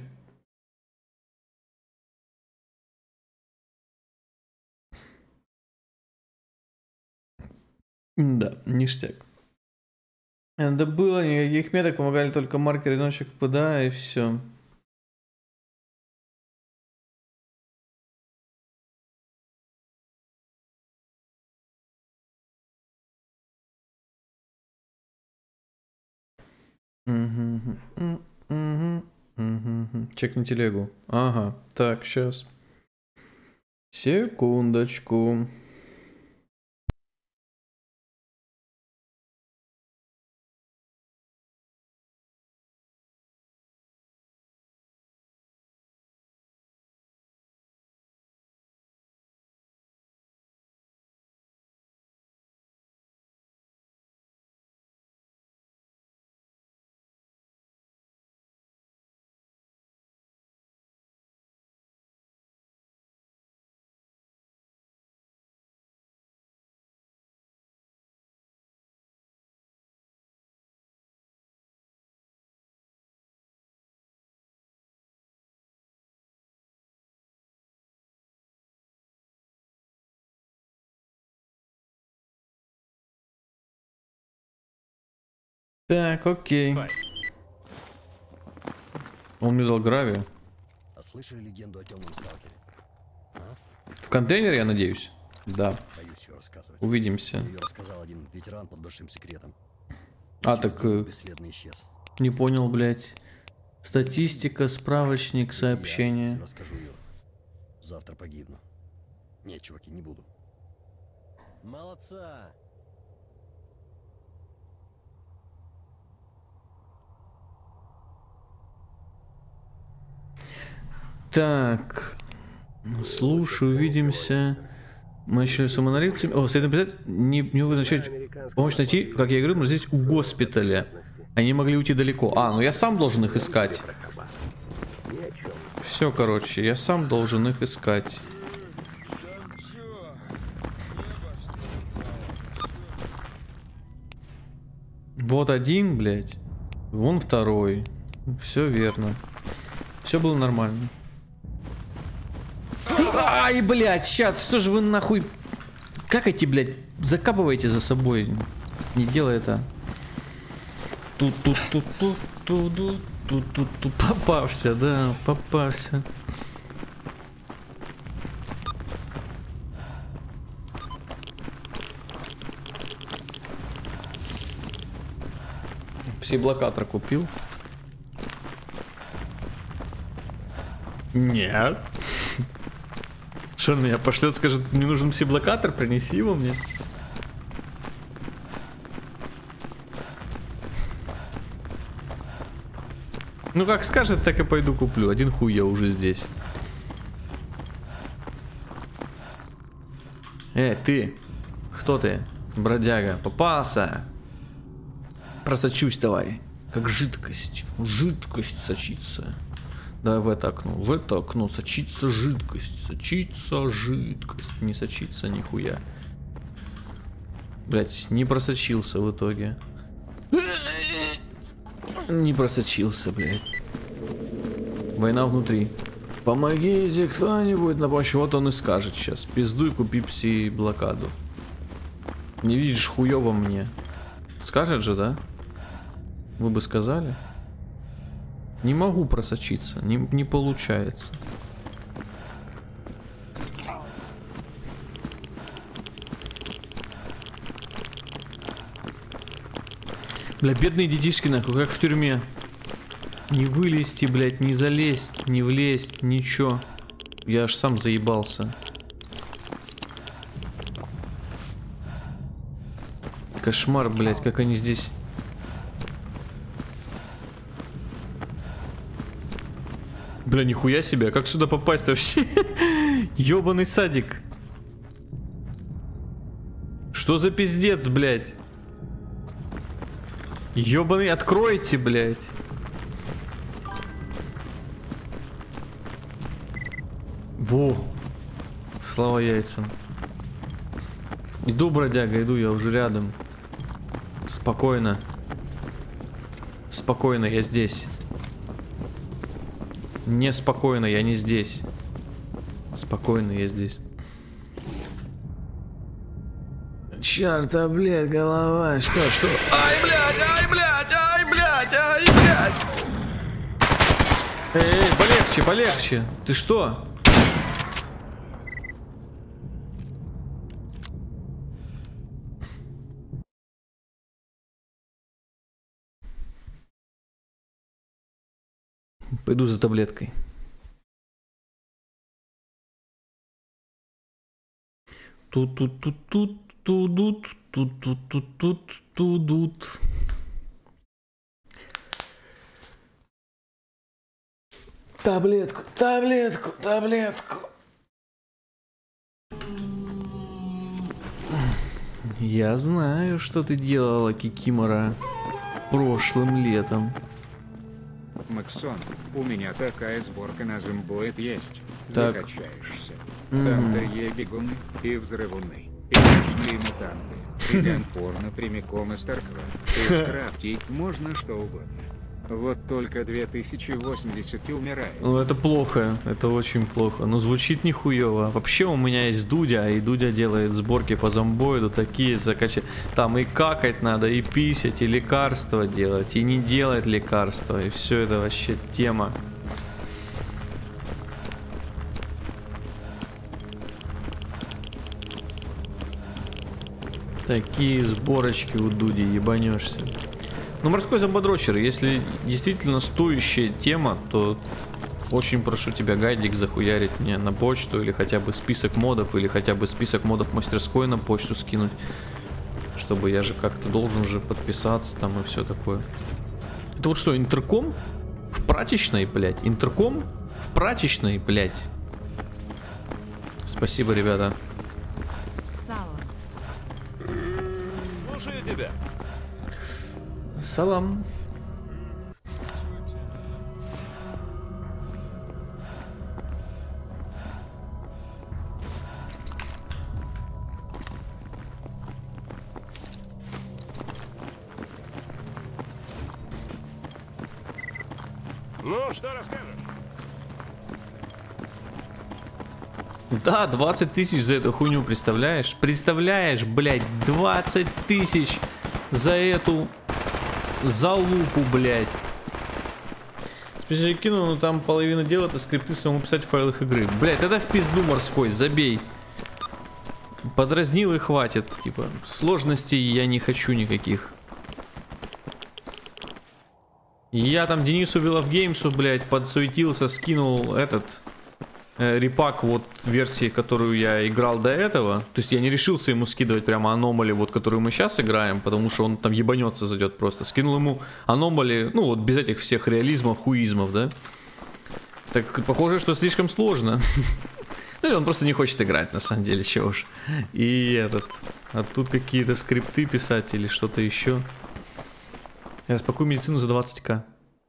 Да, ништяк. Это было, никаких меток, помогали только маркер одиночек ПДА и все. Чекни телегу. Ага, так, сейчас. Секундочку. Так, окей. Он мне дал гравию. А слышали легенду о темном сталкере? А? В контейнере, я надеюсь? Да. Боюсь ее рассказывать. Увидимся. Ее рассказал один ветеран под большим секретом. А, так... Бесследно исчез. Не понял, блядь. Статистика, справочник, сообщение. Я расскажу ее. Завтра погибну. Нет, чуваки, не буду. Молодца! Так, слушай, увидимся. Мы еще с монолитцами. О, следует написать, не могу начать помочь найти, как я говорю, здесь у госпиталя. Они могли уйти далеко. А, ну я сам должен их искать. Все, короче, я сам должен их искать. Вот один, блядь. Вон второй. Все верно. Все было нормально. Ай, блядь, сейчас, что же вы нахуй... Как эти, блядь, закапываете за собой? Не делай это. Тут. Попався, да, попався. Пси-блокатор купил? Нет. Что он меня пошлет, скажет, мне нужен пси-блокатор, принеси его мне. Ну как скажет, так и пойду куплю. Один хуй я уже здесь. Ты. Кто ты? Бродяга. Попался. Просочусь давай. Как жидкость. Жидкость сочится. Давай в это окно. В это окно сочится жидкость. Сочится жидкость. Не сочится нихуя. Блять, не просочился в итоге. Не просочился, блядь. Война внутри. Помогите кто-нибудь на помощь. Вот он и скажет сейчас. Пиздуй, купи пси-блокаду. Не видишь, хуёво мне. Скажет же, да? Вы бы сказали? Не могу просочиться. Не получается. Бля, бедные детишки, нахуй, как в тюрьме. Не вылезти, блядь, не залезть, не влезть, ничего. Я аж сам заебался. Кошмар, блядь, как они здесь... Бля, нихуя себе, как сюда попасть вообще? Ёбаный садик. Что за пиздец, блядь? Ёбаный, откройте, блядь. Во. Слава яйцам. Иду, бродяга, иду, я уже рядом. Спокойно. Спокойно, я здесь. Неспокойно, я не здесь. Спокойно, я здесь. Чёрта, блядь, голова. Что? Ай, блядь, ай, блядь, ай, блядь, ай, блядь. Эй, полегче, полегче. Ты что? Пойду за таблеткой. Тут. Таблетку. Я знаю, что ты делала, Кикимора, прошлым летом. Максон, у меня такая сборка на Зомбоид есть. Так. Закачаешься. Там бегуны и взрывуны, и ночные мутанты, и ган-порно прямиком из Старкрафта. И скрафтить можно что угодно. Вот только 2080 и умирает. Ну это плохо, это очень плохо. Но звучит нихуево. Вообще у меня есть Дудя, и Дудя делает сборки по зомбоиду такие закачать. Там и какать надо, и писать, и лекарства делать, и не делать лекарства. И все это вообще тема. Такие сборочки у Дуди, ебанешься. Ну, морской зомбодрочер, если действительно стоящая тема, то очень прошу тебя гайдик захуярить мне на почту, или хотя бы список модов, или хотя бы список модов мастерской на почту скинуть, чтобы я же как-то должен же подписаться там и все такое. Это вот что, интерком в прачечной, блядь? Интерком в прачечной, блядь? Спасибо, ребята. Слушаю тебя. Салам. Ну, что расскажешь? Да, 20 тысяч за эту хуйню, представляешь? Представляешь, блядь, 20 тысяч за эту залупу, блядь. Специально кину, но там половина дела это скрипты самому писать в файлах игры. Блядь, тогда в пизду морской, забей. Подразнил и хватит. Типа, сложностей я не хочу никаких. Я там Денису Виловгеймсу, блядь, подсуетился, скинул этот репак вот версии, которую я играл до этого. То есть я не решился ему скидывать прямо аномали, вот которую мы сейчас играем, потому что он там ебанется зайдет просто. Скинул ему аномали, ну вот без этих всех реализмов, хуизмов, да. Так похоже, что слишком сложно. Ну, он просто не хочет играть, на самом деле, чего уж. И этот... А тут какие-то скрипты писать или что-то еще. Я распакую медицину за 20к.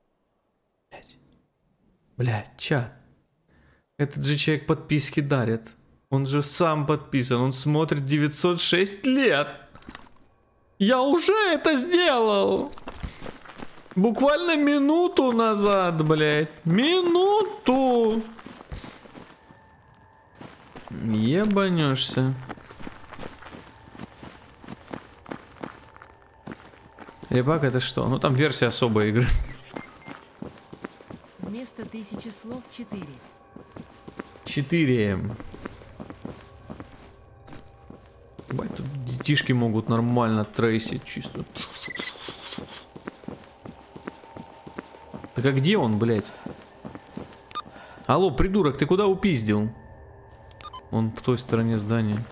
Блядь, чат. Этот же человек подписки дарит. Он же сам подписан. Он смотрит 906 лет. Я уже это сделал. Буквально минуту назад, блядь. Минуту. Ебанешься. Ребак это что? Ну там версия особой игры. Вместо 1000 слов 4. 4. Бать, тут детишки могут нормально трейсить чисто. Так а где он, блядь? Алло, придурок, ты куда упиздил? Он в той стороне здания.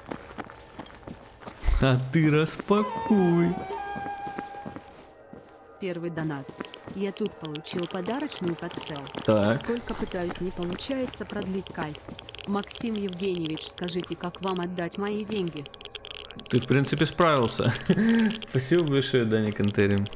А ты распакуй. Первый донат. Я тут получил подарочную подсел. Так. Сколько пытаюсь, не получается продлить кайф. Максим Евгеньевич, скажите, как вам отдать мои деньги? Ты, в принципе, справился. Спасибо большое, Даник Интерим.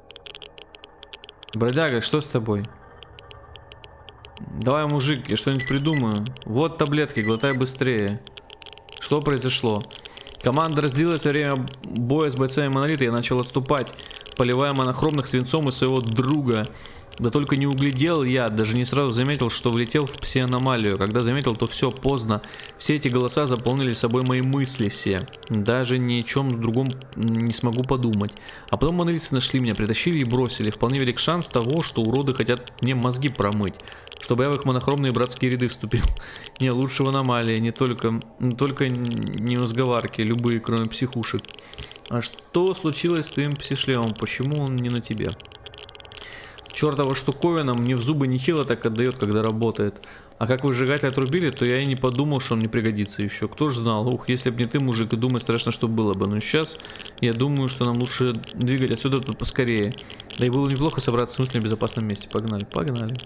Бродяга, что с тобой? Давай, мужик, я что-нибудь придумаю. Вот таблетки, глотай быстрее. Что произошло? Команда разделилась во время боя с бойцами Монолита. Я начал отступать, поливая монохромных свинцом и своего друга. Да только не углядел я, даже не сразу заметил, что влетел в пси-аномалию. Когда заметил, то все, поздно. Все эти голоса заполнили собой мои мысли все. Даже ни о чем другом не смогу подумать. А потом монолитцы нашли меня, притащили и бросили. Вполне велик шанс того, что уроды хотят мне мозги промыть, чтобы я в их монохромные братские ряды вступил. Не, лучше в аномалии, не только не мозговарки, любые, кроме психушек. А что случилось с твоим псишлемом? Почему он не на тебе? Чертова штуковина мне в зубы нехило так отдает, когда работает. А как выжигатель отрубили, то я и не подумал, что он мне пригодится еще. Кто ж знал? Ух, если б не ты, мужик, и думать страшно, что было бы. Но сейчас я думаю, что нам лучше двигать отсюда поскорее. Да и было неплохо собраться с мыслями в безопасном месте. Погнали, погнали.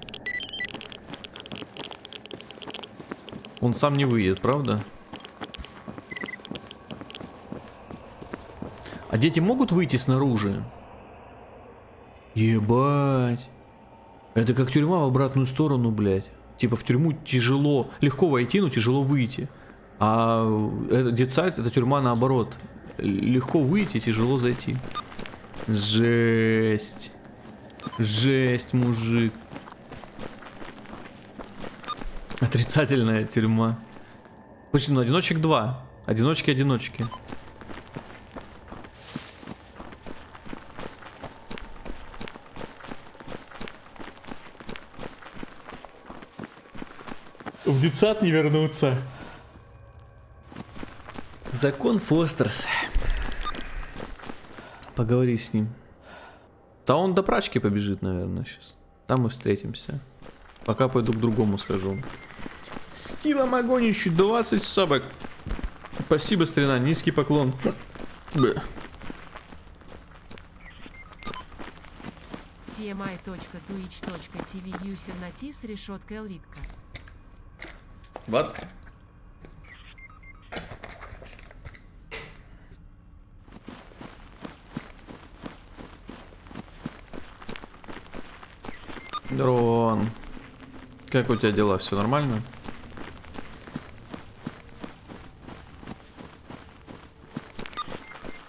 Он сам не выйдет, правда? А дети могут выйти снаружи? Ебать. Это как тюрьма в обратную сторону, блядь. Типа в тюрьму тяжело, легко войти, но тяжело выйти. А детсайд, это тюрьма наоборот. Легко выйти, тяжело зайти. Жесть. Жесть, мужик. Отрицательная тюрьма. Почему? Ну, одиночек 2. Одиночки. В детсад не вернуться. Закон Фостерс. Поговори с ним. Да он до прачки побежит, наверное, сейчас. Там мы встретимся. Пока пойду к другому схожу. Стилом огонь, 20 собак. Спасибо, старина, низкий поклон. TMI.twitch.tv user notice решетка Элвитка. Вот. Дрон. Как у тебя дела? Все нормально?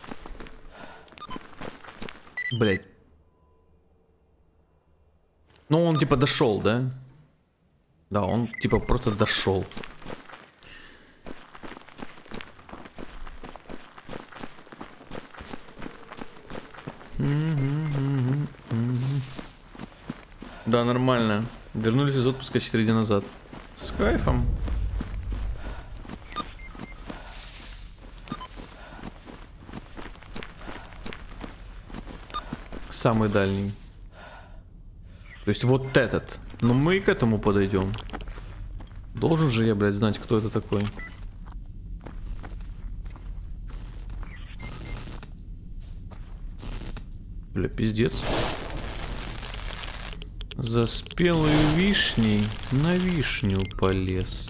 Блять. Ну, он типа дошел, да? Да, он типа просто дошел. Да, нормально. Вернулись из отпуска 4 дня назад. С кайфом. Самый дальний. То есть вот этот. Но мы и к этому подойдем. Должен же я, блядь, знать, кто это такой. Бля, пиздец. За спелой вишней на вишню полез.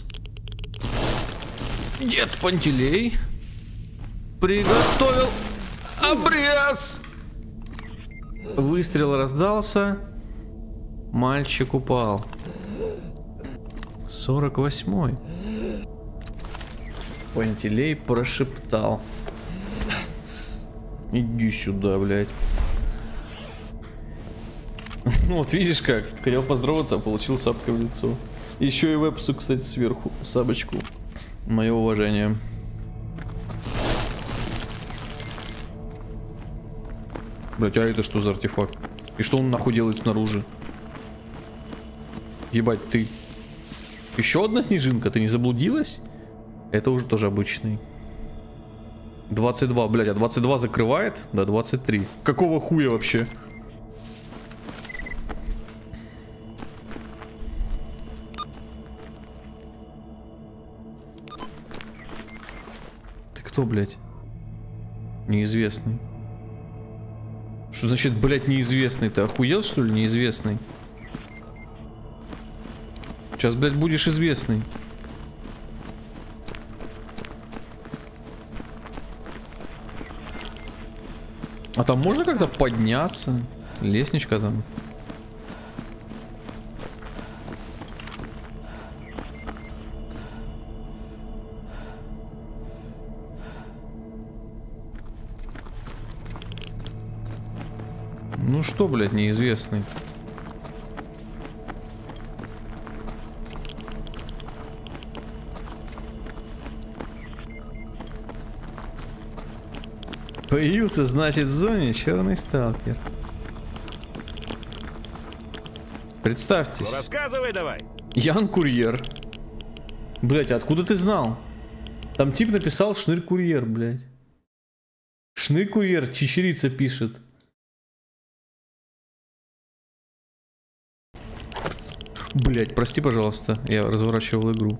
Дед Пантелей приготовил обрез. Выстрел раздался. Мальчик упал. 48-й. Пантелей прошептал: иди сюда, блядь. Ну вот видишь как, хотел поздороваться, а получил сапкой в лицо. Еще и вебсу, кстати, сверху, сабочку. Мое уважение. Блять, а это что за артефакт? И что он нахуй делает снаружи? Ебать, ты... Еще одна снежинка, ты не заблудилась? Это уже тоже обычный. 22, блять, а 22 закрывает? Да, 23. Какого хуя вообще? Ты кто, блять? Неизвестный. Что значит, блять, неизвестный? Ты охуел, что ли, неизвестный? Сейчас, блядь, будешь известный. А там можно как-то подняться? Лестничка там. Ну что, блядь, неизвестный? Появился, значит, в зоне черный сталкер. Представьтесь. Ну, рассказывай давай. Ян Курьер. Блять, откуда ты знал? Там тип написал Шнырь Курьер, блять. Шнырь Курьер, чечерица пишет. Блять, прости, пожалуйста, я разворачивал игру.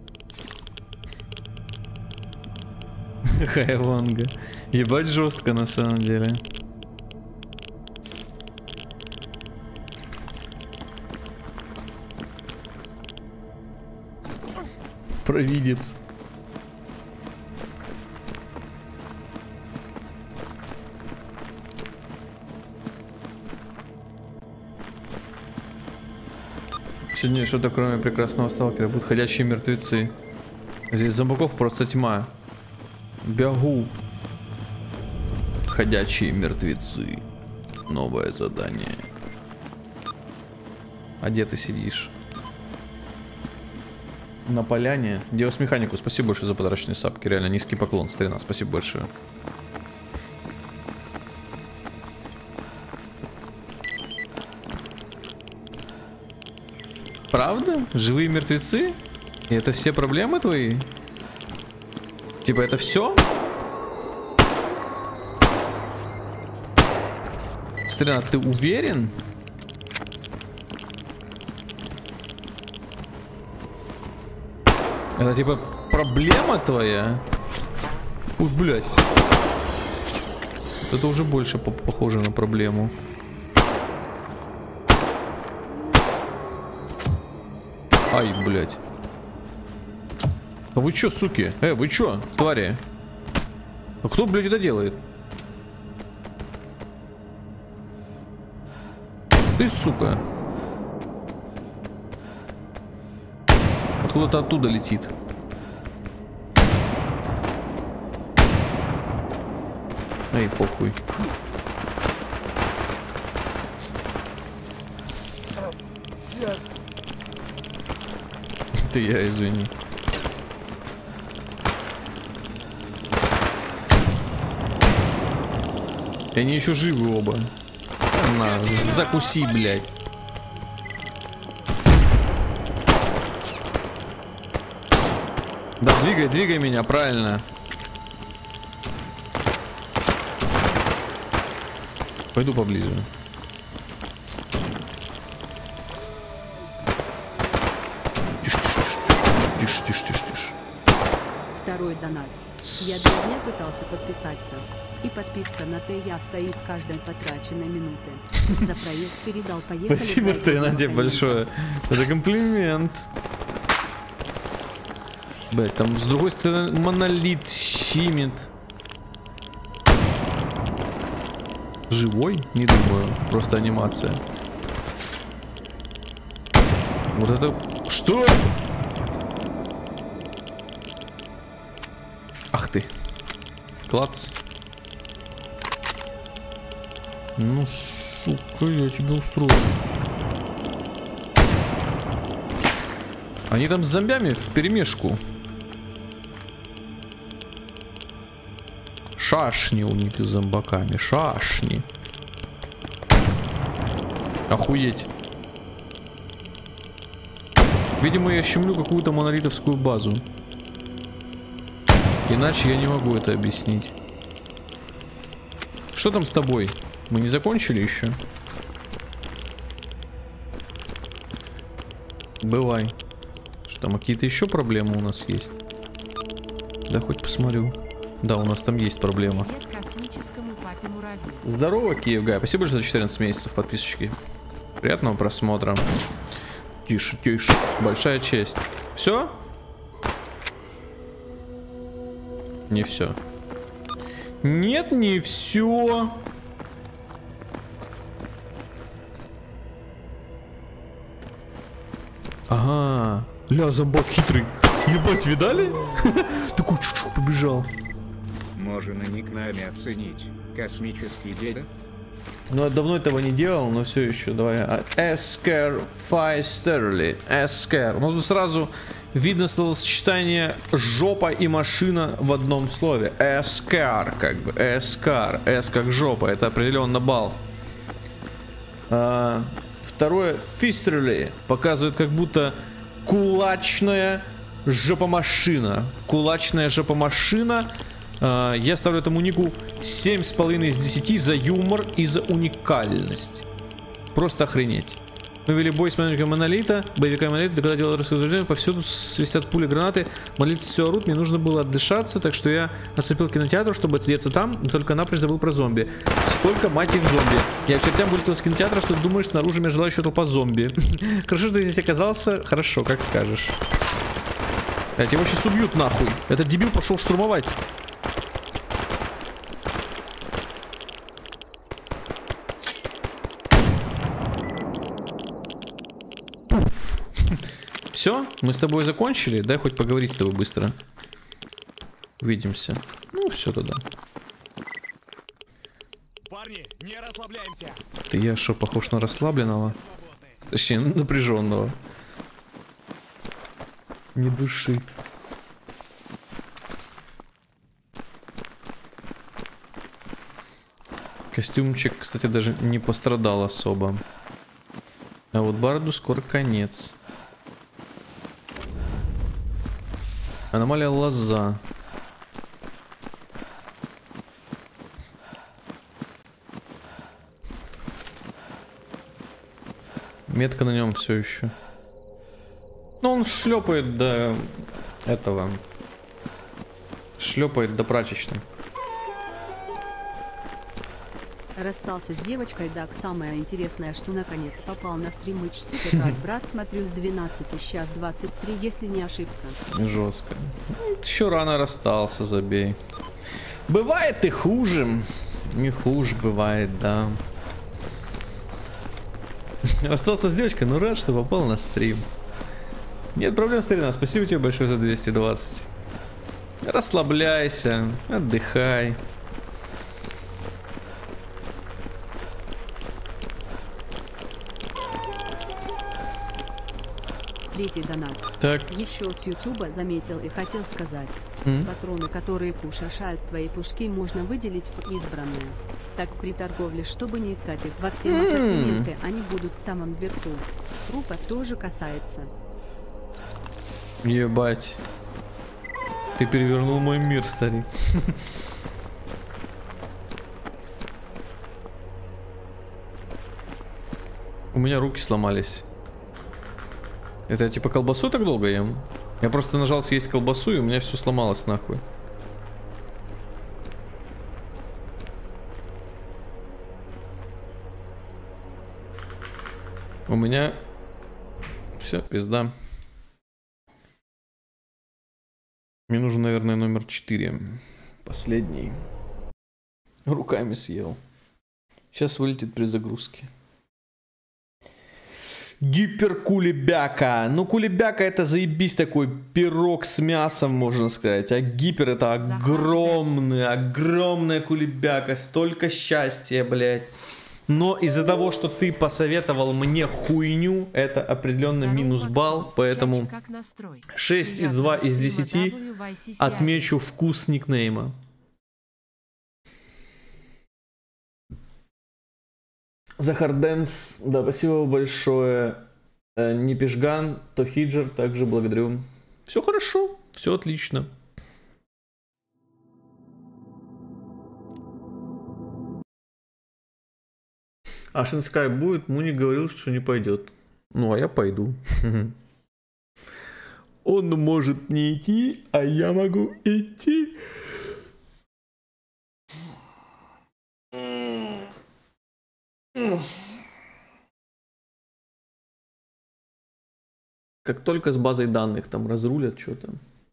Хайванга. Ебать жестко на самом деле. Провидец. Сегодня что-то кроме прекрасного сталкера будут ходячие мертвецы. Здесь зомбаков просто тьма. Бягу. Ходячие мертвецы. Новое задание. А где ты сидишь? На поляне. Диос Механику, спасибо большое за подарочные сапки. Реально низкий поклон, старина. Спасибо большое. Правда? Живые мертвецы? И это все проблемы твои? Типа это все? Старина, ты уверен? Это типа проблема твоя? Ух, блядь. Вот это уже больше похоже на проблему. Ай, блядь. А вы чё, суки? Вы чё, твари? А кто, блядь, это делает? Ты, сука. Откуда-то оттуда летит. Эй, похуй. Это я, извини. И они еще живы оба. На, закуси, блядь. Да, двигай меня, правильно. Пойду поближе. Тише. Второй донат. Я 2 дня пытался подписаться. И подписка на ТЯ стоит в каждой потраченной минуте. За проезд передал, поехали. Спасибо, старина, тебе большое. Это комплимент. Блять, там с другой стороны монолит щимит. Живой? Не думаю. Просто анимация. Вот это... Что? Ах ты. Клац. Ну, сука, я тебя устрою. Они там с зомбями вперемешку. Шашни у них с зомбаками. Шашни. Охуеть. Видимо, я щемлю какую-то монолитовскую базу. Иначе я не могу это объяснить. Что там с тобой? Мы не закончили еще? Бывай. Что там, какие-то еще проблемы у нас есть? Да, хоть посмотрю. Да, у нас там есть проблема. Здорово, Киевгай. Спасибо большое за 14 месяцев подписочки. Приятного просмотра. Тише. Большая честь. Все? Не все. Нет, не все. Ага. Ля, зомбак хитрый. Ебать, видали? Такой чуть-чуть побежал. Можно никнами оценить. Космический деда. Ну, я давно этого не делал, но все еще. Давай. Эскер Файстерли. Эскер. Ну, тут сразу видно словосочетание жопа и машина в одном слове. Эскар, как бы. Эскар. Эс как жопа. Это определенно балл. Второе. Фистерли. Показывает, как будто кулачная жопомашина. Кулачная жопомашина. Я ставлю этому нику 7,5 из 10 за юмор и за уникальность. Просто охренеть. Мы вели бой с маленькой монолита, боевика монолита, когда делал рассуждение, повсюду свистят пули, гранаты, монолит все орут, мне нужно было отдышаться, так что я отступил к кинотеатру, чтобы отсидеться там, и только напрочь забыл про зомби. Столько, мать их, зомби. Я к чертям вылетел из кинотеатра, что ты думаешь, снаружи меня ждала еще толпа зомби. Хорошо, что ты здесь оказался, хорошо, как скажешь. Тебя его сейчас убьют нахуй. Этот дебил пошел штурмовать. Все, мы с тобой закончили. Дай хоть поговорить с тобой быстро. Увидимся. Ну, все тогда. Парни, не расслабляемся. Ты я что, похож на расслабленного? Точнее, напряженного. Не души. Костюмчик, кстати, даже не пострадал особо. А вот Барду скоро конец. Аномалия лоза. Метка на нем все еще. Ну, он шлепает до этого. Шлепает до прачечной. Расстался с девочкой, так самое интересное, что наконец попал на стримыч супер рад, брат, смотрю с 12, сейчас 23, если не ошибся. Жестко. Еще рано расстался, забей. Бывает и хуже. Не хуже бывает, да. Расстался с девочкой, но рад, что попал на стрим. Нет проблем, старина. Спасибо тебе большое за 220. Расслабляйся, отдыхай. 3-й донат. Так. Еще с Ютуба заметил и хотел сказать. Патроны, которые пушашают твои пушки, можно выделить в избранное. Так при торговле, чтобы не искать их во все ассортименты, они будут в самом верху. Трупа тоже касается. Ебать. Ты перевернул мой мир, старик. У меня руки сломались. Это я типа колбасу так долго ем? Я просто нажал съесть колбасу, и у меня все сломалось нахуй. У меня все, пизда. Мне нужен, наверное, номер 4. Последний. Руками съел. Сейчас вылетит при загрузке. Гиперкулебяка. Ну, кулебяка это заебись такой пирог с мясом, можно сказать. А гипер это огромная кулебяка. Столько счастья, блядь. Но из-за того, что ты посоветовал мне хуйню, это определенно минус балл. Поэтому 6,2 из 10 отмечу вкус никнейма. Захарденс, да, спасибо большое. Непишган, Тохиджер, также благодарю. Все хорошо, все отлично. Ашинскай будет, Муни говорил, что не пойдет. Ну, а я пойду. Он может не идти, а я могу идти. Как только с базой данных там разрулят что-то.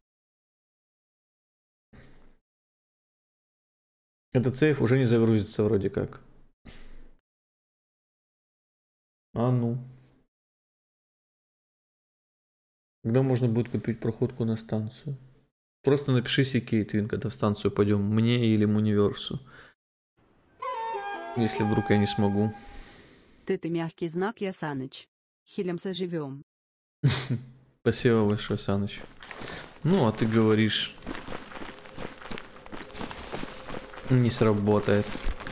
Этот сейф уже не загрузится вроде как. А ну. Когда можно будет купить проходку на станцию? Просто напиши себе, Кейтвин, когда в станцию пойдем. Мне или Муниверсу. Если вдруг я не смогу. Ты мягкий знак, я Саныч. Хилимся живем. Спасибо большое, Саныч. Ну, а ты говоришь... Не сработает.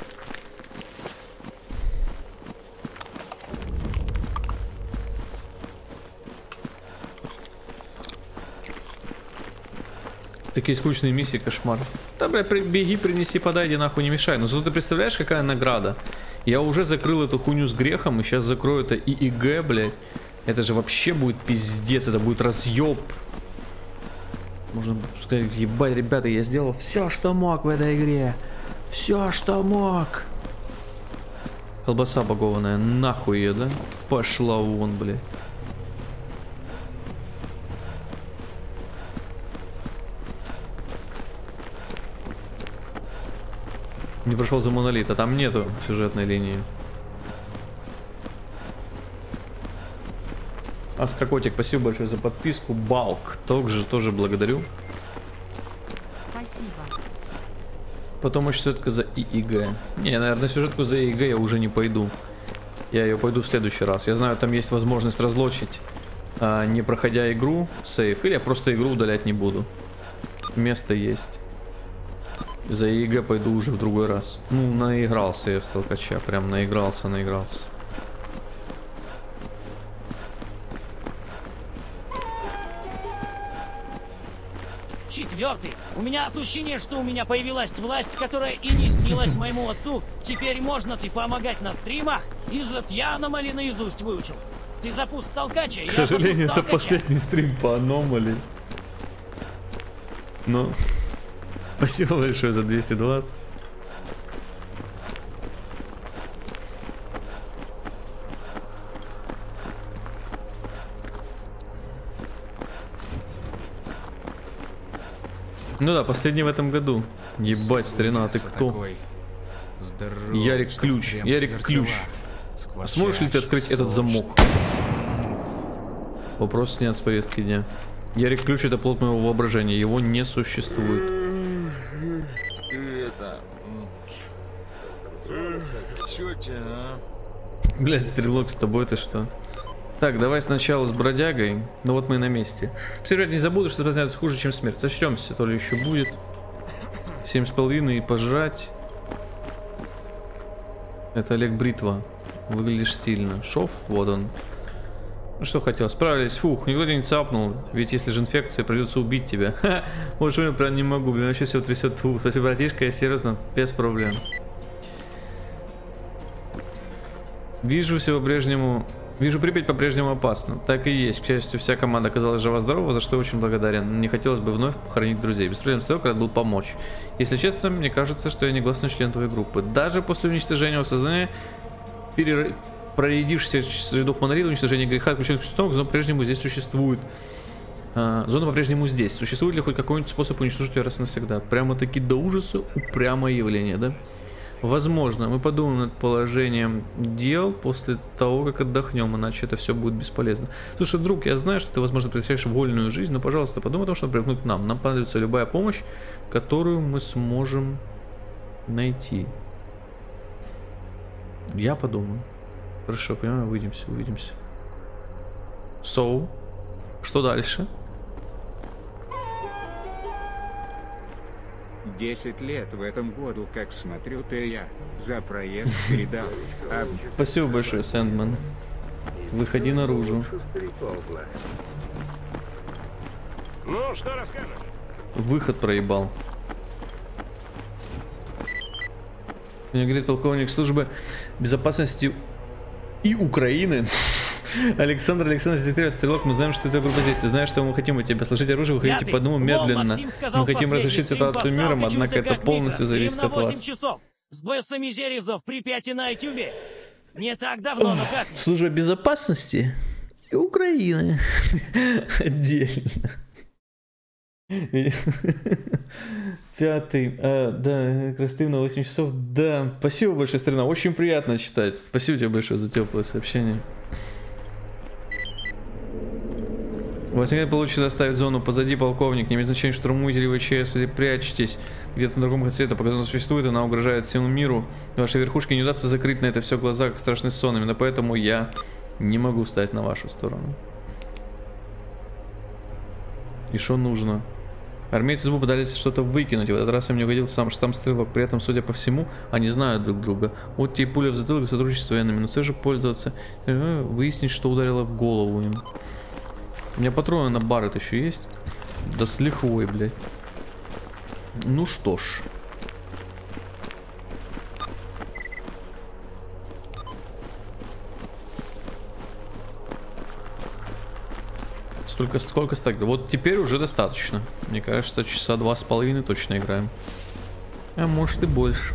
Такие скучные миссии, кошмар. Да, бля, беги, принеси, подай, иди нахуй, не мешай. Но зато ты представляешь, какая награда? Я уже закрыл эту хуйню с грехом, и сейчас закрою это ИИГ, блядь. Это же вообще будет пиздец, это будет разъеб. Можно сказать, ебать, ребята, я сделал все, что мог в этой игре. Все, что мог. Колбаса багованная, нахуй ее, да? Пошла вон, блядь. Не прошел за монолит, а там нету сюжетной линии. Астрокотик, спасибо большое за подписку. Балк, тоже благодарю. Спасибо. Потом еще сюжетка за ИИГ. Не, наверное, сюжетку за ИИГ я уже не пойду. Я ее пойду в следующий раз. Я знаю, там есть возможность разлочить, не проходя игру, сейф. Или я просто игру удалять не буду. Место есть. За ИИГ пойду уже в другой раз. Ну, наигрался я в сталкача. Прям наигрался. Четвертый. У меня ощущение, что у меня появилась власть, которая и не снилась моему отцу. Теперь можно ты помогать на стримах. Изот я аномали наизусть выучил. Ты запуск толкача, к сожалению, это последний стрим по аномали. Но... Спасибо большое за 220. Ну да, последний в этом году. Ебать, старина, ты кто? Ярик Ключ. Ярик Ключ. Сможешь ли ты открыть этот замок? Вопрос снят с повестки дня. Ярик Ключ — это плод моего воображения. Его не существует. Блять, стрелок, с тобой ты что? Так, давай сначала с бродягой. Ну вот мы на месте. Все, ребят, не забуду, что это хуже, чем смерть. Сочтемся, то ли еще будет. 7,5 и пожрать. Это Олег Бритва. Выглядишь стильно. Шов, вот он. Ну что хотел, справились. Фух, никто тебя не цапнул. Ведь если же инфекция, придется убить тебя. Ха, вот что я прям не могу. Блин, вообще все трясет. Фу, спасибо, братишка, я серьезно, без проблем. Вижу все по-прежнему... Вижу, Припять по-прежнему опасно. Так и есть. К счастью, вся команда оказалась жива-здорова, за что очень благодарен. Не хотелось бы вновь похоронить друзей. Без проблем, стрелок рад был помочь. Если честно, мне кажется, что я негласный член твоей группы. Даже после уничтожения сознания, проредившихся с рядов монолита, уничтожения греха, отключенных установок, зона по-прежнему здесь существует. Зона по-прежнему здесь. Существует ли хоть какой-нибудь способ уничтожить ее раз и навсегда? Прямо-таки до ужаса упрямое явление, да? Возможно, мы подумаем над положением дел после того, как отдохнем, иначе это все будет бесполезно. Слушай, друг, я знаю, что ты, возможно, представляешь вольную жизнь, но, пожалуйста, подумай о том, чтобы привыкнуть к нам. Нам понадобится любая помощь, которую мы сможем найти. Я подумаю. Хорошо, понимаю, увидимся. So, что дальше? 10 лет в этом году, как смотрю ты я, за проезд передал. Спасибо большое, Сэндман. Выходи наружу. Ну, что расскажешь? Выход проебал. Мне говорит полковник службы безопасности и Украины. Александр Александрович, стрелок, мы знаем, что это группа здесь. Ты знаешь, что мы хотим от тебя сложить оружие, выходите по одному медленно. Мы хотим разрешить ситуацию миром, однако это полностью зависит от вас. С боссами Зерезов в Припяти на Ютубе. Не так давно, но как? Служба безопасности и Украины. Отдельно. 5-й, да, красты на 8 часов, да. Спасибо большое, Старина, очень приятно читать. Спасибо тебе большое за теплое сообщение. У вас никогда получится оставить зону позади, полковник. Не имеет значения, штурмуете ли вы ЧС или прячетесь где-то на другом конце света, пока зона существует, она угрожает всему миру. Вашей верхушке не удастся закрыть на это все глаза, как страшный сон. Именно поэтому я не могу встать на вашу сторону. И что нужно? Армейцы СБУ пытались что-то выкинуть, и в этот раз им не угодил сам стрелок. При этом, судя по всему, они знают друг друга. Вот тебе пуля в затылок, сотрудничество с военными, но все же пользоваться, выяснить, что ударило в голову им. У меня патроны на баррет еще есть. Да с лихвой, блядь. Ну что ж. Сколько стаков? Вот теперь уже достаточно. Мне кажется, часа 2,5 точно играем. А может и больше.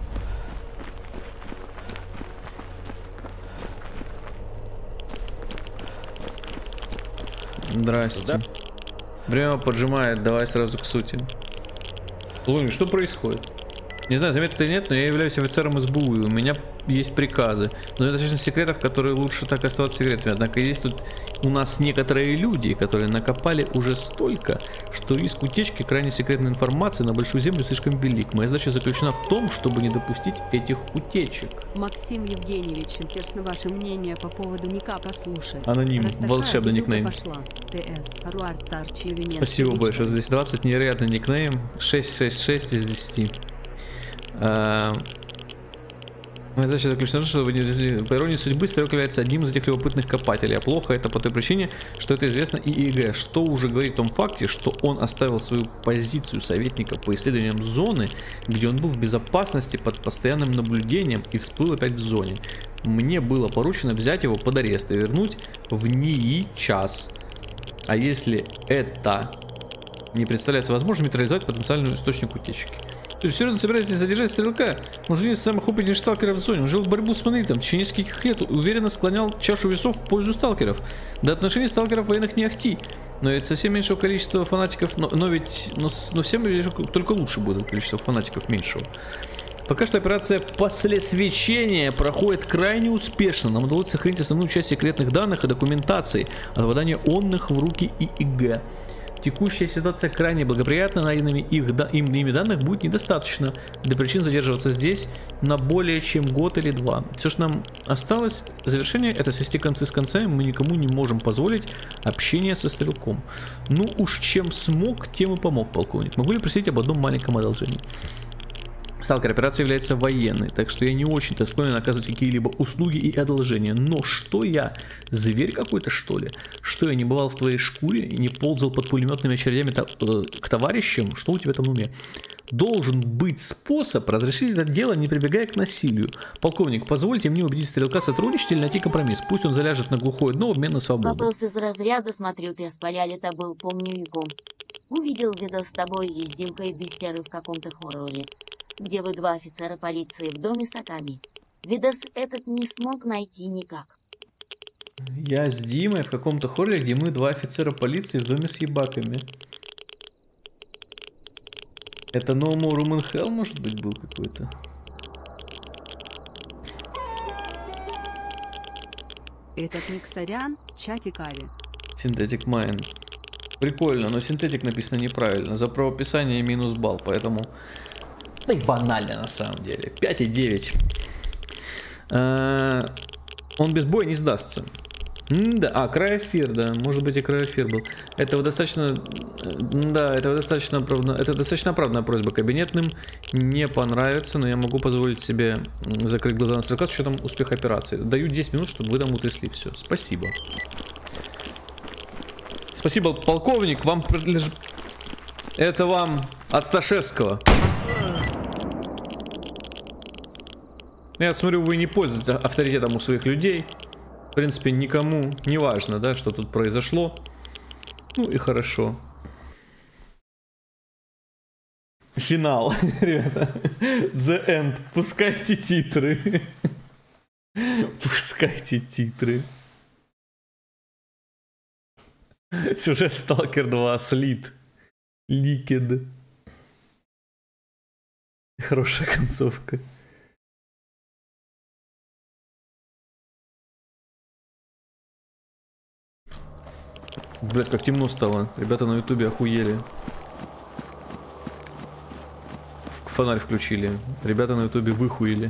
Здрасте. Время поджимает, давай сразу к сути. Луни, что происходит? Не знаю, заметно или нет, но я являюсь офицером СБУ, и у меня есть приказы. Но это достаточно секретов, которые лучше так оставаться секретами. Однако есть тут у нас некоторые люди, которые накопали уже столько, что риск утечки крайне секретной информации на Большую Землю слишком велик. Моя задача заключена в том, чтобы не допустить этих утечек. Максим Евгеньевич, интересно ваше мнение по поводу ника послушать. Аноним, волшебный никнейм. Спасибо большое. Здесь 20, невероятный никнейм. 666 из 10. Моя задача заключена в том, что по иронии судьбы стрелок является одним из этих любопытных копателей. А плохо это по той причине, что это известно и ИГ, что уже говорит о том факте, что он оставил свою позицию советника по исследованиям зоны, где он был в безопасности под постоянным наблюдением и всплыл опять в зоне. Мне было поручено взять его под арест и вернуть в НИИ час. А если это не представляется возможным, нейтрализовать потенциальный источник утечки. То есть серьезно собираетесь задержать стрелка? Он же один из самых опытнейших сталкеров в зоне. Он жил в борьбу с монолитом в течение нескольких лет, уверенно склонял чашу весов в пользу сталкеров. До отношений сталкеров военных не ахти. Но ведь совсем меньшего количества фанатиков, но всем только лучше будет количество фанатиков меньшего. Пока что операция «После свечения» проходит крайне успешно. Нам удалось сохранить основную часть секретных данных и документации, а попадание онных в руки ИИГ. Текущая ситуация крайне благоприятна, найденными ими данных будет недостаточно для причин задерживаться здесь на более чем год или два. Все, что нам осталось, завершение, это свести концы с концами, мы никому не можем позволить общение со стрелком. Ну уж чем смог, тем и помог, полковник. Могу ли просить об одном маленьком одолжении? Сталкер, операция является военной, так что я не очень-то склонен оказывать какие-либо услуги и одолжения. Но что я? Зверь какой-то, что ли? Что я не бывал в твоей шкуре и не ползал под пулеметными очередями к товарищам? Что у тебя там на уме? Должен быть способ разрешить это дело, не прибегая к насилию. Полковник, позвольте мне убедить стрелка сотрудничать или найти компромисс. Пусть он заляжет на глухое дно в обмен на свободу. Вопрос из разряда, смотрю, ты с поля-лета был, помню его. Увидел видос с тобой и с Димкой Бестеры в каком-то хорроре, где вы два офицера полиции в доме с Аками. Видос этот не смог найти никак. Я с Димой в каком-то хорроре, где мы два офицера полиции в доме с ебаками. Это No More Room in Hell, может быть, был какой-то? Этот Миксарян, чатик Ави. Synthetic Mind. Прикольно, но синтетик написано неправильно. За правописание минус балл, поэтому... Да и банально на самом деле. 5,9. Он без боя не сдастся. Да, Крайофир, да. Может быть и Крайофир был. Этого достаточно... Да, этого достаточно оправданно. Это достаточно оправданная просьба. Кабинетным не понравится, но я могу позволить себе закрыть глаза на стрелка с учетом успеха операции. Даю 10 минут, чтобы вы там утрясли все. Спасибо. Спасибо, полковник. Вам принадлежит... Это вам от Сташевского. Я смотрю, вы не пользуетесь авторитетом у своих людей. В принципе, никому не важно, да, что тут произошло. Ну и хорошо. Финал, ребята. The End. Пускайте титры. Пускайте титры. Сюжет Stalker 2. Слит. Ликед. Хорошая концовка. Блять, как темно стало. Ребята на ютубе охуели. Фонарь включили. Ребята на ютубе выхуели.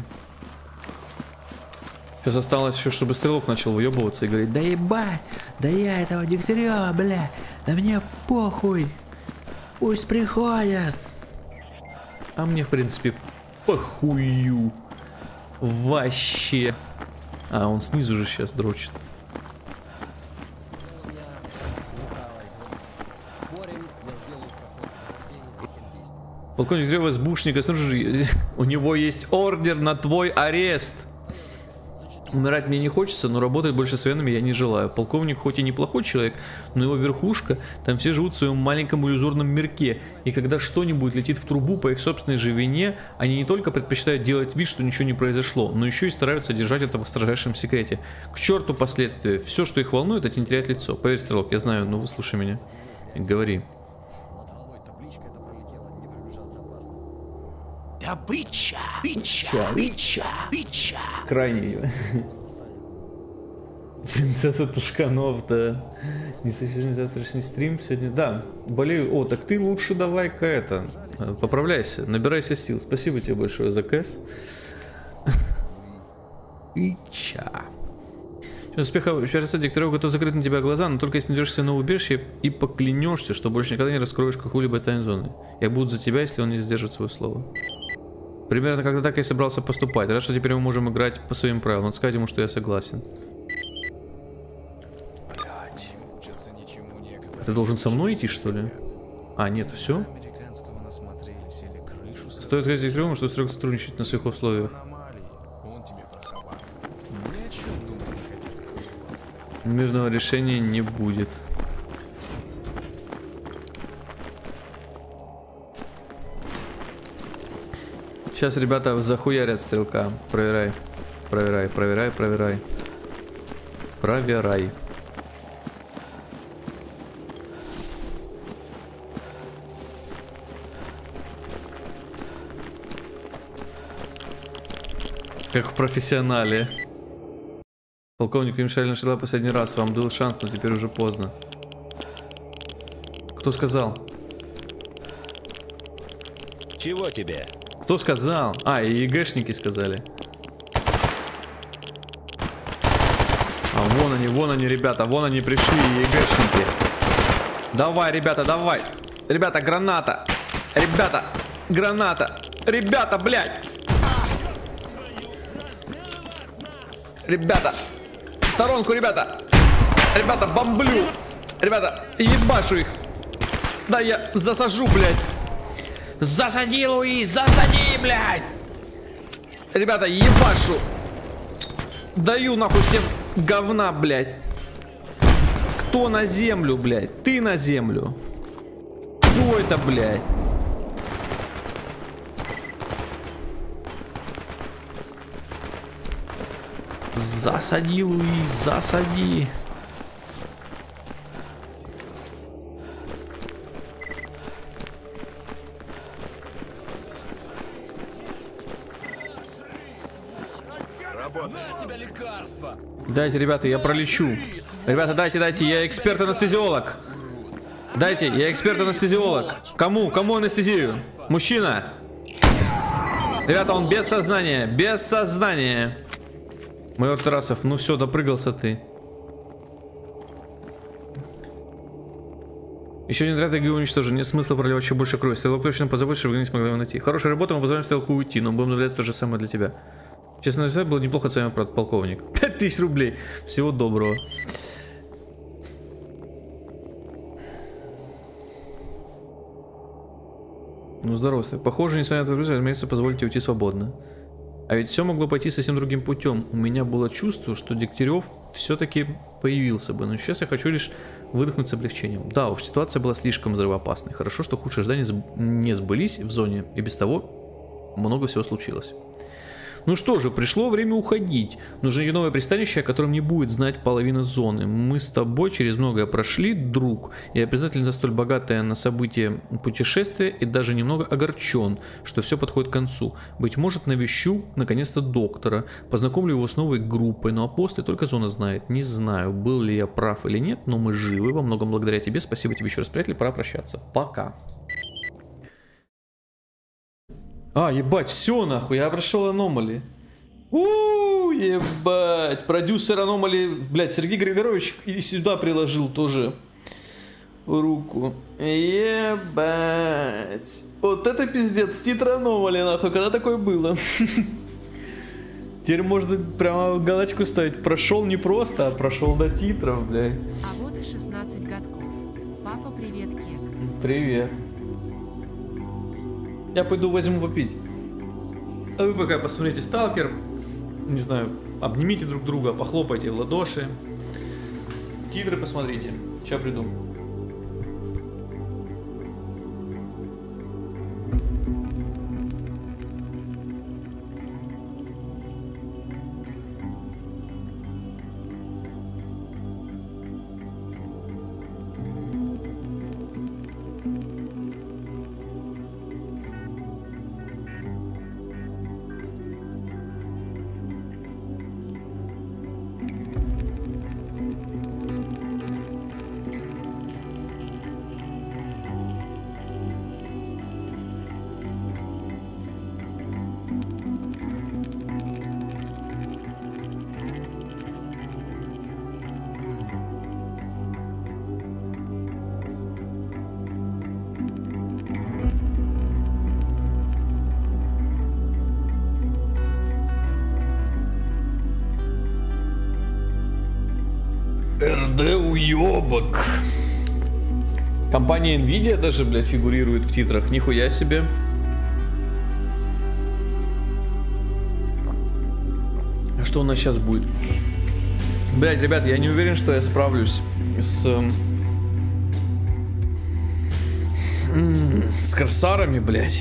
Сейчас осталось еще, чтобы стрелок начал выебываться и говорить: да ебать, да я этого дегтярева, бля, да мне похуй. Пусть приходят. А мне, в принципе, похую. Вообще. А, он снизу же сейчас дрочит. Полковник Древа СБУшника, снаружи, у него есть ордер на твой арест. Умирать мне не хочется, но работать больше с военными я не желаю. Полковник хоть и неплохой человек, но его верхушка, там все живут в своем маленьком иллюзорном мирке. И когда что-нибудь летит в трубу по их собственной же вине, они не только предпочитают делать вид, что ничего не произошло, но еще и стараются держать это в строжайшем секрете. К черту последствия. Все, что их волнует, это не терять лицо. Поверь, стрелок, я знаю, но выслушай меня. Говори. Добыча! Бича! Крайний. Принцесса Тушканов, да. Не совсем завтрашний стрим сегодня. Да, болею. О, так ты лучше давай-ка это. Поправляйся, набирайся сил. Спасибо тебе большое за кэс. Бича. Успеха операции дикторов готов закрыть на тебя глаза, но только если найдешь новое убежище и поклянешься, что больше никогда не раскроешь какую-либо тайну зоны. Я буду за тебя, если он не сдержит свое слово. Примерно когда так я собрался поступать. Рад, что теперь мы можем играть по своим правилам. Надо сказать ему, что я согласен. Блять. Ты должен со мной идти, что ли? А, нет, все? Стоит сказать дикторам, что строго сотрудничать на своих условиях. Мирного решения не будет. Сейчас ребята захуярят стрелка. Проверяй. Проверяй. Как в профессионале. Полковник Мишель нашла последний раз. Вам был шанс, но теперь уже поздно. Кто сказал? Чего тебе? Кто сказал? А, и ЕГЭшники сказали. А вон они, ребята, вон они пришли, ЕГЭшники. Давай, ребята, давай. Ребята, граната. Ребята, граната. Ребята, блядь. Ребята, в сторонку, ребята. Ребята, бомблю. Ребята, ебашу их. Да я засажу, блядь. Засади, Луи, засади, блядь. Ребята, ебашу. Даю нахуй всем говна, блядь. Кто на землю, блядь? Ты на землю. Кто это, блядь? Засади, Луи, засади. Дайте, ребята, я пролечу. Ребята, дайте, я эксперт-анестезиолог. Дайте, я эксперт-анестезиолог. Кому анестезию? Мужчина. Ребята, он без сознания, без сознания. Майор Тарасов, ну все, допрыгался ты. Еще один отряд ИГ уничтожен, нет смысла проливать еще больше крови. Стрелок точно позаботится, чтобы вы не смогли его найти. Хорошая работа, мы вызываем стрелку уйти, но будем наблюдать то же самое для тебя. Честно говоря, было неплохо с вами, полковник. 5000 рублей. Всего доброго. Ну, здоровствуй. Похоже, несмотря на твою грусть, разумеется, позволите уйти свободно. А ведь все могло пойти совсем другим путем. У меня было чувство, что Дегтярев все-таки появился бы. Но сейчас я хочу лишь выдохнуть с облегчением. Да уж, ситуация была слишком взрывоопасной. Хорошо, что худшие ожидания не сбылись в зоне. И без того много всего случилось. Ну что же, пришло время уходить. Нужно новое пристанище, о котором не будет знать половина зоны. Мы с тобой через многое прошли, друг. Я признателен за столь богатое на события путешествие и даже немного огорчен, что все подходит к концу. Быть может, навещу наконец-то доктора, познакомлю его с новой группой, ну а после только зона знает. Не знаю, был ли я прав или нет, но мы живы, во многом благодаря тебе. Спасибо тебе еще раз, приятель, пора прощаться. Пока. А, ебать, все нахуй, я прошел аномали. Ебать. Продюсер аномали, блядь, Сергей Григорович и сюда приложил тоже руку. Ебать. Вот это пиздец, титр аномали, нахуй, когда такое было? Теперь можно прямо галочку ставить. Прошел не просто, а прошел до титров, блядь. А вот и 16 годков. Папа, привет, Кек. Привет. Я пойду возьму попить. А вы пока посмотрите Сталкер. Не знаю, обнимите друг друга, похлопайте в ладоши. Титры посмотрите. Сейчас приду. РД уёбок. Компания Nvidia даже, блядь, фигурирует в титрах. Нихуя себе. А что у нас сейчас будет? Блядь, ребят, я не уверен, что я справлюсь с корсарами, блядь.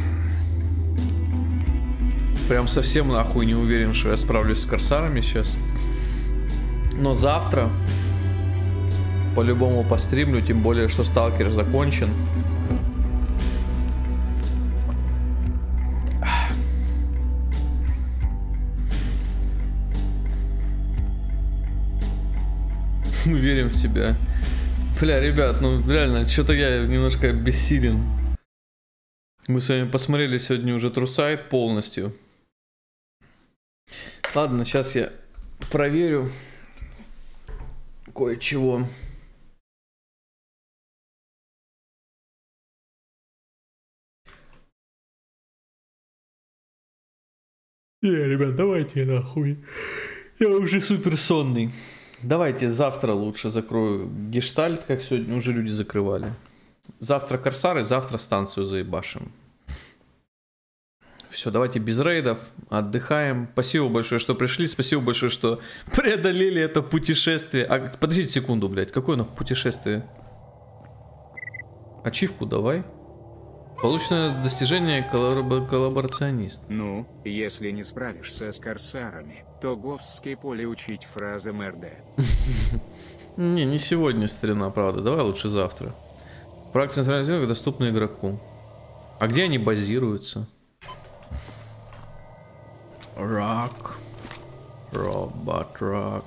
Прям совсем нахуй не уверен, что я справлюсь с корсарами сейчас. Но завтра по-любому постримлю, тем более, что Сталкер закончен. Мы верим в тебя. Бля, ребят, ну реально, что-то я немножко бессилен. Мы с вами посмотрели сегодня уже Трусайд полностью. Ладно, сейчас я проверю кое-чего. Не, ребят, давайте нахуй. Я уже супер сонный. Давайте завтра лучше закрою гештальт, как сегодня уже люди закрывали. Завтра корсары, завтра станцию заебашим. Все, давайте без рейдов, отдыхаем. Спасибо большое, что пришли, спасибо большое, что преодолели это путешествие. А, подождите секунду, блядь, какое нахуй путешествие? Ачивку давай. Полученное достижение коллаборационист. Ну, если не справишься с корсарами, то говские поле учить фразам РД. Не сегодня, старина, правда. Давай лучше завтра. Проект централизованный доступны игроку. А где они базируются? Рак. Робот рак.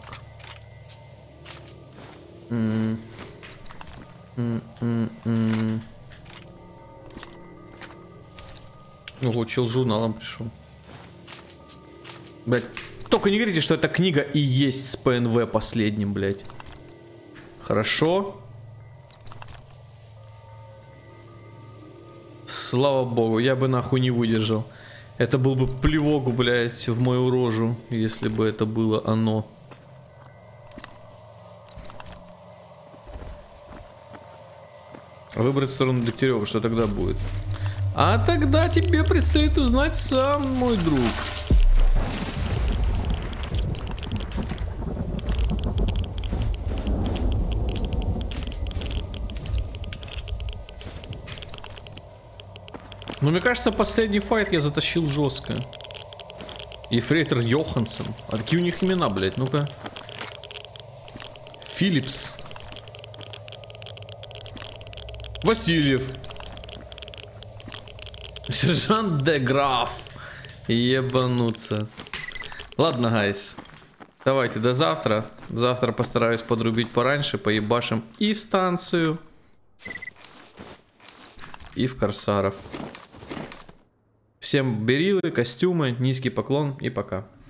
Ого, чел журналом пришел. Блять, только не говорите, что эта книга и есть с ПНВ последним, блять. Хорошо. Слава богу, я бы нахуй не выдержал. Это был бы плевок, блять, в мою рожу, если бы это было оно. Выбрать сторону Дегтярева, что тогда будет? А тогда тебе предстоит узнать сам, мой друг. Но мне кажется, последний файт я затащил жестко. Ефрейтор Йоханссон. А какие у них имена, блядь? Ну-ка. Филлипс. Васильев. Сержант де Граф. Ебануться. Ладно, гайс. Давайте до завтра. Завтра постараюсь подрубить пораньше, поебашим и в станцию, и в корсаров. Всем берилы, костюмы, низкий поклон и пока.